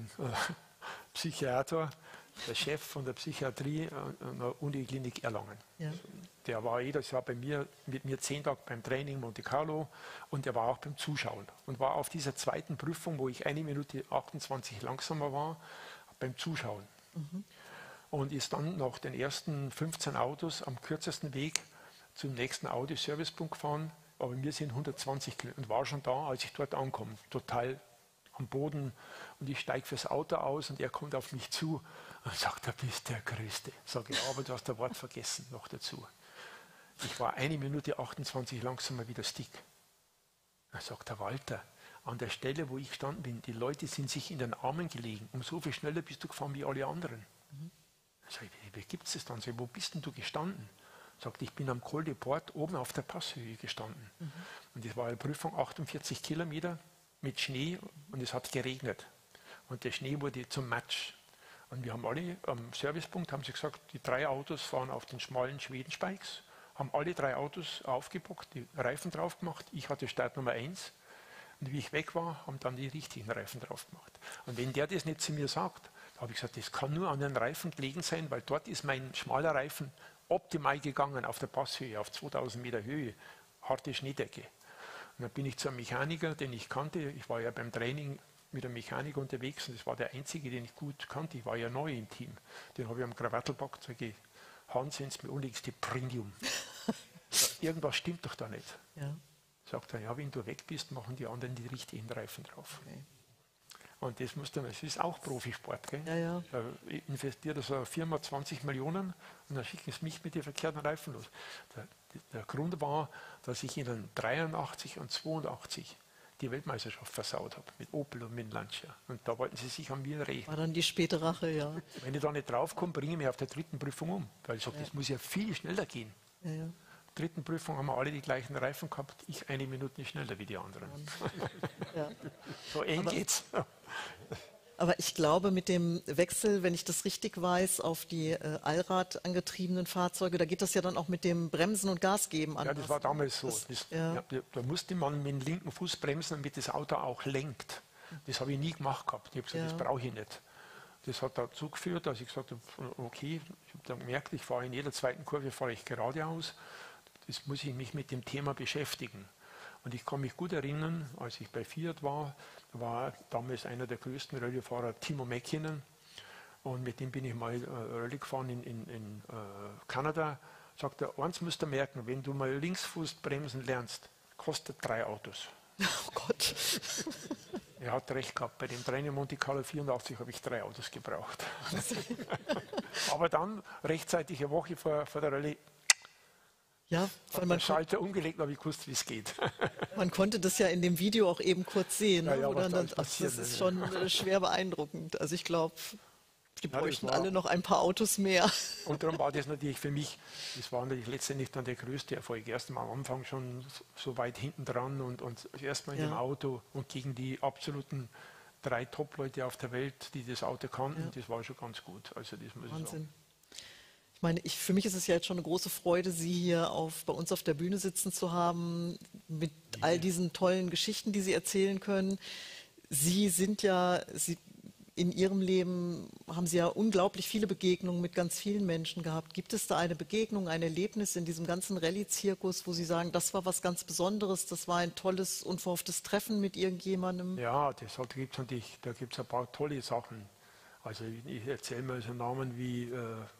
Psychiater, der Chef von der Psychiatrie an der Uniklinik Erlangen. Ja. Der war jedes Jahr mit mir 10 Tage beim Training Monte Carlo und der war auch beim Zuschauen. Und war auf dieser 2. Prüfung, wo ich 1 Minute 28 langsamer war, beim Zuschauen. Und ist dann nach den ersten 15 Autos am kürzesten Weg zum nächsten Audi-Servicepunkt gefahren. Aber wir sind 120 Kilometer und war schon da, als ich dort ankomme. Total am Boden. Und ich steige fürs Auto aus und er kommt auf mich zu und sagt, du bist der Größte. Sage ich, aber du hast das Wort vergessen noch dazu. Ich war 1 Minute 28 langsamer wie der Stick. Dann sagt der Walter, an der Stelle, wo ich gestanden bin, die Leute sind sich in den Armen gelegen. Um so viel schneller bist du gefahren wie alle anderen. Sag ich, wie gibt es das dann? Sag ich, wo bist denn du gestanden? Sagt, ich bin am Col de Port oben auf der Passhöhe gestanden. Und das war eine Prüfung 48 Kilometer mit Schnee und es hat geregnet. Und der Schnee wurde zum Matsch. Und wir haben alle am Servicepunkt, haben sie gesagt, die 3 Autos fahren auf den schmalen Schwedenspikes, haben alle 3 Autos aufgebockt, die Reifen drauf gemacht. Ich hatte Startnummer 1. Und wie ich weg war, haben dann die richtigen Reifen drauf gemacht. Und wenn der das nicht zu mir sagt, habe ich gesagt, das kann nur an den Reifen gelegen sein, weil dort ist mein schmaler Reifen optimal gegangen auf der Passhöhe, auf 2000 Meter Höhe, harte Schneedecke. Und dann bin ich zu einem Mechaniker, den ich kannte. Ich war ja beim Training mit einem Mechaniker unterwegs und das war der einzige, den ich gut kannte. Ich war ja neu im Team. Den habe ich am Krawattelbock gesagt, Hans, wenn du mir unlegst, die Premium. Irgendwas stimmt doch da nicht. Ja. Sagt er, ja, wenn du weg bist, machen die anderen die richtigen Reifen drauf. Okay. Und das ist auch Profisport. Gell? Ja, ja. Da investiert so eine Firma 20 Millionen und dann schicken sie mich mit den verkehrten Reifen los. Der Grund war, dass ich ihnen 83 und 82 die Weltmeisterschaft versaut habe, mit Opel und mit Lancia. Und da wollten sie sich an mir rächen. War dann die späte Rache, ja. Wenn ich da nicht draufkomme, bringe ich mich auf der dritten Prüfung um. Weil ich sage, das muss ja viel schneller gehen. Ja, ja. Dritten Prüfung haben wir alle die gleichen Reifen gehabt, ich 1 Minute schneller wie die anderen. Ja. So eng geht's. Aber ich glaube, mit dem Wechsel, wenn ich das richtig weiß, auf die Allrad angetriebenen Fahrzeuge, da geht das ja dann auch mit dem Bremsen und Gas geben anders. Ja, das war damals so. Da musste man mit dem linken Fuß bremsen, damit das Auto auch lenkt. Das habe ich nie gemacht gehabt. Ich habe gesagt, das brauche ich nicht. Das hat dazu geführt, dass ich gesagt habe, okay, ich habe dann gemerkt, ich fahre in jeder zweiten Kurve fahre ich geradeaus. Das muss ich mich mit dem Thema beschäftigen. Und ich kann mich gut erinnern, als ich bei Fiat war damals einer der größten Rallyefahrer Timo Mäkinen. Und mit dem bin ich mal Rallye gefahren in Kanada. Sagt er, eins musst du merken, wenn du mal Linksfuß bremsen lernst, kostet 3 Autos. Oh Gott. Er hat recht gehabt. Bei dem Training Monte Carlo 84 habe ich 3 Autos gebraucht. Aber dann, rechtzeitig eine Woche vor der Rallye, ja, weil man Schalter umgelegt, habe ich gewusst, wie es geht. Man konnte das ja in dem Video auch eben kurz sehen. Ja, das ist schon schwer beeindruckend. Also ich glaube, die bräuchten alle noch ein paar Autos mehr. Und darum war das natürlich für mich, das war natürlich letztendlich dann der größte Erfolg. Erst mal am Anfang schon so weit hinten dran und erstmal in dem Auto und gegen die absoluten 3 Top-Leute auf der Welt, die das Auto kannten, das war schon ganz gut. Also das muss ich sagen. Ich meine, für mich ist es ja jetzt schon eine große Freude, Sie hier bei uns auf der Bühne sitzen zu haben, mit all diesen tollen Geschichten, die Sie erzählen können. Sie sind ja, in Ihrem Leben haben Sie ja unglaublich viele Begegnungen mit ganz vielen Menschen gehabt. Gibt es da eine Begegnung, ein Erlebnis in diesem ganzen Rallye-Zirkus, wo Sie sagen, das war was ganz Besonderes, das war ein tolles, unverhofftes Treffen mit irgendjemandem? Ja, da gibt es ein paar tolle Sachen. Also ich erzähle mal so Namen wie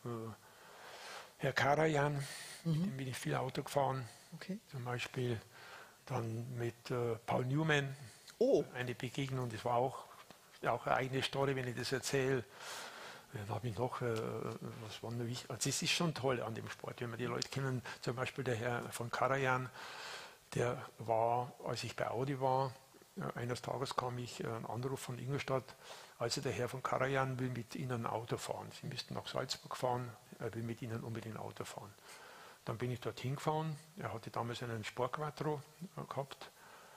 Herr Karajan, mit dem bin ich viel Auto gefahren, zum Beispiel. Dann mit Paul Newman, eine Begegnung, das war auch eine eigene Story, wenn ich das erzähle. Dann habe ich noch, was war noch wichtig? Also das ist schon toll an dem Sport, wenn man die Leute kennen. Zum Beispiel der Herr von Karajan, der war, als ich bei Audi war, eines Tages kam ich einen Anruf von Ingolstadt, also der Herr von Karajan will mit Ihnen ein Auto fahren. Sie müssten nach Salzburg fahren, er will mit Ihnen unbedingt ein Auto fahren. Dann bin ich dorthin gefahren, er hatte damals einen Sportquattro gehabt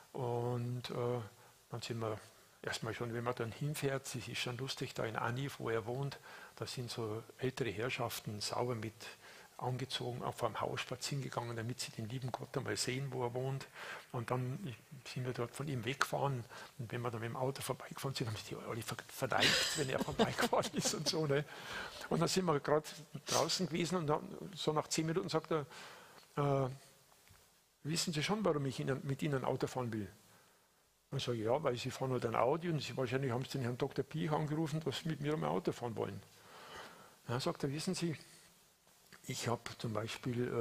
und dann sind wir erstmal schon, wenn man dann hinfährt, es ist schon lustig, da in Aniv, wo er wohnt, da sind so ältere Herrschaften sauber mit angezogen, auf einem Haus spazieren gegangen, damit sie den lieben Gott einmal sehen, wo er wohnt. Und dann sind wir dort von ihm weggefahren. Und wenn wir dann mit dem Auto vorbeigefahren sind, haben sie die alle verneigt, wenn er vorbeigefahren ist und so. Ne? Und dann sind wir gerade draußen gewesen und dann, so nach 10 Minuten sagt er, wissen Sie schon, warum ich mit Ihnen ein Auto fahren will? Und ich sage, ja, weil Sie fahren halt ein Audi und wahrscheinlich haben Sie den Herrn Dr. Piech angerufen, dass Sie mit mir ein Auto fahren wollen. Dann sagt er, wissen Sie, ich habe zum Beispiel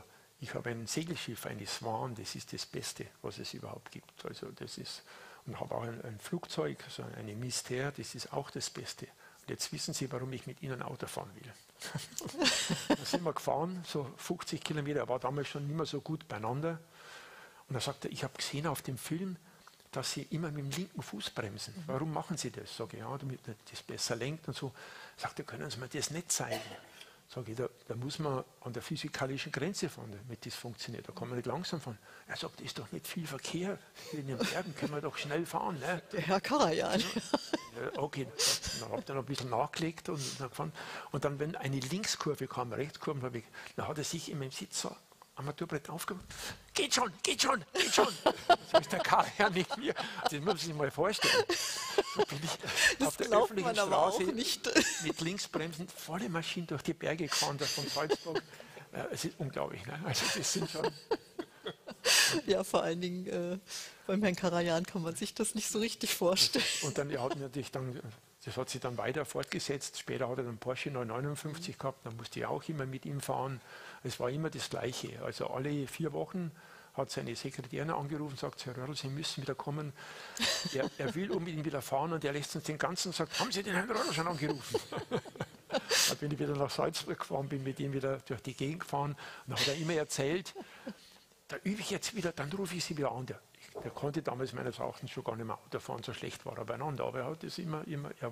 ein Segelschiff, eine Swan, das ist das Beste, was es überhaupt gibt. Also das ist, und habe auch ein Flugzeug, so eine Mystère, das ist auch das Beste. Und jetzt wissen Sie, warum ich mit Ihnen Auto fahren will. Da sind wir gefahren, so 50 Kilometer, er war damals schon nicht mehr so gut beieinander. Und er sagte, ich habe gesehen auf dem Film, dass Sie immer mit dem linken Fuß bremsen. Warum machen Sie das? Sag ich, ja, damit das besser lenkt und so. Sagt er, können Sie mir das nicht zeigen? Sag ich, da muss man an der physikalischen Grenze fahren, damit das funktioniert. Da kann man nicht langsam fahren. Er sagt, ist doch nicht viel Verkehr. In den Bergen können wir doch schnell fahren. Ne? Der Herr Karajan. Ja, okay, dann habe ich noch ein bisschen nachgelegt und dann gefahren. Und dann, wenn eine Linkskurve kam, Rechtskurve war weg, dann hat er sich in meinem Sitz so Armaturbrett aufgemacht. Geht schon, geht schon, geht schon. So ist der Karajan nicht mir. Das muss man sich mal vorstellen. So bin ich auf der öffentlichen Straße mit Linksbremsen volle Maschinen durch die Berge gefahren, von Salzburg. Es ist unglaublich. Ne? Also das sind schon Ja, vor allen Dingen beim Herrn Karajan kann man sich das nicht so richtig vorstellen. Und dann, er hat natürlich dann, das hat sich dann weiter fortgesetzt. Später hat er dann Porsche 959 gehabt, dann musste ich auch immer mit ihm fahren. Es war immer das Gleiche. Also alle 4 Wochen hat seine Sekretärin angerufen und sagt, Herr Röhrl, Sie müssen wieder kommen. Er will unbedingt wieder fahren und er lässt uns den ganzen Tag, haben Sie den Herrn Röhrl schon angerufen? Dann bin ich wieder nach Salzburg gefahren, bin mit ihm wieder durch die Gegend gefahren und dann hat er immer erzählt, da übe ich jetzt wieder, dann rufe ich Sie wieder an. Der konnte damals meines Erachtens schon gar nicht mehr Auto fahren, so schlecht war er beieinander, aber er wollte das immer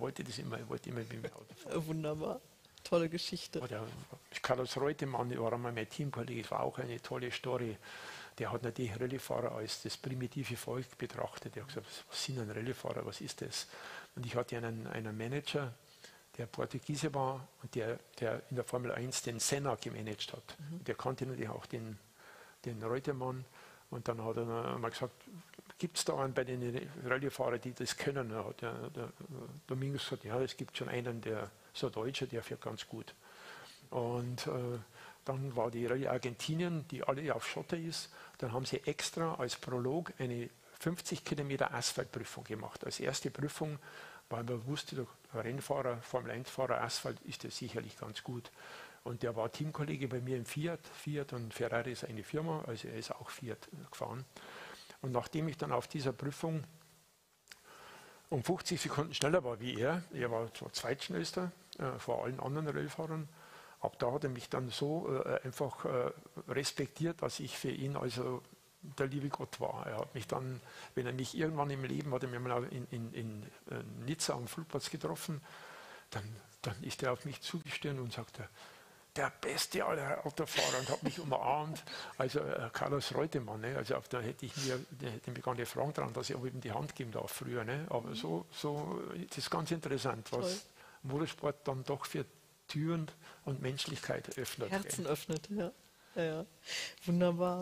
mit dem Auto fahren. Wunderbar, tolle Geschichte. Der Carlos Reutemann war einmal mein Teamkollege, das war auch eine tolle Story. Der hat natürlich Rallyefahrer als das primitive Volk betrachtet. Er hat gesagt, was sind denn Rallyefahrer, was ist das? Und ich hatte einen Manager, der Portugiese war und der in der Formel 1 den Senna gemanagt hat. Der kannte natürlich auch den Reutemann. Und dann hat er mal gesagt, gibt es da einen bei den Rallyefahrer, die das können? Da hat der Domingos gesagt, ja, es gibt schon einen, der so Deutscher, der fährt ganz gut. Und dann war die Rallye Argentinien, die alle auf Schotter ist. Dann haben sie extra als Prolog eine 50 Kilometer Asphaltprüfung gemacht. Als erste Prüfung, weil man wusste, der Rennfahrer, Formel-1-Fahrer, Asphalt ist ja sicherlich ganz gut. Und der war Teamkollege bei mir im Fiat. Fiat und Ferrari ist eine Firma, also er ist auch Fiat gefahren. Und nachdem ich dann auf dieser Prüfung um 50 Sekunden schneller war wie er war zwar zweitschnellster vor allen anderen Rallyefahrern, ab da hat er mich dann so einfach respektiert, dass ich für ihn also der liebe Gott war. Er hat mich dann, wenn er mich irgendwann im Leben, hat er mir mal in Nizza am Flugplatz getroffen, dann ist er auf mich zugestanden und sagte, der beste aller Autofahrer, und hat mich umarmt. Also Carlos Reutemann, ne? Also da hätte ich mir gar nicht fragen dran, dass ich ihm die Hand geben darf früher. Ne? Aber so, das ist ganz interessant, was Motorsport dann doch für Türen und Menschlichkeit öffnet. Herzen öffnet, ja. Ja. Wunderbar.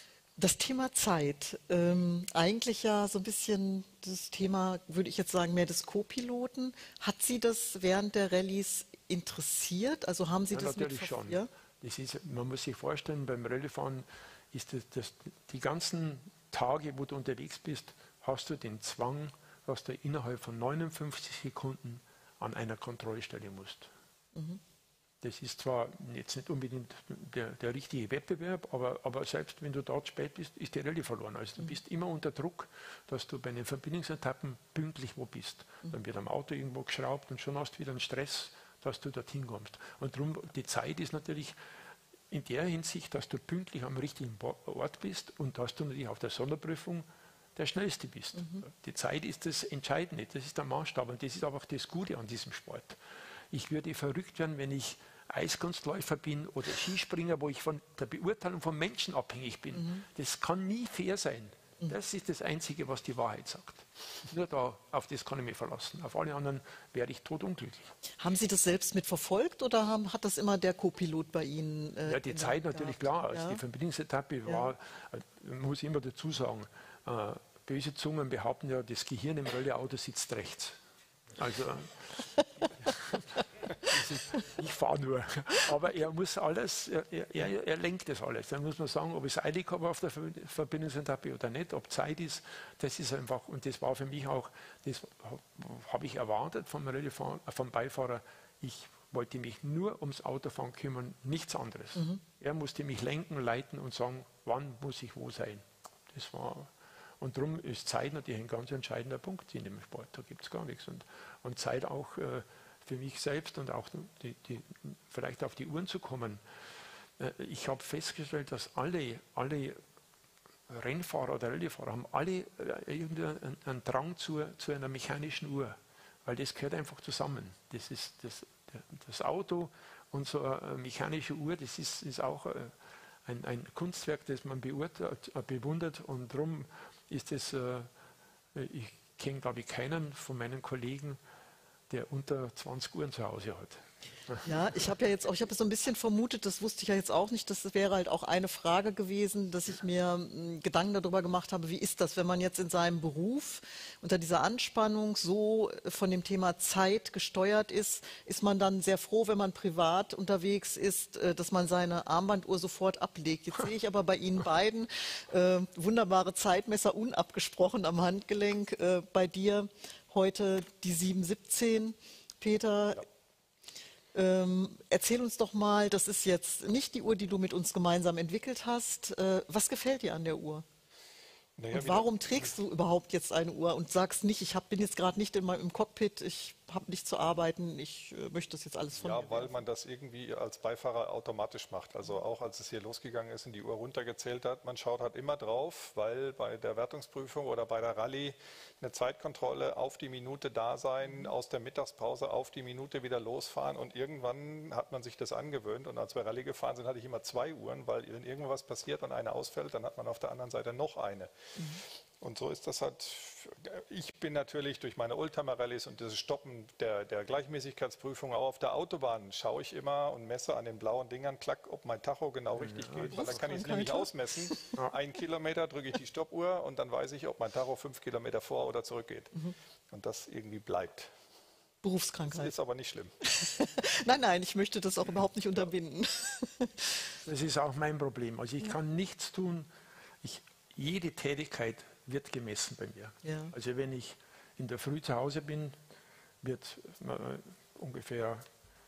Das Thema Zeit, eigentlich ja so ein bisschen das Thema, würde ich jetzt sagen, mehr des Co-Piloten. Hat Sie das während der Rallyes interessiert? Also haben Sie das natürlich schon. Ja? Das ist, man muss sich vorstellen, beim Rallyfahren ist die ganzen Tage, wo du unterwegs bist, hast du den Zwang, dass du innerhalb von 59 Sekunden an einer Kontrollstelle musst. Mhm. Das ist zwar jetzt nicht unbedingt der richtige Wettbewerb, aber selbst wenn du dort spät bist, ist die Rallye verloren. Also du bist immer unter Druck, dass du bei den Verbindungsetappen pünktlich wo bist. Dann wird am Auto irgendwo geschraubt und schon hast du wieder einen Stress, dass du dorthin kommst. Und darum, die Zeit ist natürlich in der Hinsicht, dass du pünktlich am richtigen Ort bist und dass du natürlich auf der Sonderprüfung der Schnellste bist. Die Zeit ist das Entscheidende, das ist der Maßstab und das ist einfach das Gute an diesem Sport. Ich würde verrückt werden, wenn ich Eiskunstläufer bin oder Skispringer, wo ich von der Beurteilung von Menschen abhängig bin. Das kann nie fair sein. Das ist das Einzige, was die Wahrheit sagt. Nur da, auf das kann ich mich verlassen. Auf alle anderen wäre ich totunglücklich. Haben Sie das selbst mitverfolgt oder hat das immer der Co-Pilot bei Ihnen? Ja, die Zeit natürlich klar. Also die Verbindungsetappe war, muss ich immer dazu sagen, böse Zungen behaupten ja, das Gehirn im Rallye-Auto sitzt rechts. Also ich fahre nur, aber er muss alles, er lenkt das alles. Dann muss man sagen, ob ich es eilig habe auf der Verbindungsetappe oder nicht, ob Zeit ist, das ist einfach, und das war für mich auch, das habe ich erwartet vom Beifahrer, ich wollte mich nur ums Autofahren kümmern, nichts anderes. Er musste mich lenken, leiten und sagen, wann muss ich wo sein. Das war... Und darum ist Zeit natürlich ein ganz entscheidender Punkt in dem Sport. Da gibt es gar nichts. Und Zeit auch für mich selbst und auch vielleicht auf die Uhren zu kommen. Ich habe festgestellt, dass alle Rennfahrer oder Rallyefahrer haben alle einen Drang zu einer mechanischen Uhr. Weil das gehört einfach zusammen. Das ist das Auto und so eine mechanische Uhr, das ist auch ein Kunstwerk, das man bewundert. Und darum ist es, ich kenne glaube ich keinen von meinen Kollegen, der unter 20 Uhren zu Hause hat. Ja, ich habe jetzt so ein bisschen vermutet, das wusste ich ja jetzt auch nicht, das wäre halt auch eine Frage gewesen, dass ich mir Gedanken darüber gemacht habe, wie ist das, wenn man jetzt in seinem Beruf unter dieser Anspannung so von dem Thema Zeit gesteuert ist, ist man dann sehr froh, wenn man privat unterwegs ist, dass man seine Armbanduhr sofort ablegt. Jetzt sehe ich aber bei Ihnen beiden wunderbare Zeitmesser unabgesprochen am Handgelenk, bei dir heute die 7:17, Peter. Ja. Erzähl uns doch mal, das ist jetzt nicht die Uhr, die du mit uns gemeinsam entwickelt hast. Was gefällt dir an der Uhr? Naja, und warum trägst du überhaupt jetzt eine Uhr und sagst nicht, bin jetzt gerade nicht im Cockpit, ich habe nicht zu arbeiten, ich möchte das jetzt alles von mir. Ja, weil man das irgendwie als Beifahrer automatisch macht. Also auch als es hier losgegangen ist und die Uhr runtergezählt hat, man schaut halt immer drauf, weil bei der Wertungsprüfung oder bei der Rallye eine Zeitkontrolle auf die Minute da sein, aus der Mittagspause auf die Minute wieder losfahren und irgendwann hat man sich das angewöhnt und als wir Rallye gefahren sind, hatte ich immer 2 Uhren, weil wenn irgendwas passiert und eine ausfällt, dann hat man auf der anderen Seite noch eine. Und so ist das halt, ich bin natürlich durch meine Oldtimer-Rallyes und das Stoppen der Gleichmäßigkeitsprüfung auch auf der Autobahn, schaue ich immer und messe an den blauen Dingern, klack, ob mein Tacho genau richtig geht, weil dann kann ich es nämlich ausmessen. 1 Kilometer drücke ich die Stoppuhr und dann weiß ich, ob mein Tacho 5 Kilometer vor oder zurück geht. Und das irgendwie bleibt. Berufskrankheit. Das ist aber nicht schlimm. Nein, ich möchte das auch überhaupt nicht unterbinden. Das ist auch mein Problem. Also ich kann nichts tun. Jede Tätigkeit wird gemessen bei mir. Ja. Also wenn ich in der Früh zu Hause bin, wird ungefähr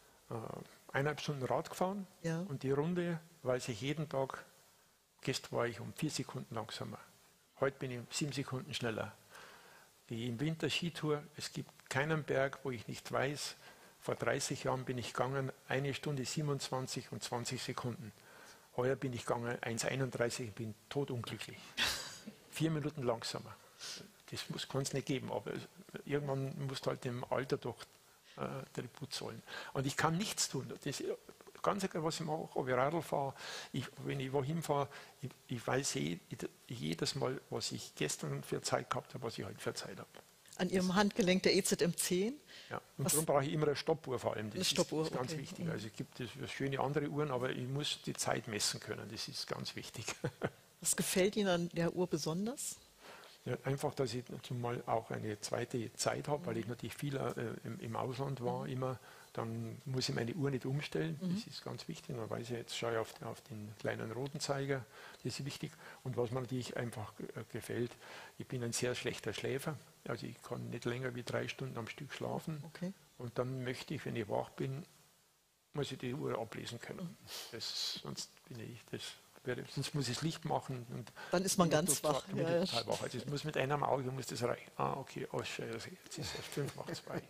1,5 Stunden Rad gefahren. Ja. Und die Runde weiß ich jeden Tag, gestern war ich um 4 Sekunden langsamer. Heute bin ich 7 Sekunden schneller. Die im Winter Skitour, es gibt keinen Berg, wo ich nicht weiß, vor 30 Jahren bin ich gegangen, 1 Stunde 27 und 20 Sekunden. Heuer bin ich gegangen, 1,31, bin todunglücklich. 4 Minuten langsamer. Das kann es nicht geben, aber irgendwann musst du halt dem Alter doch Tribut zollen. Und ich kann nichts tun. Das ist ganz egal, was ich mache, ob ich Radl fahre, wenn ich wohin fahre, ich weiß jedes Mal, was ich gestern für Zeit gehabt habe, was ich heute für Zeit habe. An Ihrem Handgelenk der EZM10? Ja, und darum brauche ich immer eine Stoppuhr vor allem. Das ist ganz wichtig. Also es gibt schöne andere Uhren, aber ich muss die Zeit messen können. Das ist ganz wichtig. Was gefällt Ihnen an der Uhr besonders? Ja, einfach, dass ich zumal auch eine zweite Zeit habe, weil ich natürlich viel im Ausland war immer. Dann muss ich meine Uhr nicht umstellen. Das ist ganz wichtig. Dann weiß ich, jetzt schaue ich auf den kleinen roten Zeiger. Das ist wichtig. Und was mir natürlich einfach gefällt, ich bin ein sehr schlechter Schläfer. Also ich kann nicht länger wie 3 Stunden am Stück schlafen. Okay. Und dann möchte ich, wenn ich wach bin, muss ich die Uhr ablesen können. Sonst muss ich das Licht machen. Und dann ist man ganz wach. Ja, total wach. Also es muss mit einem Auge muss das reichen. Okay, scheiße, jetzt ist es 5 nach 2.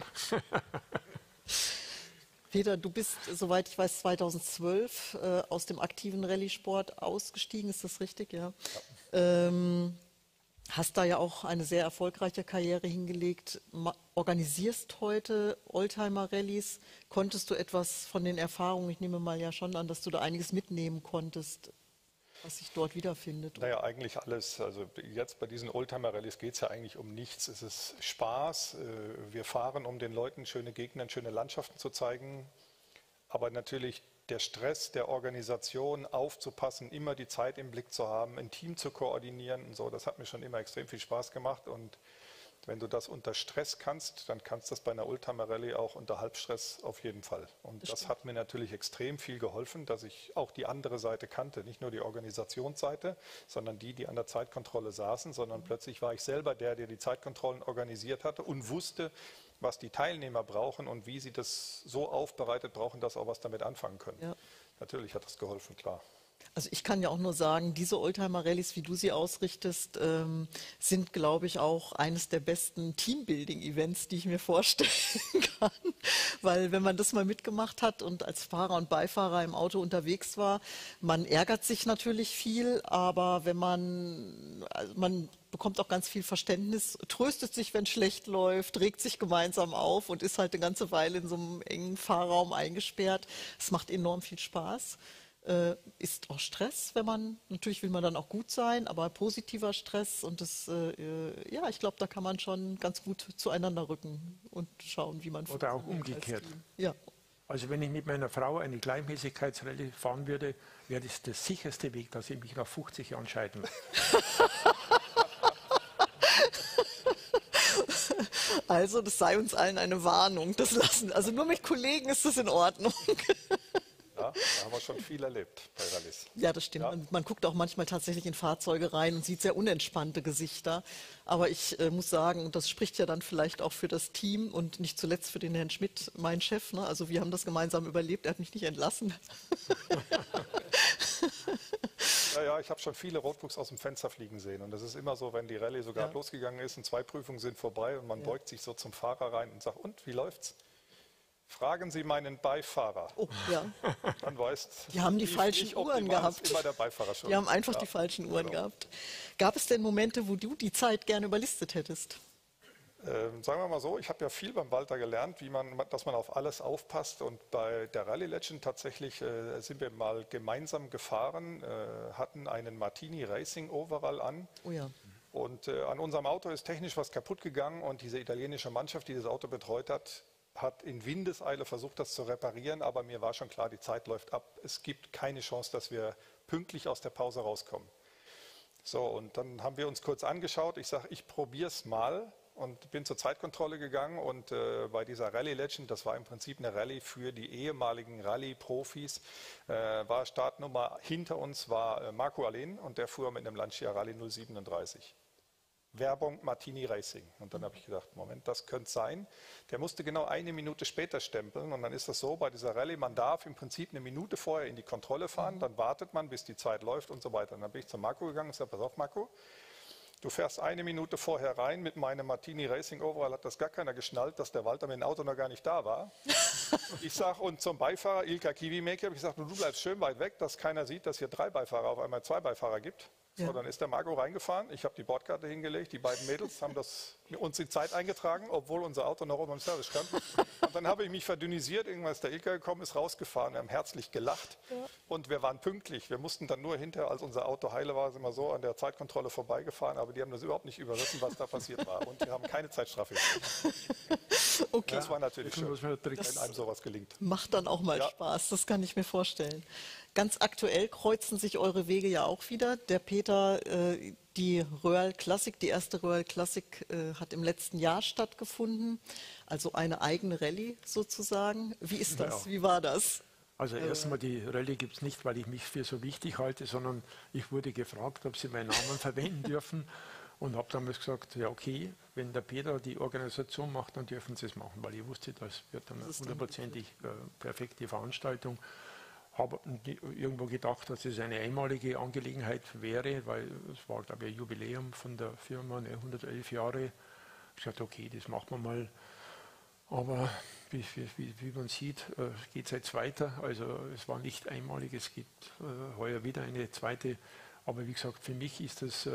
Peter, du bist, soweit ich weiß, 2012 aus dem aktiven Rallye-Sport ausgestiegen, ist das richtig? Ja. Hast da ja auch eine sehr erfolgreiche Karriere hingelegt, organisierst heute Oldtimer-Rallyes. Konntest du etwas von den Erfahrungen, ich nehme mal ja schon an, dass du da einiges mitnehmen konntest, was sich dort wiederfindet? Naja, eigentlich alles. Also jetzt bei diesen Oldtimer-Rallyes geht es ja eigentlich um nichts. Es ist Spaß. Wir fahren, um den Leuten schöne Gegenden, schöne Landschaften zu zeigen. Aber natürlich der Stress der Organisation, aufzupassen, immer die Zeit im Blick zu haben, ein Team zu koordinieren und so, das hat mir schon immer extrem viel Spaß gemacht. Und wenn du das unter Stress kannst, dann kannst du das bei einer Oldtimer-Rallye auch unter Halbstress auf jeden Fall. Und das hat mir natürlich extrem viel geholfen, dass ich auch die andere Seite kannte. Nicht nur die Organisationsseite, sondern die an der Zeitkontrolle saßen, sondern plötzlich war ich selber der die Zeitkontrollen organisiert hatte und wusste, was die Teilnehmer brauchen und wie sie das so aufbereitet brauchen, dass auch was damit anfangen können. Ja. Natürlich hat das geholfen, klar. Also ich kann ja auch nur sagen, diese Oldtimer-Rallyes, wie du sie ausrichtest, sind, glaube ich, auch eines der besten Teambuilding-Events, die ich mir vorstellen kann. Weil wenn man das mal mitgemacht hat und als Fahrer und Beifahrer im Auto unterwegs war, man ärgert sich natürlich viel, aber wenn man bekommt auch ganz viel Verständnis, tröstet sich, wenn es schlecht läuft, regt sich gemeinsam auf und ist halt eine ganze Weile in so einem engen Fahrraum eingesperrt. Es macht enorm viel Spaß. Ist auch Stress, natürlich will man dann auch gut sein, aber positiver Stress und ja, ich glaube, da kann man schon ganz gut zueinander rücken und schauen, wie man oder auch umgekehrt. Ja. Also wenn ich mit meiner Frau eine Gleichmäßigkeitsrallye fahren würde, wäre das der sicherste Weg, dass ich mich nach 50 Jahren scheiden lasse. Also das sei uns allen eine Warnung. Also nur mit Kollegen ist das in Ordnung. Ja, da haben wir schon viel erlebt bei Rallyes. Ja, das stimmt. Ja. Man guckt auch manchmal tatsächlich in Fahrzeuge rein und sieht sehr unentspannte Gesichter. Aber ich muss sagen, das spricht ja dann vielleicht auch für das Team und nicht zuletzt für den Herrn Schmidt, mein Chef. Ne? Also wir haben das gemeinsam überlebt, er hat mich nicht entlassen. Ja, ich habe schon viele Roadbooks aus dem Fenster fliegen sehen. Und das ist immer so, wenn die Rallye sogar losgegangen ist und 2 Prüfungen sind vorbei und man beugt sich so zum Fahrer rein und sagt, und, wie läuft's? Fragen Sie meinen Beifahrer. Oh, ja. Dann weißt, die haben die falschen Uhren gehabt. Immer der Beifahrer schon. Die haben einfach die falschen Uhren gehabt. Gab es denn Momente, wo du die Zeit gerne überlistet hättest? Sagen wir mal so, ich habe ja viel beim Walter gelernt, dass man auf alles aufpasst. Und bei der Rally Legend tatsächlich sind wir mal gemeinsam gefahren, hatten einen Martini Racing Overall an. Oh ja. Und an unserem Auto ist technisch was kaputt gegangen und diese italienische Mannschaft, die das Auto betreut hat in Windeseile versucht, das zu reparieren, aber mir war schon klar, die Zeit läuft ab. Es gibt keine Chance, dass wir pünktlich aus der Pause rauskommen. So, und dann haben wir uns kurz angeschaut. Ich sage, ich probiere es mal und bin zur Zeitkontrolle gegangen. Und bei dieser Rally Legend, das war im Prinzip eine Rallye für die ehemaligen Rallye-Profis, war Startnummer hinter uns war Marco Allen und der fuhr mit einem Lancia Rallye 037. Werbung Martini Racing. Und dann habe ich gedacht, Moment, das könnte sein. Der musste genau 1 Minute später stempeln. Und dann ist das so, bei dieser Rallye, man darf im Prinzip 1 Minute vorher in die Kontrolle fahren. Dann wartet man, bis die Zeit läuft und so weiter. Und dann bin ich zu Marco gegangen und sagte, pass auf Marco, du fährst 1 Minute vorher rein. Mit meinem Martini Racing Overall hat das gar keiner geschnallt, dass der Walter mit dem Auto noch gar nicht da war. Ich sage, und zum Beifahrer Ilka Kiwimäki habe ich gesagt, du bleibst schön weit weg, dass keiner sieht, dass hier 3 Beifahrer auf einmal 2 Beifahrer gibt. So, dann ist der Marco reingefahren, ich habe die Bordkarte hingelegt, die beiden Mädels haben uns die Zeit eingetragen, obwohl unser Auto noch oben im Service stand. Und dann habe ich mich verdünnisiert, irgendwann ist der Ilka gekommen, ist rausgefahren, wir haben herzlich gelacht und wir waren pünktlich. Wir mussten dann nur hinterher, als unser Auto heile war, sind wir so an der Zeitkontrolle vorbeigefahren, aber die haben das überhaupt nicht überrissen, was da passiert war. Und wir haben keine Zeitstrafe gekriegt. Okay. Das war natürlich schön, wenn einem sowas gelingt. Macht dann auch mal Spaß, das kann ich mir vorstellen. Ganz aktuell kreuzen sich eure Wege ja auch wieder. Der Peter, die Royal Classic, die erste Royal Classic hat im letzten Jahr stattgefunden. Also eine eigene Rallye sozusagen. Wie ist das? Ja. Wie war das? Also erstmal, die Rallye gibt es nicht, weil ich mich für so wichtig halte, sondern ich wurde gefragt, ob sie meinen Namen verwenden dürfen. Und habe damals gesagt, ja okay, wenn der Peter die Organisation macht, dann dürfen sie es machen, weil ich wusste, das wird dann eine 100%ig perfekte Veranstaltung. Habe irgendwo gedacht, dass es eine einmalige Angelegenheit wäre, weil es war, glaube ich, ein Jubiläum von der Firma, 111 Jahre. Ich habe gesagt, okay, das machen wir mal. Aber wie man sieht, geht es jetzt weiter. Also es war nicht einmalig, es gibt heuer wieder eine zweite. Aber wie gesagt, für mich ist das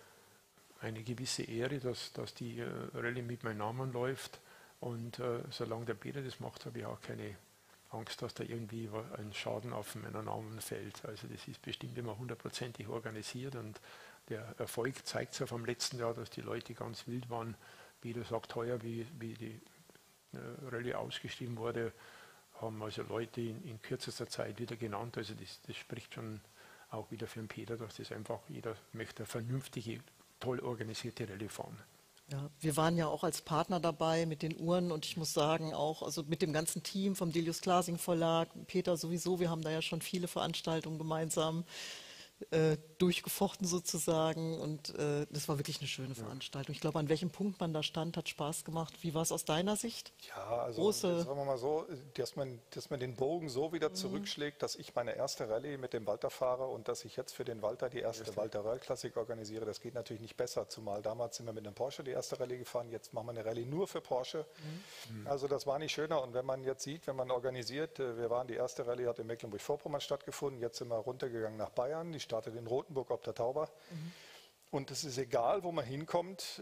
eine gewisse Ehre, dass die Rallye mit meinem Namen läuft. Und solange der Peter das macht, habe ich auch keine Angst, dass da irgendwie ein Schaden auf meinen Namen fällt. Also das ist bestimmt immer 100%ig organisiert und der Erfolg zeigt es ja vom letzten Jahr, dass die Leute ganz wild waren. Peter sagt heuer, wie die Rallye ausgeschrieben wurde, haben also Leute in kürzester Zeit wieder genannt. Also das spricht schon auch wieder für den Peter, dass das einfach jeder möchte eine vernünftige, toll organisierte Rallye fahren. Ja, wir waren ja auch als Partner dabei mit den Uhren und ich muss sagen auch, also mit dem ganzen Team vom Delius Glasing Verlag, Peter sowieso, wir haben da ja schon viele Veranstaltungen gemeinsam durchgefochten sozusagen und das war wirklich eine schöne Veranstaltung. Ich glaube, an welchem Punkt man da stand, hat Spaß gemacht. Wie war es aus deiner Sicht? Ja, also sagen wir mal so, dass man den Bogen so wieder zurückschlägt, dass ich meine erste Rallye mit dem Walter fahre und dass ich jetzt für den Walter die erste Walter Royal Classic organisiere, das geht natürlich nicht besser, zumal damals sind wir mit einem Porsche die erste Rallye gefahren, jetzt machen wir eine Rallye nur für Porsche. Also das war nicht schöner und wenn man jetzt sieht, wenn man organisiert, wir waren die erste Rallye, hat in Mecklenburg-Vorpommern stattgefunden, jetzt sind wir runtergegangen nach Bayern, die startet in Rothenburg ob der Tauber. Und es ist egal, wo man hinkommt,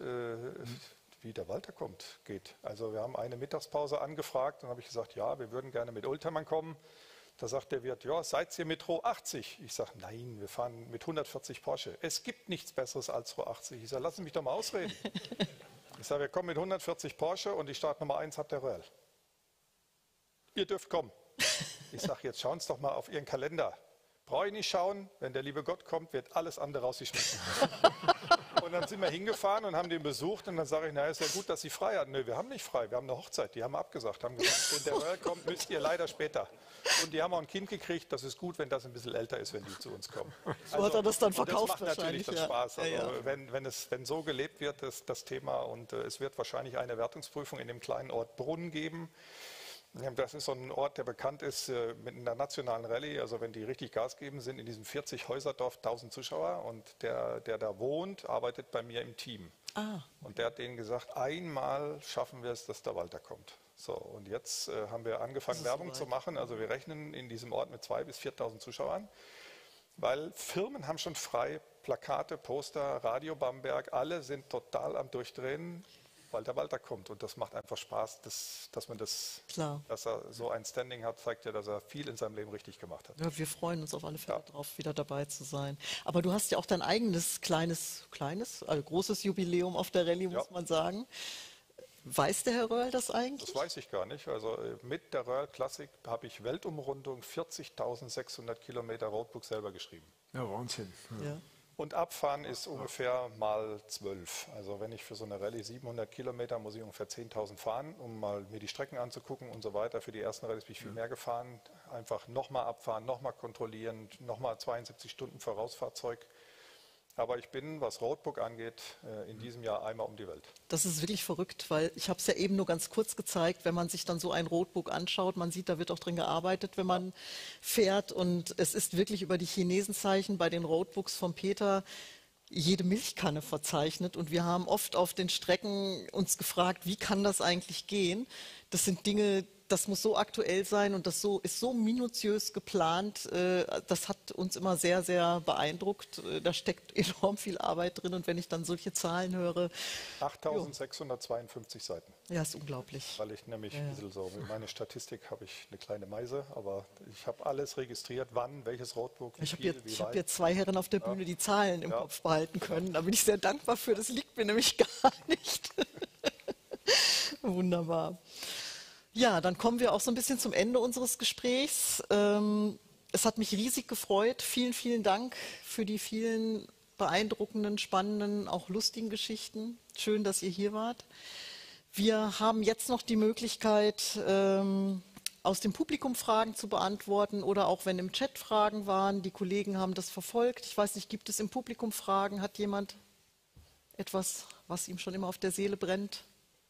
wie der Walter kommt, geht. Also wir haben eine Mittagspause angefragt, dann habe ich gesagt, ja, wir würden gerne mit Oldtimern kommen. Da sagt der Wirt, ja, seid ihr mit Roh 80? Ich sage, nein, wir fahren mit 140 Porsche. Es gibt nichts Besseres als Roh 80. Ich sage, lassen Sie mich doch mal ausreden. Ich sage, wir kommen mit 140 Porsche und die Startnummer 1 hat der Royal. Ihr dürft kommen. Ich sage, jetzt schauen Sie doch mal auf Ihren Kalender. Brauche ich nicht schauen, wenn der liebe Gott kommt, wird alles andere rausgeschmissen. Und dann sind wir hingefahren und haben den besucht und dann sage ich, naja, ist ja gut, dass Sie frei hatten. Nö, wir haben nicht frei, wir haben eine Hochzeit, die haben wir abgesagt. Haben gesagt, wenn der Royal kommt, müsst ihr leider später. Und die haben auch ein Kind gekriegt, das ist gut, wenn das ein bisschen älter ist, wenn die zu uns kommen. So hat er das dann verkauft das macht natürlich dann Spaß. Also, ja. Wenn so gelebt wird, das Thema, und es wird wahrscheinlich eine Wertungsprüfung in dem kleinen Ort Brunn geben. Das ist so ein Ort, der bekannt ist mit einer nationalen Rallye. Also wenn die richtig Gas geben, sind in diesem 40-Häuserdorf 1000 Zuschauer. Und der da wohnt, arbeitet bei mir im Team. Und der hat denen gesagt, einmal schaffen wir es, dass der Walter kommt. So, und jetzt haben wir angefangen, Werbung zu machen. Also wir rechnen in diesem Ort mit 2.000 bis 4.000 Zuschauern. Weil Firmen haben schon frei, Plakate, Poster, Radio Bamberg, alle sind total am Durchdrehen, weil der Walter kommt. Und das macht einfach Spaß, dass er so ein Standing hat, zeigt ja, dass er viel in seinem Leben richtig gemacht hat. Ja, wir freuen uns auf alle Fälle drauf, wieder dabei zu sein. Aber du hast ja auch dein eigenes großes Jubiläum auf der Rallye, muss man sagen. Weiß der Herr Röhrl das eigentlich? Das weiß ich gar nicht. Also mit der Röhrl Classic habe ich Weltumrundung 40.600 Kilometer Roadbook selber geschrieben. Ja, Wahnsinn. Ja. Und Abfahren ist ungefähr mal 12. Also wenn ich für so eine Rallye 700 Kilometer, muss ich ungefähr 10.000 fahren, um mal mir die Strecken anzugucken und so weiter. Für die ersten Rallyes bin ich viel mehr gefahren. Einfach nochmal abfahren, nochmal kontrollieren, nochmal 72 Stunden Vorausfahrzeug. Aber ich bin, was Roadbook angeht, in diesem Jahr einmal um die Welt. Das ist wirklich verrückt, weil ich habe es ja eben nur ganz kurz gezeigt, wenn man sich dann so ein Roadbook anschaut, man sieht, da wird auch drin gearbeitet, wenn man fährt. Und es ist wirklich über die Chinesenzeichen bei den Roadbooks von Peter jede Milchkanne verzeichnet. Und wir haben oft auf den Strecken uns gefragt, wie kann das eigentlich gehen? Das sind Dinge, das muss so aktuell sein und das ist so minutiös geplant. Das hat uns immer sehr, sehr beeindruckt. Da steckt enorm viel Arbeit drin. Und wenn ich dann solche Zahlen höre... 8.652 Seiten. Ja, ist unglaublich. Weil ich nämlich ein bisschen so, mit meiner Statistik habe ich eine kleine Meise, aber ich habe alles registriert, wann, welches Roadbook, wie viel, wie weit. Ich habe jetzt 2 Herren auf der Bühne, die Zahlen im Kopf behalten können. Da bin ich sehr dankbar für. Das liegt mir nämlich gar nicht. Wunderbar. Ja, dann kommen wir auch so ein bisschen zum Ende unseres Gesprächs. Es hat mich riesig gefreut. Vielen, vielen Dank für die vielen beeindruckenden, spannenden, auch lustigen Geschichten. Schön, dass ihr hier wart. Wir haben jetzt noch die Möglichkeit, aus dem Publikum Fragen zu beantworten oder auch wenn im Chat Fragen waren. Die Kollegen haben das verfolgt. Ich weiß nicht, gibt es im Publikum Fragen? Hat jemand etwas, was ihm schon immer auf der Seele brennt?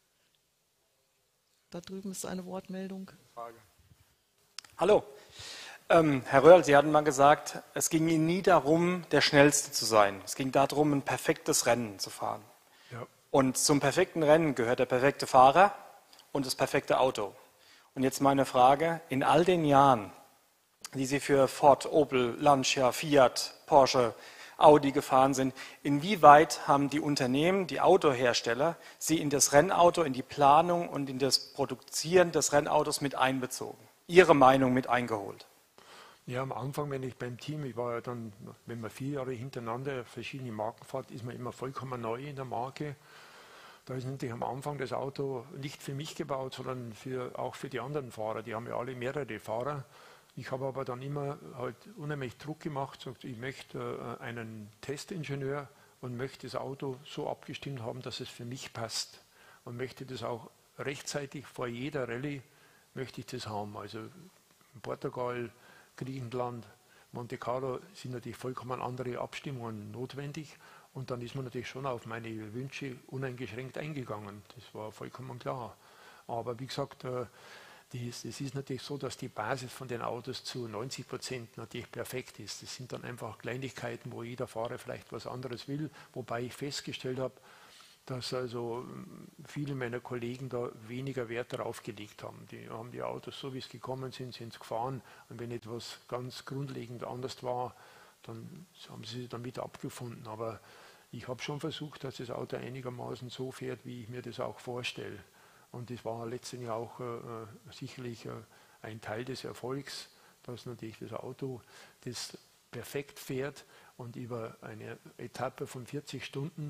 Da drüben ist eine Wortmeldung. Frage. Hallo. Herr Röhrl, Sie hatten mal gesagt, es ging Ihnen nie darum, der Schnellste zu sein. Es ging darum, ein perfektes Rennen zu fahren. Ja. Und zum perfekten Rennen gehört der perfekte Fahrer und das perfekte Auto. Und jetzt meine Frage, in all den Jahren, die Sie für Ford, Opel, Lancia, Fiat, Porsche, Audi gefahren sind, inwieweit haben die Unternehmen, die Autohersteller, Sie in das Rennauto, in die Planung und in das Produzieren des Rennautos mit einbezogen? Ihre Meinung mit eingeholt? Ja, am Anfang, wenn ich beim Team, ich war ja dann, wenn man 4 Jahre hintereinander verschiedene Marken fährt, ist man immer vollkommen neu in der Marke. Da ist natürlich am Anfang das Auto nicht für mich gebaut, sondern auch für die anderen Fahrer. Die haben ja alle mehrere Fahrer. Ich habe aber dann immer halt unheimlich Druck gemacht, gesagt, ich möchte einen Testingenieur und möchte das Auto so abgestimmt haben, dass es für mich passt. Und möchte das auch rechtzeitig vor jeder Rallye, möchte ich das haben. Also in Portugal, Griechenland, Monte Carlo sind natürlich vollkommen andere Abstimmungen notwendig. Und dann ist man natürlich schon auf meine Wünsche uneingeschränkt eingegangen. Das war vollkommen klar. Aber wie gesagt, es ist natürlich so, dass die Basis von den Autos zu 90% natürlich perfekt ist. Das sind dann einfach Kleinigkeiten, wo jeder Fahrer vielleicht was anderes will. Wobei ich festgestellt habe, dass also viele meiner Kollegen da weniger Wert darauf gelegt haben. Die haben die Autos so, wie es gekommen sind, sind gefahren. Und wenn etwas ganz grundlegend anders war, dann haben sie sich damit abgefunden. Aber ich habe schon versucht, dass das Auto einigermaßen so fährt, wie ich mir das auch vorstelle. Und das war letztendlich auch sicherlich ein Teil des Erfolgs, dass natürlich das Auto das perfekt fährt und über eine Etappe von 40 Stunden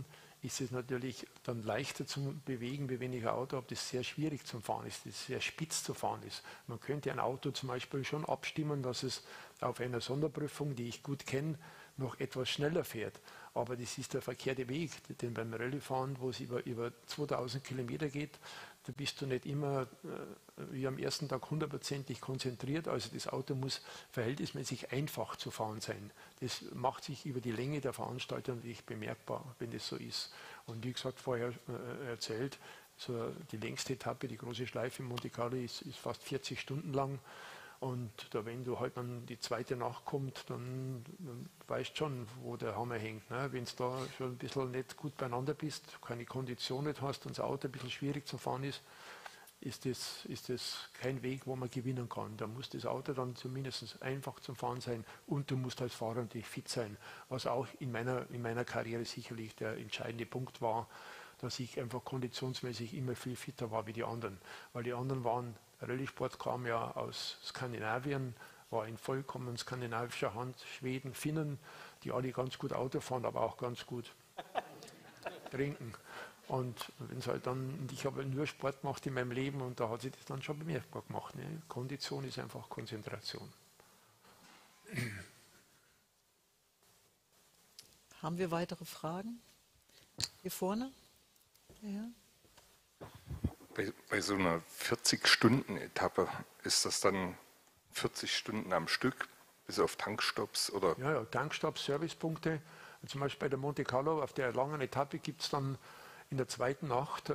ist es natürlich dann leichter zu bewegen, wie wenn ich ein Auto habe, das sehr schwierig zu fahren ist, das sehr spitz zu fahren ist. Man könnte ein Auto zum Beispiel schon abstimmen, dass es auf einer Sonderprüfung, die ich gut kenne, noch etwas schneller fährt. Aber das ist der verkehrte Weg, denn beim Rallye-Fahren, wo es über 2000 Kilometer geht, da bist du nicht immer wie am ersten Tag 100%ig konzentriert. Also das Auto muss verhältnismäßig einfach zu fahren sein. Das macht sich über die Länge der Veranstaltung natürlich bemerkbar, wenn das so ist. Und wie gesagt, vorher erzählt, so die längste Etappe, die große Schleife in Monte Carlo ist fast 40 Stunden lang. Und da, wenn du halt dann die zweite Nacht kommt, dann weißt du schon, wo der Hammer hängt. Ne? Wenn du da schon ein bisschen nicht gut beieinander bist, keine Kondition nicht hast und das Auto ein bisschen schwierig zu fahren ist das kein Weg, wo man gewinnen kann. Da muss das Auto dann zumindest einfach zum Fahren sein und du musst als Fahrer natürlich fit sein. Was auch in meiner Karriere sicherlich der entscheidende Punkt war, dass ich einfach konditionsmäßig immer viel fitter war wie die anderen. Weil die anderen waren, Rallye-Sport kam ja aus Skandinavien, war in vollkommen skandinavischer Hand, Schweden, Finnen, die alle ganz gut Auto fahren, aber auch ganz gut trinken. Und wenn es halt dann, und ich habe nur Sport gemacht in meinem Leben und da hat sich das dann schon bemerkbar gemacht. Ne? Kondition ist einfach Konzentration. Haben wir weitere Fragen? Hier vorne? Ja. Bei so einer 40-Stunden-Etappe ist das dann 40 Stunden am Stück, bis auf Tankstopps? Oder? Ja, Tankstopps, Servicepunkte. Und zum Beispiel bei der Monte Carlo, auf der langen Etappe gibt es dann in der zweiten Nacht,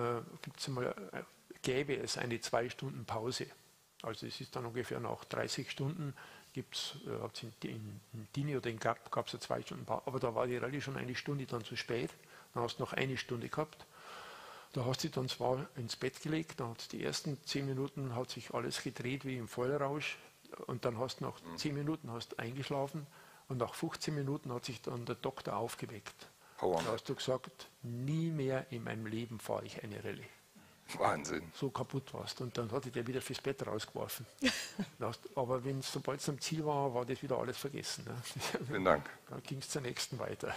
gäbe es eine 2 Stunden Pause. Also es ist dann ungefähr nach 30 Stunden, hat es in Dini oder in Gap gab es eine 2 Stunden Pause, aber da war die Rallye schon eine Stunde dann zu spät, dann hast du noch eine Stunde gehabt. Da hast du dich dann zwar ins Bett gelegt, dann hat die ersten 10 Minuten hat sich alles gedreht wie im Vollrausch und dann hast du nach 10 Minuten hast eingeschlafen und nach 15 Minuten hat sich dann der Doktor aufgeweckt. Da hast du gesagt, nie mehr in meinem Leben fahre ich eine Rallye. Wahnsinn. So kaputt warst. Und dann hat der wieder fürs Bett rausgeworfen. Aber sobald es am Ziel war, war das wieder alles vergessen. Ne? Vielen Dank. Dann ging es zur nächsten weiter.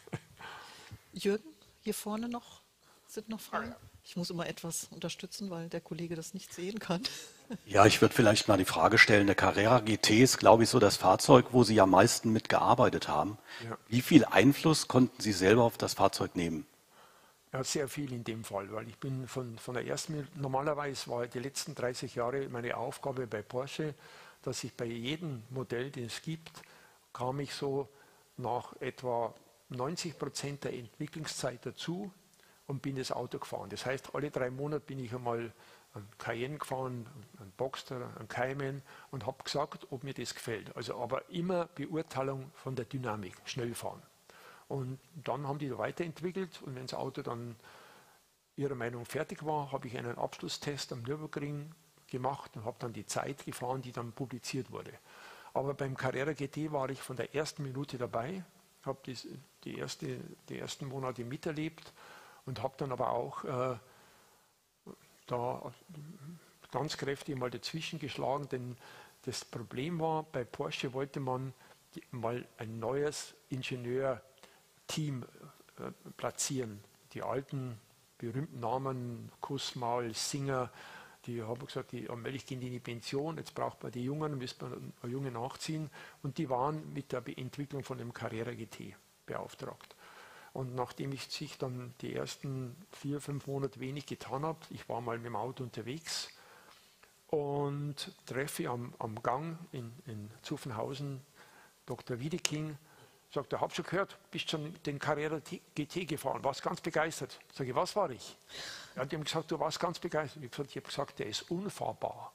Jürgen, hier vorne noch? Sind noch Fragen? Ich muss immer etwas unterstützen, weil der Kollege das nicht sehen kann. Ja, ich würde vielleicht mal die Frage stellen, der Carrera GT ist, glaube ich, so das Fahrzeug, wo Sie am meisten mitgearbeitet haben. Ja. Wie viel Einfluss konnten Sie selber auf das Fahrzeug nehmen? Ja, sehr viel in dem Fall, weil ich bin von der ersten, normalerweise war die letzten 30 Jahre meine Aufgabe bei Porsche, dass ich bei jedem Modell, den es gibt, kam ich so nach etwa 90% der Entwicklungszeit dazu und bin das Auto gefahren. Das heißt, alle 3 Monate bin ich einmal einen Cayenne gefahren, einen Boxster, einen Cayman und habe gesagt, ob mir das gefällt. Also aber immer Beurteilung von der Dynamik, schnell fahren. Und dann haben die weiterentwickelt und wenn das Auto dann ihrer Meinung fertig war, habe ich einen Abschlusstest am Nürburgring gemacht und habe dann die Zeit gefahren, die dann publiziert wurde. Aber beim Carrera GT war ich von der ersten Minute dabei, habe die ersten Monate miterlebt und habe dann aber auch da ganz kräftig mal dazwischen geschlagen, denn das Problem war, bei Porsche wollte man mal ein neues Ingenieurteam platzieren. Die alten berühmten Namen, Kussmaul, Singer, die haben gesagt, die allmählich gehen in die Pension, jetzt braucht man die Jungen, müssen wir Junge nachziehen und die waren mit der Entwicklung von dem Carrera GT beauftragt. Und nachdem ich sich dann die ersten 4, 5 Monate wenig getan habe, ich war mal mit dem Auto unterwegs und treffe am Gang in Zuffenhausen Dr. Wiedeking, sagt er, hab schon gehört, bist schon den Carrera GT gefahren, warst ganz begeistert. Sage ich, was war ich? Er hat ihm gesagt, du warst ganz begeistert. Ich habe gesagt, der ist unfahrbar.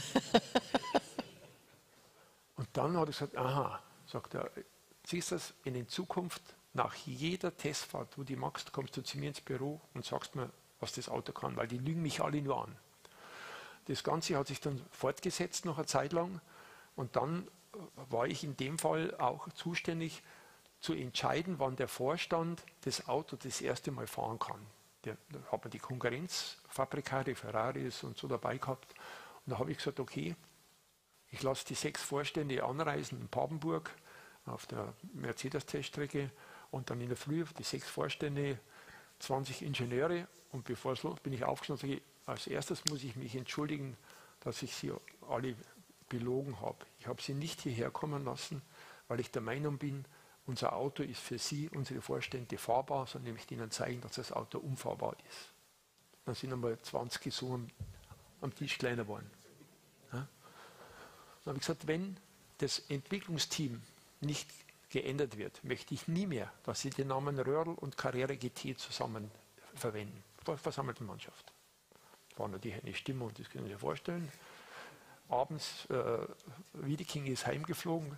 Und dann hat er gesagt, aha, sagt er, siehst du das, in Zukunft nach jeder Testfahrt, wo du machst, kommst du zu mir ins Büro und sagst mir, was das Auto kann, weil die lügen mich alle nur an. Das Ganze hat sich dann fortgesetzt noch eine Zeit lang und dann war ich in dem Fall auch zuständig zu entscheiden, wann der Vorstand das Auto das erste Mal fahren kann. Da hat man die Konkurrenzfabrikate, Ferraris und so dabei gehabt und da habe ich gesagt, okay, ich lasse die 6 Vorstände anreisen in Papenburg auf der Mercedes-Teststrecke und dann in der Früh die 6 Vorstände 20 Ingenieure und bevor es los bin ich aufgestanden und sage, als erstes muss ich mich entschuldigen, dass ich Sie alle belogen habe. Ich habe Sie nicht hierher kommen lassen, weil ich der Meinung bin, unser Auto ist für Sie, unsere Vorstände, fahrbar, sondern ich möchte Ihnen zeigen, dass das Auto unfahrbar ist. Dann sind einmal 20 so am Tisch kleiner geworden. Ja? Dann habe ich gesagt, wenn das Entwicklungsteam nicht geändert wird, möchte ich nie mehr, dass Sie den Namen Röhrl und Carrera GT zusammen verwenden. Versammelte Mannschaft. War natürlich eine Stimmung, das können Sie sich vorstellen. Abends, Wiedeking ist heimgeflogen,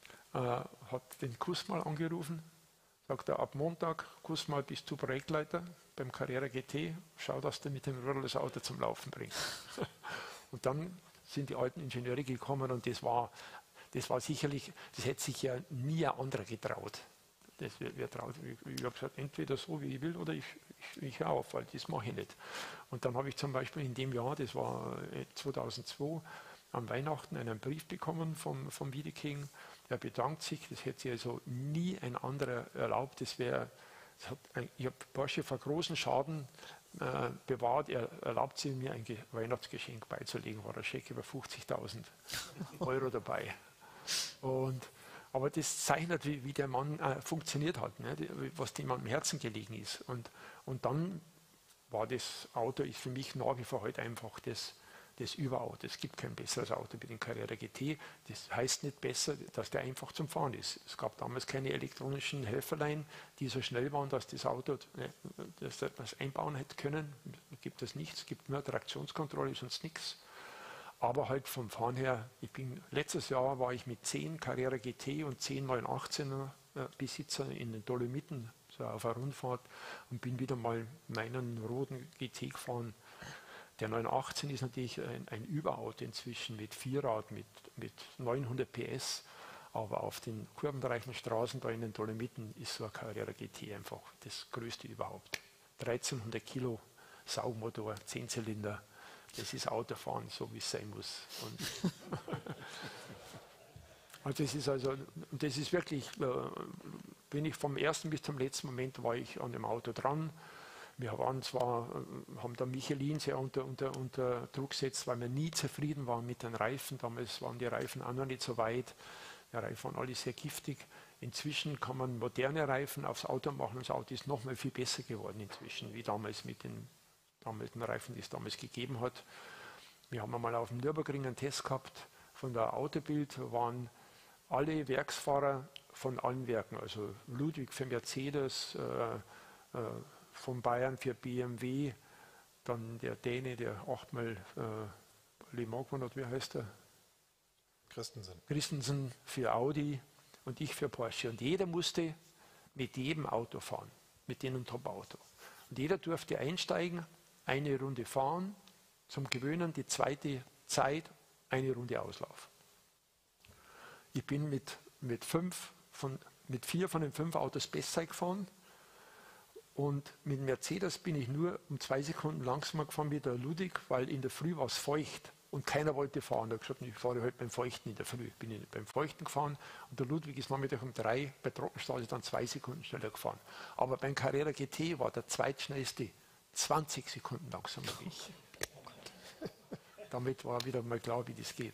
hat den Kussmal angerufen, sagt er, ab Montag, Kussmal bist du Projektleiter beim Carrera GT, schau, dass du mit dem Röhrl das Auto zum Laufen bringst. Und dann sind die alten Ingenieure gekommen und das war sicherlich, das hätte sich ja nie ein anderer getraut. Wer traut, ich habe gesagt, entweder so wie ich will oder ich höre auf, weil das mache ich nicht. Und dann habe ich zum Beispiel in dem Jahr, das war 2002, am Weihnachten einen Brief bekommen vom Wiedeking. Er bedankt sich, das hätte sich also nie ein anderer erlaubt. Ich habe Porsche vor großen Schaden bewahrt. Er erlaubt sich mir ein Weihnachtsgeschenk beizulegen, war ein Scheck über 50.000 Euro dabei. Aber das zeichnet, wie der Mann funktioniert hat, ne? Was dem am Herzen gelegen ist. Und dann war das Auto ist für mich nach wie vor heute einfach das Überauto. Es gibt kein besseres Auto wie den Carrera GT. Das heißt nicht besser, dass der einfach zum Fahren ist. Es gab damals keine elektronischen Helferlein, die so schnell waren, dass das Auto das einbauen hätte können. Gibt es nichts, es gibt nur Traktionskontrolle, sonst nichts. Aber halt vom Fahren her, letztes Jahr war ich mit 10 Carrera GT und 10 918er Besitzer in den Dolomiten, so auf einer Rundfahrt, und bin wieder mal meinen roten GT gefahren. Der 918 ist natürlich ein Überauto inzwischen mit Vierrad, mit 900 PS, aber auf den kurvenreichen Straßen da in den Dolomiten ist so ein Carrera GT einfach das größte überhaupt. 1300 Kilo Saumotor, 10 Zylinder. Das ist Autofahren, so wie es sein muss. Und das ist wirklich, bin ich vom ersten bis zum letzten Moment war ich an dem Auto dran. Wir haben da Michelin sehr unter Druck gesetzt, weil wir nie zufrieden waren mit den Reifen. Damals waren die Reifen auch noch nicht so weit. Die Reifen waren alle sehr giftig. Inzwischen kann man moderne Reifen aufs Auto machen. Das Auto ist noch mal viel besser geworden inzwischen, wie damals mit den Reifen, die es damals gegeben hat. Wir haben einmal auf dem Nürburgring einen Test gehabt von der Autobild, waren alle Werksfahrer von allen Werken, also Ludwig für Mercedes, von Bayern für BMW, dann der Däne, der 8-mal Le Mans gewonnen hat, wie heißt er? Christensen für Audi und ich für Porsche. Und jeder musste mit jedem Auto fahren, mit dem Top-Auto. Und jeder durfte einsteigen, eine Runde fahren, zum Gewöhnen, die zweite Zeit, eine Runde Auslauf. Ich bin mit 4 von den 5 Autos Bestzeit gefahren und mit Mercedes bin ich nur um 2 Sekunden langsamer gefahren wie der Ludwig, weil in der Früh war es feucht und keiner wollte fahren. Da habe ich gesagt, ich fahre halt beim Feuchten in der Früh. Bin ich beim Feuchten gefahren und der Ludwig ist nachmittag um 3 bei Trockenstraße dann 2 Sekunden schneller gefahren. Aber beim Carrera GT war der zweitschnellste 20 Sekunden langsamer wie ich. Damit war wieder mal klar, wie das geht.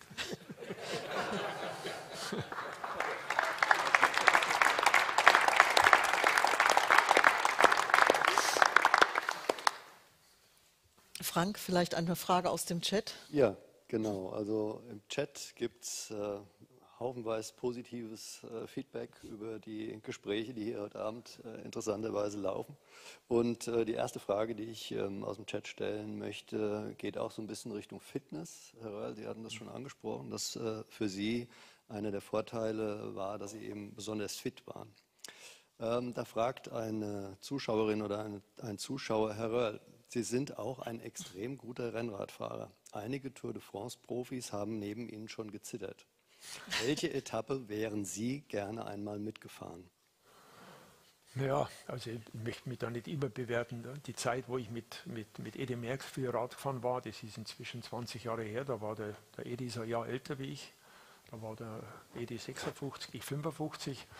Frank, vielleicht eine Frage aus dem Chat? Ja, genau. Also im Chat gibt es haufenweise positives Feedback über die Gespräche, die hier heute Abend interessanterweise laufen. Und die erste Frage, die ich aus dem Chat stellen möchte, geht auch so ein bisschen Richtung Fitness. Herr Röhrl, Sie hatten das schon angesprochen, dass für Sie einer der Vorteile war, dass Sie eben besonders fit waren. Da fragt eine Zuschauerin oder ein Zuschauer, Herr Röhrl, Sie sind auch ein extrem guter Rennradfahrer. Einige Tour de France-Profis haben neben Ihnen schon gezittert. Welche Etappe wären Sie gerne einmal mitgefahren? Ja, also ich möchte mich da nicht immer bewerten. Die Zeit, wo ich mit Edi Merckx für Rad gefahren war, das ist inzwischen 20 Jahre her, da war der Edi so ein Jahr älter wie ich. Da war der Edi 56, ich 55.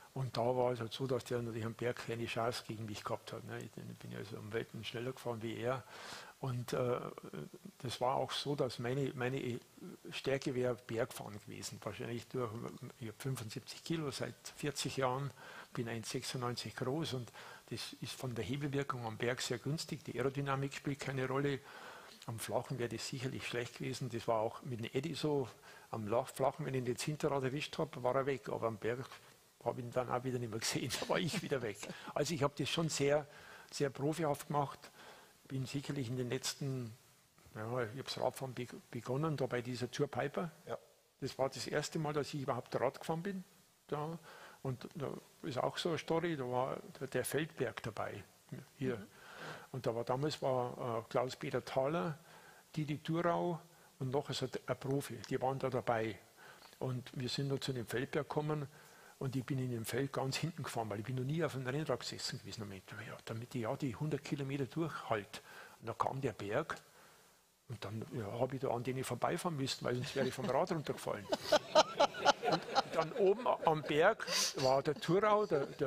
Und da war es halt so, dass der natürlich am Berg keine Chance gegen mich gehabt hat. Ne? Ich bin ja also am Welten schneller gefahren wie er. Und das war auch so, dass meine Stärke wäre Bergfahren gewesen. Wahrscheinlich durch, ich habe 75 Kilo seit 40 Jahren, bin 1,96 groß und das ist von der Hebelwirkung am Berg sehr günstig. Die Aerodynamik spielt keine Rolle. Am Flachen wäre das sicherlich schlecht gewesen. Das war auch mit dem Eddy so. Am Flachen, wenn ich ihn das Hinterrad erwischt habe, war er weg. Aber am Berg habe ich ihn dann auch wieder nicht mehr gesehen. Da war ich wieder weg. Also ich habe das schon sehr, sehr profihaft gemacht. Bin sicherlich in den letzten, ja, ich habe das Radfahren begonnen, da bei dieser Tour Piper. Ja. Das war das erste Mal, dass ich überhaupt Rad gefahren bin. Da. Und da ist auch so eine Story, da war der Feldberg dabei. Hier. Und da war damals Klaus-Peter Thaler, Didi Thurau und noch ein Profi, die waren da dabei. Und wir sind da zu dem Feldberg gekommen und ich bin in dem Feld ganz hinten gefahren, weil ich bin noch nie auf einem Rennrad gesessen gewesen. Ja, damit ich ja die 100 Kilometer durchhalte. Und da kam der Berg und dann habe ich da an denen vorbeifahren müssen, weil sonst wäre ich vom Rad runtergefallen. Und dann oben am Berg war der Thurau,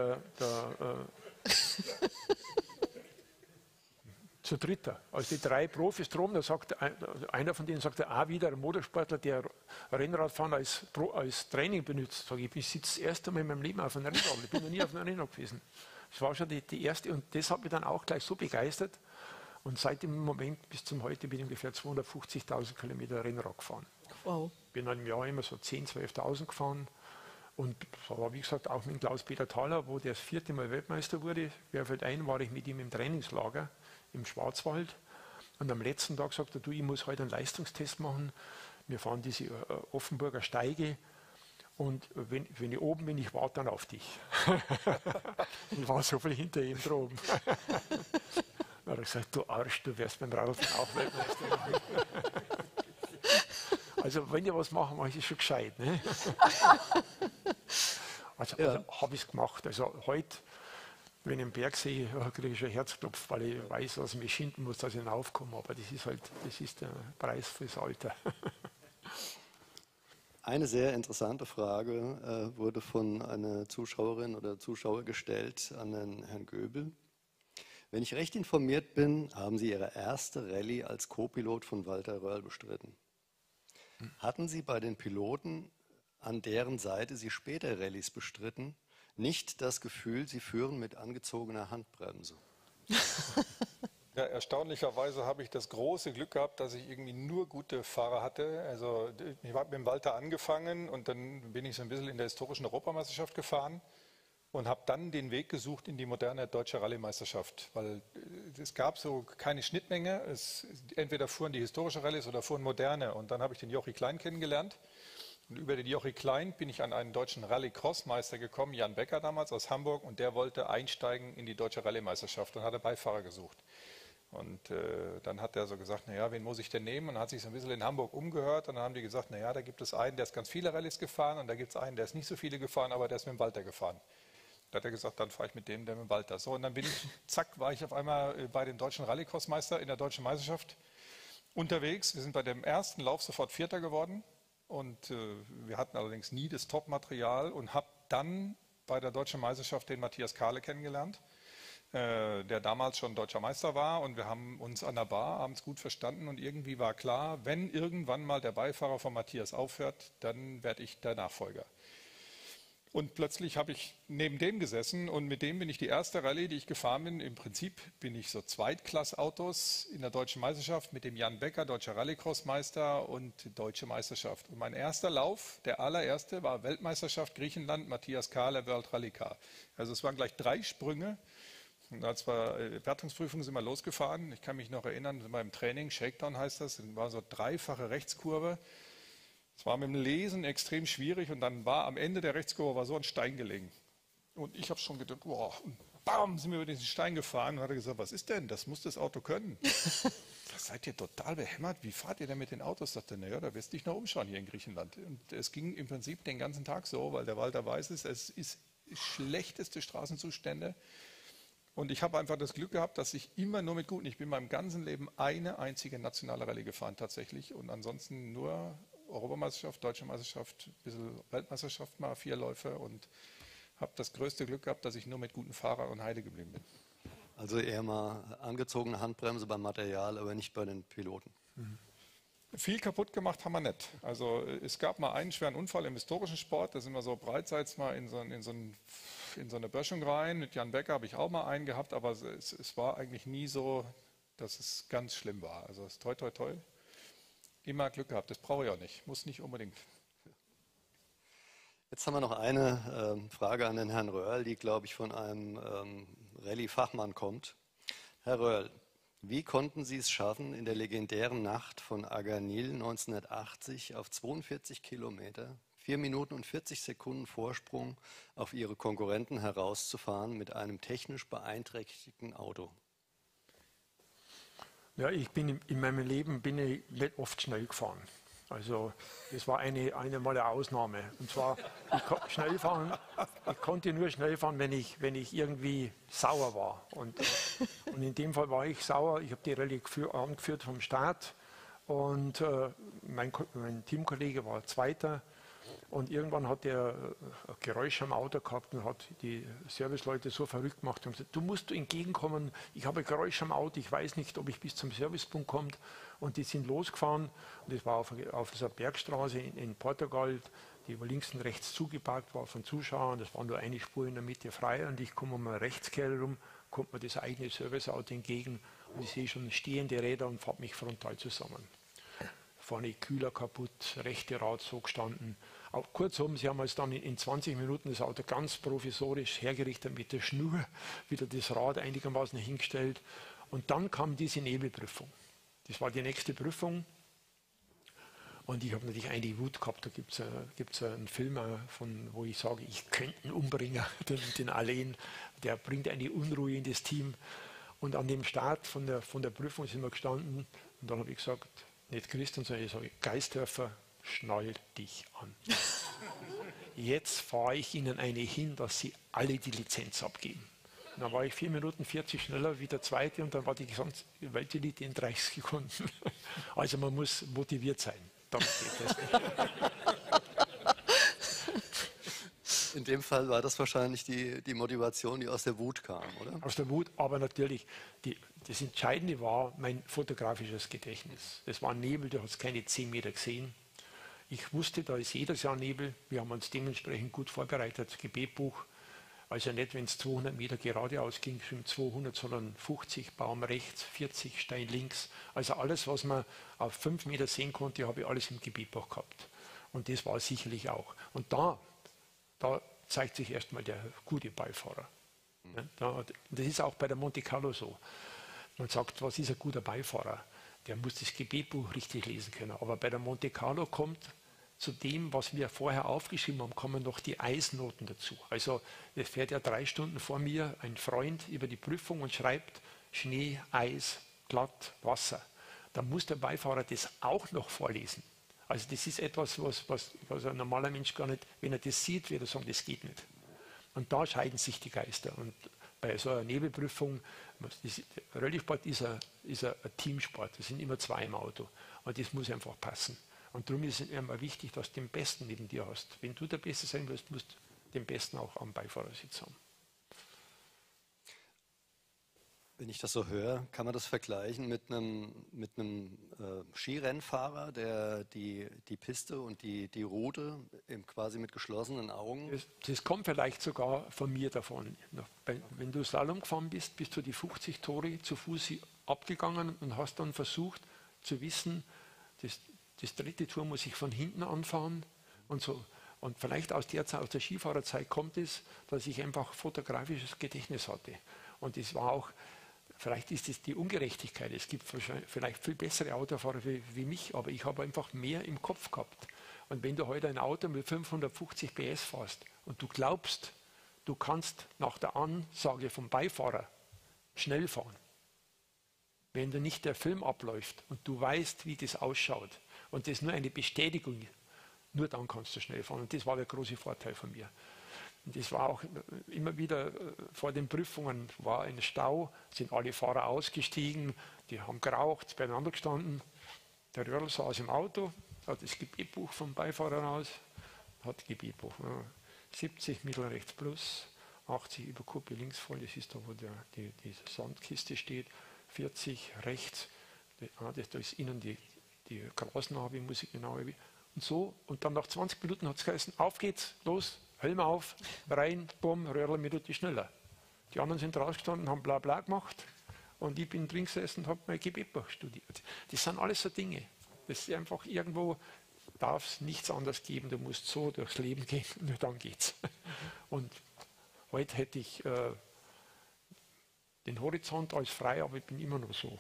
zu dritter. Also die 3 Profis drum, da sagt einer von denen sagte, wieder ein Motorsportler, der Rennradfahren als Training benutzt. Sag ich sitze das erste Mal in meinem Leben auf einem Rennrad. Ich bin noch nie auf einem Rennrad gewesen. Das war schon die erste und das hat mich dann auch gleich so begeistert. Und seit dem Moment bis zum heute bin ich ungefähr 250.000 Kilometer Rennrad gefahren. Wow. Bin dann im Jahr immer so 10.000, 12.000 gefahren. Und das war, wie gesagt, auch mit Klaus-Peter Thaler, wo der das 4. Mal Weltmeister wurde. Wer fällt ein, war ich mit ihm im Trainingslager im Schwarzwald. Und am letzten Tag sagte er, du, ich muss heute einen Leistungstest machen. Wir fahren diese Offenburger Steige. Und wenn ich oben bin, ich warte dann auf dich. Und war so viel hinter ihm droben. Dann hat er gesagt, du Arsch, du wärst beim Radfahren auch Weltmeister. Also wenn ihr was machen, mache ich es schon gescheit. Ne? Also habe ich es gemacht. Also heute, wenn ich einen Berg sehe, kriege ich schon Herzklopf, weil ich weiß, dass ich mich schinden muss, dass ich hinaufkomme. Aber das ist der Preis fürs Alter. Eine sehr interessante Frage wurde von einer Zuschauerin oder Zuschauer gestellt an den Herrn Göbel. Wenn ich recht informiert bin, haben Sie Ihre erste Rallye als Co-Pilot von Walter Röhrl bestritten. Hatten Sie bei den Piloten, an deren Seite Sie später Rallyes bestritten, nicht das Gefühl, Sie führen mit angezogener Handbremse? Ja, erstaunlicherweise habe ich das große Glück gehabt, dass ich irgendwie nur gute Fahrer hatte. Also ich habe mit dem Walter angefangen und dann bin ich so ein bisschen in der historischen Europameisterschaft gefahren und habe dann den Weg gesucht in die moderne deutsche Rallye-Meisterschaft, weil es gab so keine Schnittmenge. Entweder fuhren die historische Rallyes oder fuhren moderne. Und dann habe ich den Jochi Klein kennengelernt. Und über den Jochi Klein bin ich an einen deutschen Rallye-Cross-Meister gekommen, Jan Becker damals aus Hamburg, und der wollte einsteigen in die deutsche Rallye-Meisterschaft und hatte Beifahrer gesucht. Und dann hat er so gesagt, naja, wen muss ich denn nehmen? Und hat sich so ein bisschen in Hamburg umgehört und dann haben die gesagt, naja, da gibt es einen, der ist ganz viele Rallyes gefahren und da gibt es einen, der ist nicht so viele gefahren, aber der ist mit dem Walter gefahren. Da hat er gesagt, dann fahre ich mit dem, der mit dem Walter. So, und dann bin ich, zack, war ich auf einmal bei den deutschen Rallycross-Meister in der deutschen Meisterschaft unterwegs. Wir sind bei dem ersten Lauf sofort Vierter geworden und wir hatten allerdings nie das Top-Material und habe dann bei der deutschen Meisterschaft den Matthias Kahle kennengelernt, der damals schon deutscher Meister war, und wir haben uns an der Bar abends gut verstanden und irgendwie war klar, wenn irgendwann mal der Beifahrer von Matthias aufhört, dann werde ich der Nachfolger. Und plötzlich habe ich neben dem gesessen und mit dem bin ich die erste Rallye, die ich gefahren bin. Im Prinzip bin ich so Zweitklassautos in der deutschen Meisterschaft mit dem Jan Becker, deutscher Rallycross-Meister und deutsche Meisterschaft. Und mein erster Lauf, der allererste, war Weltmeisterschaft Griechenland, Matthias Kahle, World Rally Car. Also es waren gleich 3 Sprünge. Und als wir Wertungsprüfungen sind wir losgefahren. Ich kann mich noch erinnern, beim Training, Shakedown heißt das, war so 3-fache Rechtskurve. Es war mit dem Lesen extrem schwierig und dann war am Ende der Rechtskurve war so ein Stein gelegen. Und ich habe schon gedacht, wow, und bam, sind wir über diesen Stein gefahren und hat er gesagt, was ist denn, das muss das Auto können. Das seid ihr total behämmert, wie fahrt ihr denn mit den Autos? Ich dachte, naja, da wirst du dich noch umschauen hier in Griechenland. Und es ging im Prinzip den ganzen Tag so, weil der Walter weiß es ist schlechteste Straßenzustände. Und ich habe einfach das Glück gehabt, dass ich immer nur mit Guten, ich bin meinem ganzen Leben eine einzige nationale Rallye gefahren tatsächlich und ansonsten nur Europameisterschaft, Deutsche Meisterschaft, ein bisschen Weltmeisterschaft, mal 4 Läufe und habe das größte Glück gehabt, dass ich nur mit guten Fahrern und Heide geblieben bin. Also eher mal angezogene Handbremse beim Material, aber nicht bei den Piloten. Viel kaputt gemacht haben wir nicht. Also es gab mal einen schweren Unfall im historischen Sport, da sind wir so breitseits mal in so eine Böschung rein. Mit Jan Becker habe ich auch mal einen gehabt, aber es war eigentlich nie so, dass es ganz schlimm war. Also es ist toi, toi, toi. Immer Glück gehabt, das brauche ich auch nicht, muss nicht unbedingt. Jetzt haben wir noch eine Frage an den Herrn Röhrl, die, glaube ich, von einem Rallye-Fachmann kommt. Herr Röhrl, wie konnten Sie es schaffen, in der legendären Nacht von Aganil 1980 auf 42 Kilometer, 4 Minuten und 40 Sekunden Vorsprung auf Ihre Konkurrenten herauszufahren mit einem technisch beeinträchtigten Auto? Ja, ich bin in meinem Leben nicht oft schnell gefahren. Also das war eine Mal eine Ausnahme. Und zwar, ich konnte nur schnell fahren, wenn ich irgendwie sauer war. Und in dem Fall war ich sauer. Ich habe die Rallye angeführt vom Start und mein Teamkollege war Zweiter. Und irgendwann hat er ein Geräusch am Auto gehabt und hat die Serviceleute so verrückt gemacht und gesagt, du musst entgegenkommen, ich habe ein Geräusch am Auto, ich weiß nicht, ob ich bis zum Servicepunkt komme. Und die sind losgefahren und das war auf dieser Bergstraße in Portugal, die über links und rechts zugeparkt war von Zuschauern. Das war nur eine Spur in der Mitte frei und ich komme um eine Rechtskehre rum, kommt mir das eigene Serviceauto entgegen und ich sehe schon stehende Räder und fahre mich frontal zusammen. Vorne Kühler kaputt, rechte Rad so gestanden. Auch kurzum, sie haben uns dann in 20 Minuten das Auto ganz provisorisch hergerichtet, mit der Schnur wieder das Rad einigermaßen hingestellt. Und dann kam diese Nebelprüfung. Das war die nächste Prüfung. Und ich habe natürlich eine Wut gehabt. Da gibt es einen Film, wo ich sage, ich könnte einen umbringen, den Alain. Der bringt eine Unruhe in das Team. Und an dem Start von der Prüfung sind wir gestanden. Und dann habe ich gesagt, nicht Christian, sondern ich sage, Geisthöfer, schnall dich an. Jetzt fahre ich Ihnen eine hin, dass Sie alle die Lizenz abgeben. Und dann war ich 4 Minuten 40 schneller wie der Zweite und dann war die gesamte Weltelite in 30 Sekunden. Also man muss motiviert sein. Dann geht das nicht. In dem Fall war das wahrscheinlich die Motivation, die aus der Wut kam, oder? Aus der Wut, aber natürlich, das Entscheidende war mein fotografisches Gedächtnis. Das war Nebel, du hast keine 10 Meter gesehen. Ich wusste, da ist jedes Jahr Nebel. Wir haben uns dementsprechend gut vorbereitet, das Gebetbuch. Also nicht, wenn es 200 Meter geradeaus ging, 200, sondern 50, Baum rechts, 40, Stein links. Also alles, was man auf 5 Meter sehen konnte, habe ich alles im Gebetbuch gehabt. Und das war sicherlich auch. Und da zeigt sich erstmal der gute Beifahrer. Ja, das ist auch bei der Monte Carlo so. Man sagt, was ist ein guter Beifahrer? Der muss das Gebetbuch richtig lesen können. Aber bei der Monte Carlo kommt zu dem, was wir vorher aufgeschrieben haben, kommen noch die Eisnoten dazu. Also es fährt ja 3 Stunden vor mir ein Freund über die Prüfung und schreibt Schnee, Eis, glatt, Wasser. Dann muss der Beifahrer das auch noch vorlesen. Also das ist etwas, was ein normaler Mensch gar nicht, wenn er das sieht, wird er sagen, das geht nicht. Und da scheiden sich die Geister. Und bei so einer Nebelprüfung, Rallye-Sport ist ein Teamsport, das sind immer 2 im Auto. Und das muss einfach passen. Und darum ist es immer wichtig, dass du den Besten neben dir hast. Wenn du der Beste sein willst, musst du den Besten auch am Beifahrersitz haben. Wenn ich das so höre, kann man das vergleichen mit einem Skirennfahrer, der die Piste und die Route quasi mit geschlossenen Augen... Das kommt vielleicht sogar von mir davon. Wenn du Slalom gefahren bist, bist du die 50 Tore zu Fuß abgegangen und hast dann versucht zu wissen, das 3. Tor muss ich von hinten anfahren und so. Und vielleicht aus der Skifahrerzeit kommt es, dass ich einfach fotografisches Gedächtnis hatte. Und es war auch, vielleicht ist es die Ungerechtigkeit. Es gibt vielleicht viel bessere Autofahrer wie mich, aber ich habe einfach mehr im Kopf gehabt. Und wenn du heute ein Auto mit 550 PS fährst und du glaubst, du kannst nach der Ansage vom Beifahrer schnell fahren, wenn da nicht der Film abläuft und du weißt, wie das ausschaut und das nur eine Bestätigung, nur dann kannst du schnell fahren. Und das war der große Vorteil von mir. Und das war auch immer wieder vor den Prüfungen, war ein Stau, sind alle Fahrer ausgestiegen, die haben geraucht, beieinander gestanden. Der Röhrl saß im Auto, hat das Gebetbuch vom Beifahrer raus, hat Gebetbuch. Ja. 70 Mittel rechts plus, 80 über Kuppe links voll, das ist da, wo diese Sandkiste steht, 40 rechts, da ist innen die Grasnarbe, muss ich genau und so. Und dann nach 20 Minuten hat es geheißen, auf geht's, los, Helm auf, rein, bumm, Röhrl eine Minute schneller. Die anderen sind rausgestanden, haben bla bla gemacht und ich bin drin gesessen und habe mein Gebetbuch studiert. Das sind alles so Dinge. Das ist einfach irgendwo, darf es nichts anderes geben, du musst so durchs Leben gehen, nur dann geht's. Und heute hätte ich den Horizont als frei, aber ich bin immer noch so.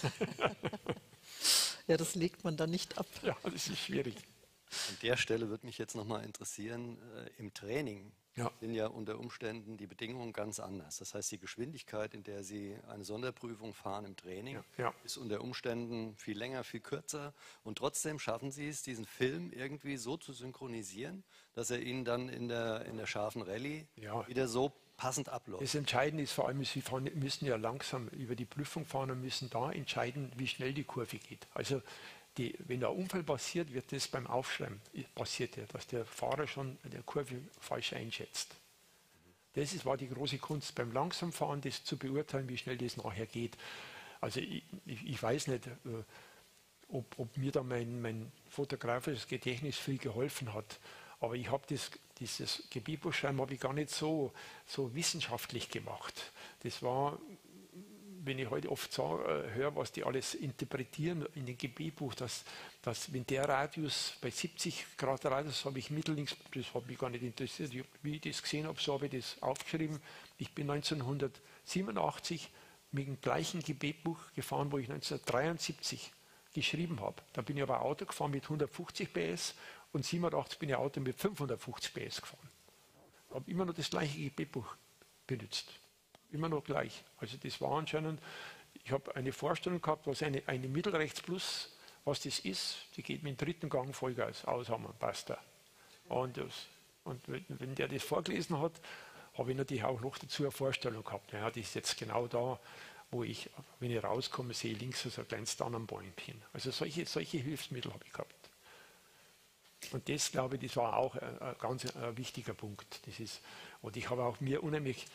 Ja, das legt man dann nicht ab. Ja, das ist schwierig. An der Stelle würde mich jetzt nochmal interessieren, im Training sind ja unter Umständen die Bedingungen ganz anders. Das heißt, die Geschwindigkeit, in der Sie eine Sonderprüfung fahren im Training, ist unter Umständen viel länger, viel kürzer. Und trotzdem schaffen Sie es, diesen Film irgendwie so zu synchronisieren, dass er Ihnen dann in der scharfen Rallye wieder so passend abläuft. Das Entscheidende ist vor allem, Sie müssen ja langsam über die Prüfung fahren und müssen da entscheiden, wie schnell die Kurve geht. Also wenn der Unfall passiert, wird das beim Aufschreiben passiert, dass der Fahrer schon der Kurve falsch einschätzt. Das war die große Kunst beim Langsamfahren, das zu beurteilen, wie schnell das nachher geht. Also ich weiß nicht, ob mir da mein fotografisches Gedächtnis viel geholfen hat. Aber ich habe dieses Gebetbuchschreiben habe ich gar nicht so wissenschaftlich gemacht. Das war, wenn ich heute oft höre, was die alles interpretieren in dem Gebetbuch, dass wenn der Radius bei 70 Grad Radius habe ich mittellinks, das hat mich gar nicht interessiert. Wie ich das gesehen habe, so habe ich das aufgeschrieben. Ich bin 1987 mit dem gleichen Gebetbuch gefahren, wo ich 1973 geschrieben habe. Da bin ich aber Auto gefahren mit 150 PS und 87 bin ich Auto mit 550 PS gefahren. Ich habe immer noch das gleiche Gebetbuch benutzt. Immer noch gleich. Also das war anscheinend, ich habe eine Vorstellung gehabt, was eine Mittelrechts Plus, was das ist, die geht mit dem dritten Gang Vollgas aushauen, passt da. Und wenn der das vorgelesen hat, habe ich natürlich auch noch dazu eine Vorstellung gehabt. Ja, das ist jetzt genau da, wo ich, wenn ich rauskomme, sehe links so ein kleines Tannenbäumchen. Also solche Hilfsmittel habe ich gehabt. Und das, glaube ich, das war auch ein ganz wichtiger Punkt. Und ich habe auch mir unheimlich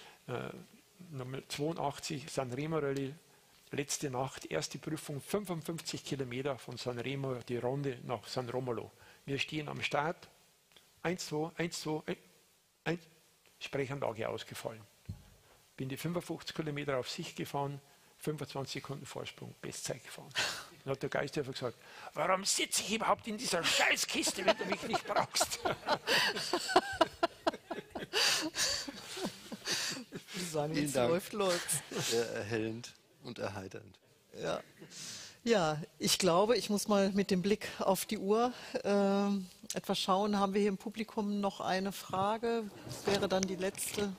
82 Sanremo Rallye, letzte Nacht, erste Prüfung, 55 Kilometer von Sanremo, die Runde nach San Romolo. Wir stehen am Start, 1, 2, 1, 2, 1, Sprechanlage ausgefallen. Bin die 55 Kilometer auf sich gefahren, 25 Sekunden Vorsprung, Bestzeit gefahren. Dann hat der Geisthelfer gesagt, warum sitze ich überhaupt in dieser Scheißkiste, wenn du mich nicht brauchst? Vielen Dank. Läuft. Sehr erhellend und erheiternd. Ja, ich glaube, ich muss mal mit dem Blick auf die Uhr etwas schauen. Haben wir hier im Publikum noch eine Frage? Das wäre dann die letzte.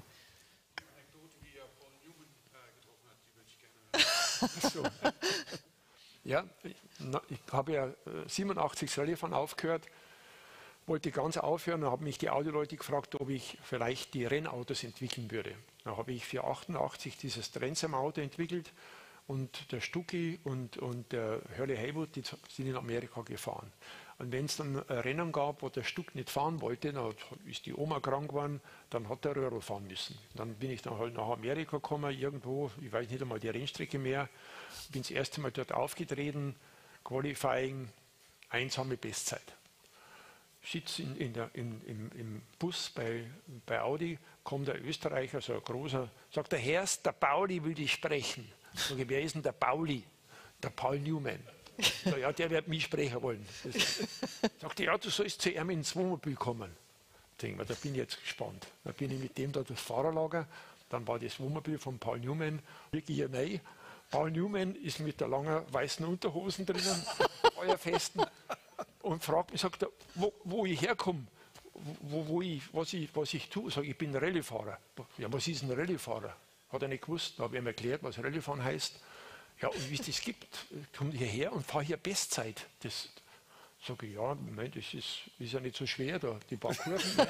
Ja, ich habe ja 87 Rallye-Fahren aufgehört, wollte ganz aufhören und haben mich die Autoleute gefragt, ob ich vielleicht die Rennautos entwickeln würde. Da habe ich für 88 dieses Transam-Auto entwickelt und der Stucki und der Hurley Haywood, die sind in Amerika gefahren. Und wenn es dann ein Rennen gab, wo der Stuck nicht fahren wollte, dann ist die Oma krank geworden, dann hat der Röhrl fahren müssen. Dann bin ich dann halt nach Amerika gekommen, irgendwo, ich weiß nicht einmal die Rennstrecke mehr, bin das erste Mal dort aufgetreten, Qualifying, einsame Bestzeit. Sitze im Bus bei Audi, kommt der Österreicher, so ein großer, sagt der Herst, der Pauli will dich sprechen. Sag ich, wer ist denn der Pauli? Der Paul Newman. So, ja, der wird mich sprechen wollen. Sagt er, ja, du sollst zu ihm ins Wohnmobil kommen. Denke mir, da bin ich jetzt gespannt. Da bin ich mit dem da durchs Fahrerlager, dann war das Wohnmobil von Paul Newman, wirklich hier rein. Paul Newman ist mit der langen weißen Unterhosen drinnen, Feuerfesten, und fragt mich, sagt er, wo ich herkomme, was ich tue. Sag ich bin Rallyefahrer. Ja, was ist ein Rallyefahrer? Hat er nicht gewusst. Da habe ich ihm erklärt, was Rallyfahren heißt. Ja, und wie es das gibt, komme hierher und fahre hier Bestzeit. Das sage ich, ja, das ist ja nicht so schwer da, die paar Kurven.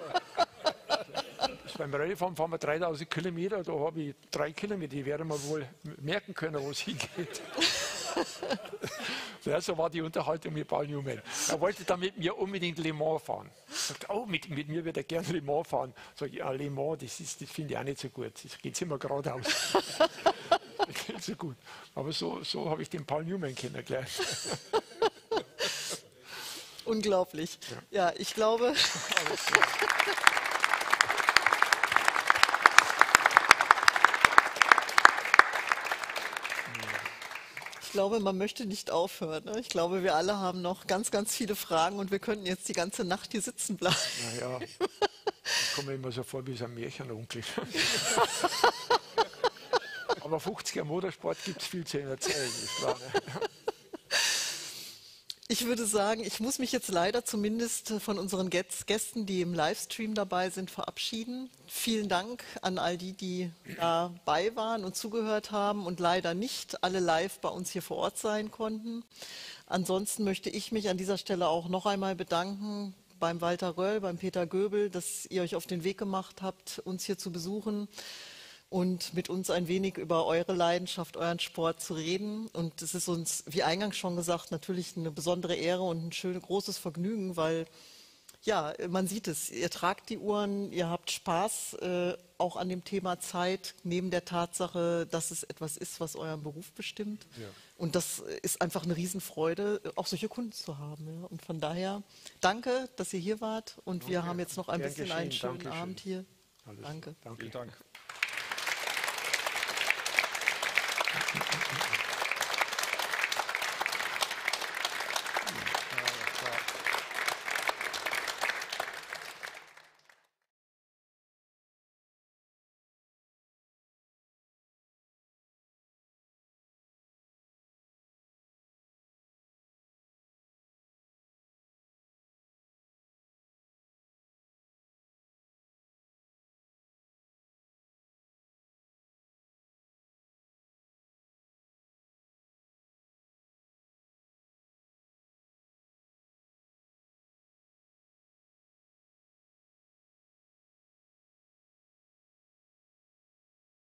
Beim Rallyfahren fahren wir 3000 Kilometer, da habe ich 3 Kilometer, die werden wir wohl merken können, wo es hingeht. Ja, so war die Unterhaltung mit Paul Newman. Er wollte dann mit mir unbedingt Le Mans fahren. Er sagte, oh, mit mir würde er gerne Le Mans fahren. Sag ich, ja, Le Mans, das finde ich auch nicht so gut. Das geht immer geradeaus. Das geht so gut. Aber so habe ich den Paul Newman kennengelernt. Unglaublich. Ja, ich glaube... Ich glaube, man möchte nicht aufhören. Ne? Ich glaube, wir alle haben noch ganz, ganz viele Fragen und wir könnten jetzt die ganze Nacht hier sitzen bleiben. Naja, ich komme mir immer so vor wie so ein Märchenonkel. Aber 50er Motorsport gibt es viel zu erzählen. Ist klar, ne? Ich würde sagen, ich muss mich jetzt leider zumindest von unseren Gästen, die im Livestream dabei sind, verabschieden. Vielen Dank an all die, die dabei waren und zugehört haben und leider nicht alle live bei uns hier vor Ort sein konnten. Ansonsten möchte ich mich an dieser Stelle auch noch einmal bedanken beim Walter Röll, beim Peter Göbel, dass ihr euch auf den Weg gemacht habt, uns hier zu besuchen und mit uns ein wenig über eure Leidenschaft, euren Sport zu reden. Und es ist uns, wie eingangs schon gesagt, natürlich eine besondere Ehre und ein schönes, großes Vergnügen, weil, ja, man sieht es, ihr tragt die Uhren, ihr habt Spaß auch an dem Thema Zeit, neben der Tatsache, dass es etwas ist, was euren Beruf bestimmt. Ja. Und das ist einfach eine Riesenfreude, auch solche Kunden zu haben. Ja. Und von daher, danke, dass ihr hier wart. Und wir haben jetzt noch ein bisschen einen schönen Abend hier. Danke. Vielen Dank.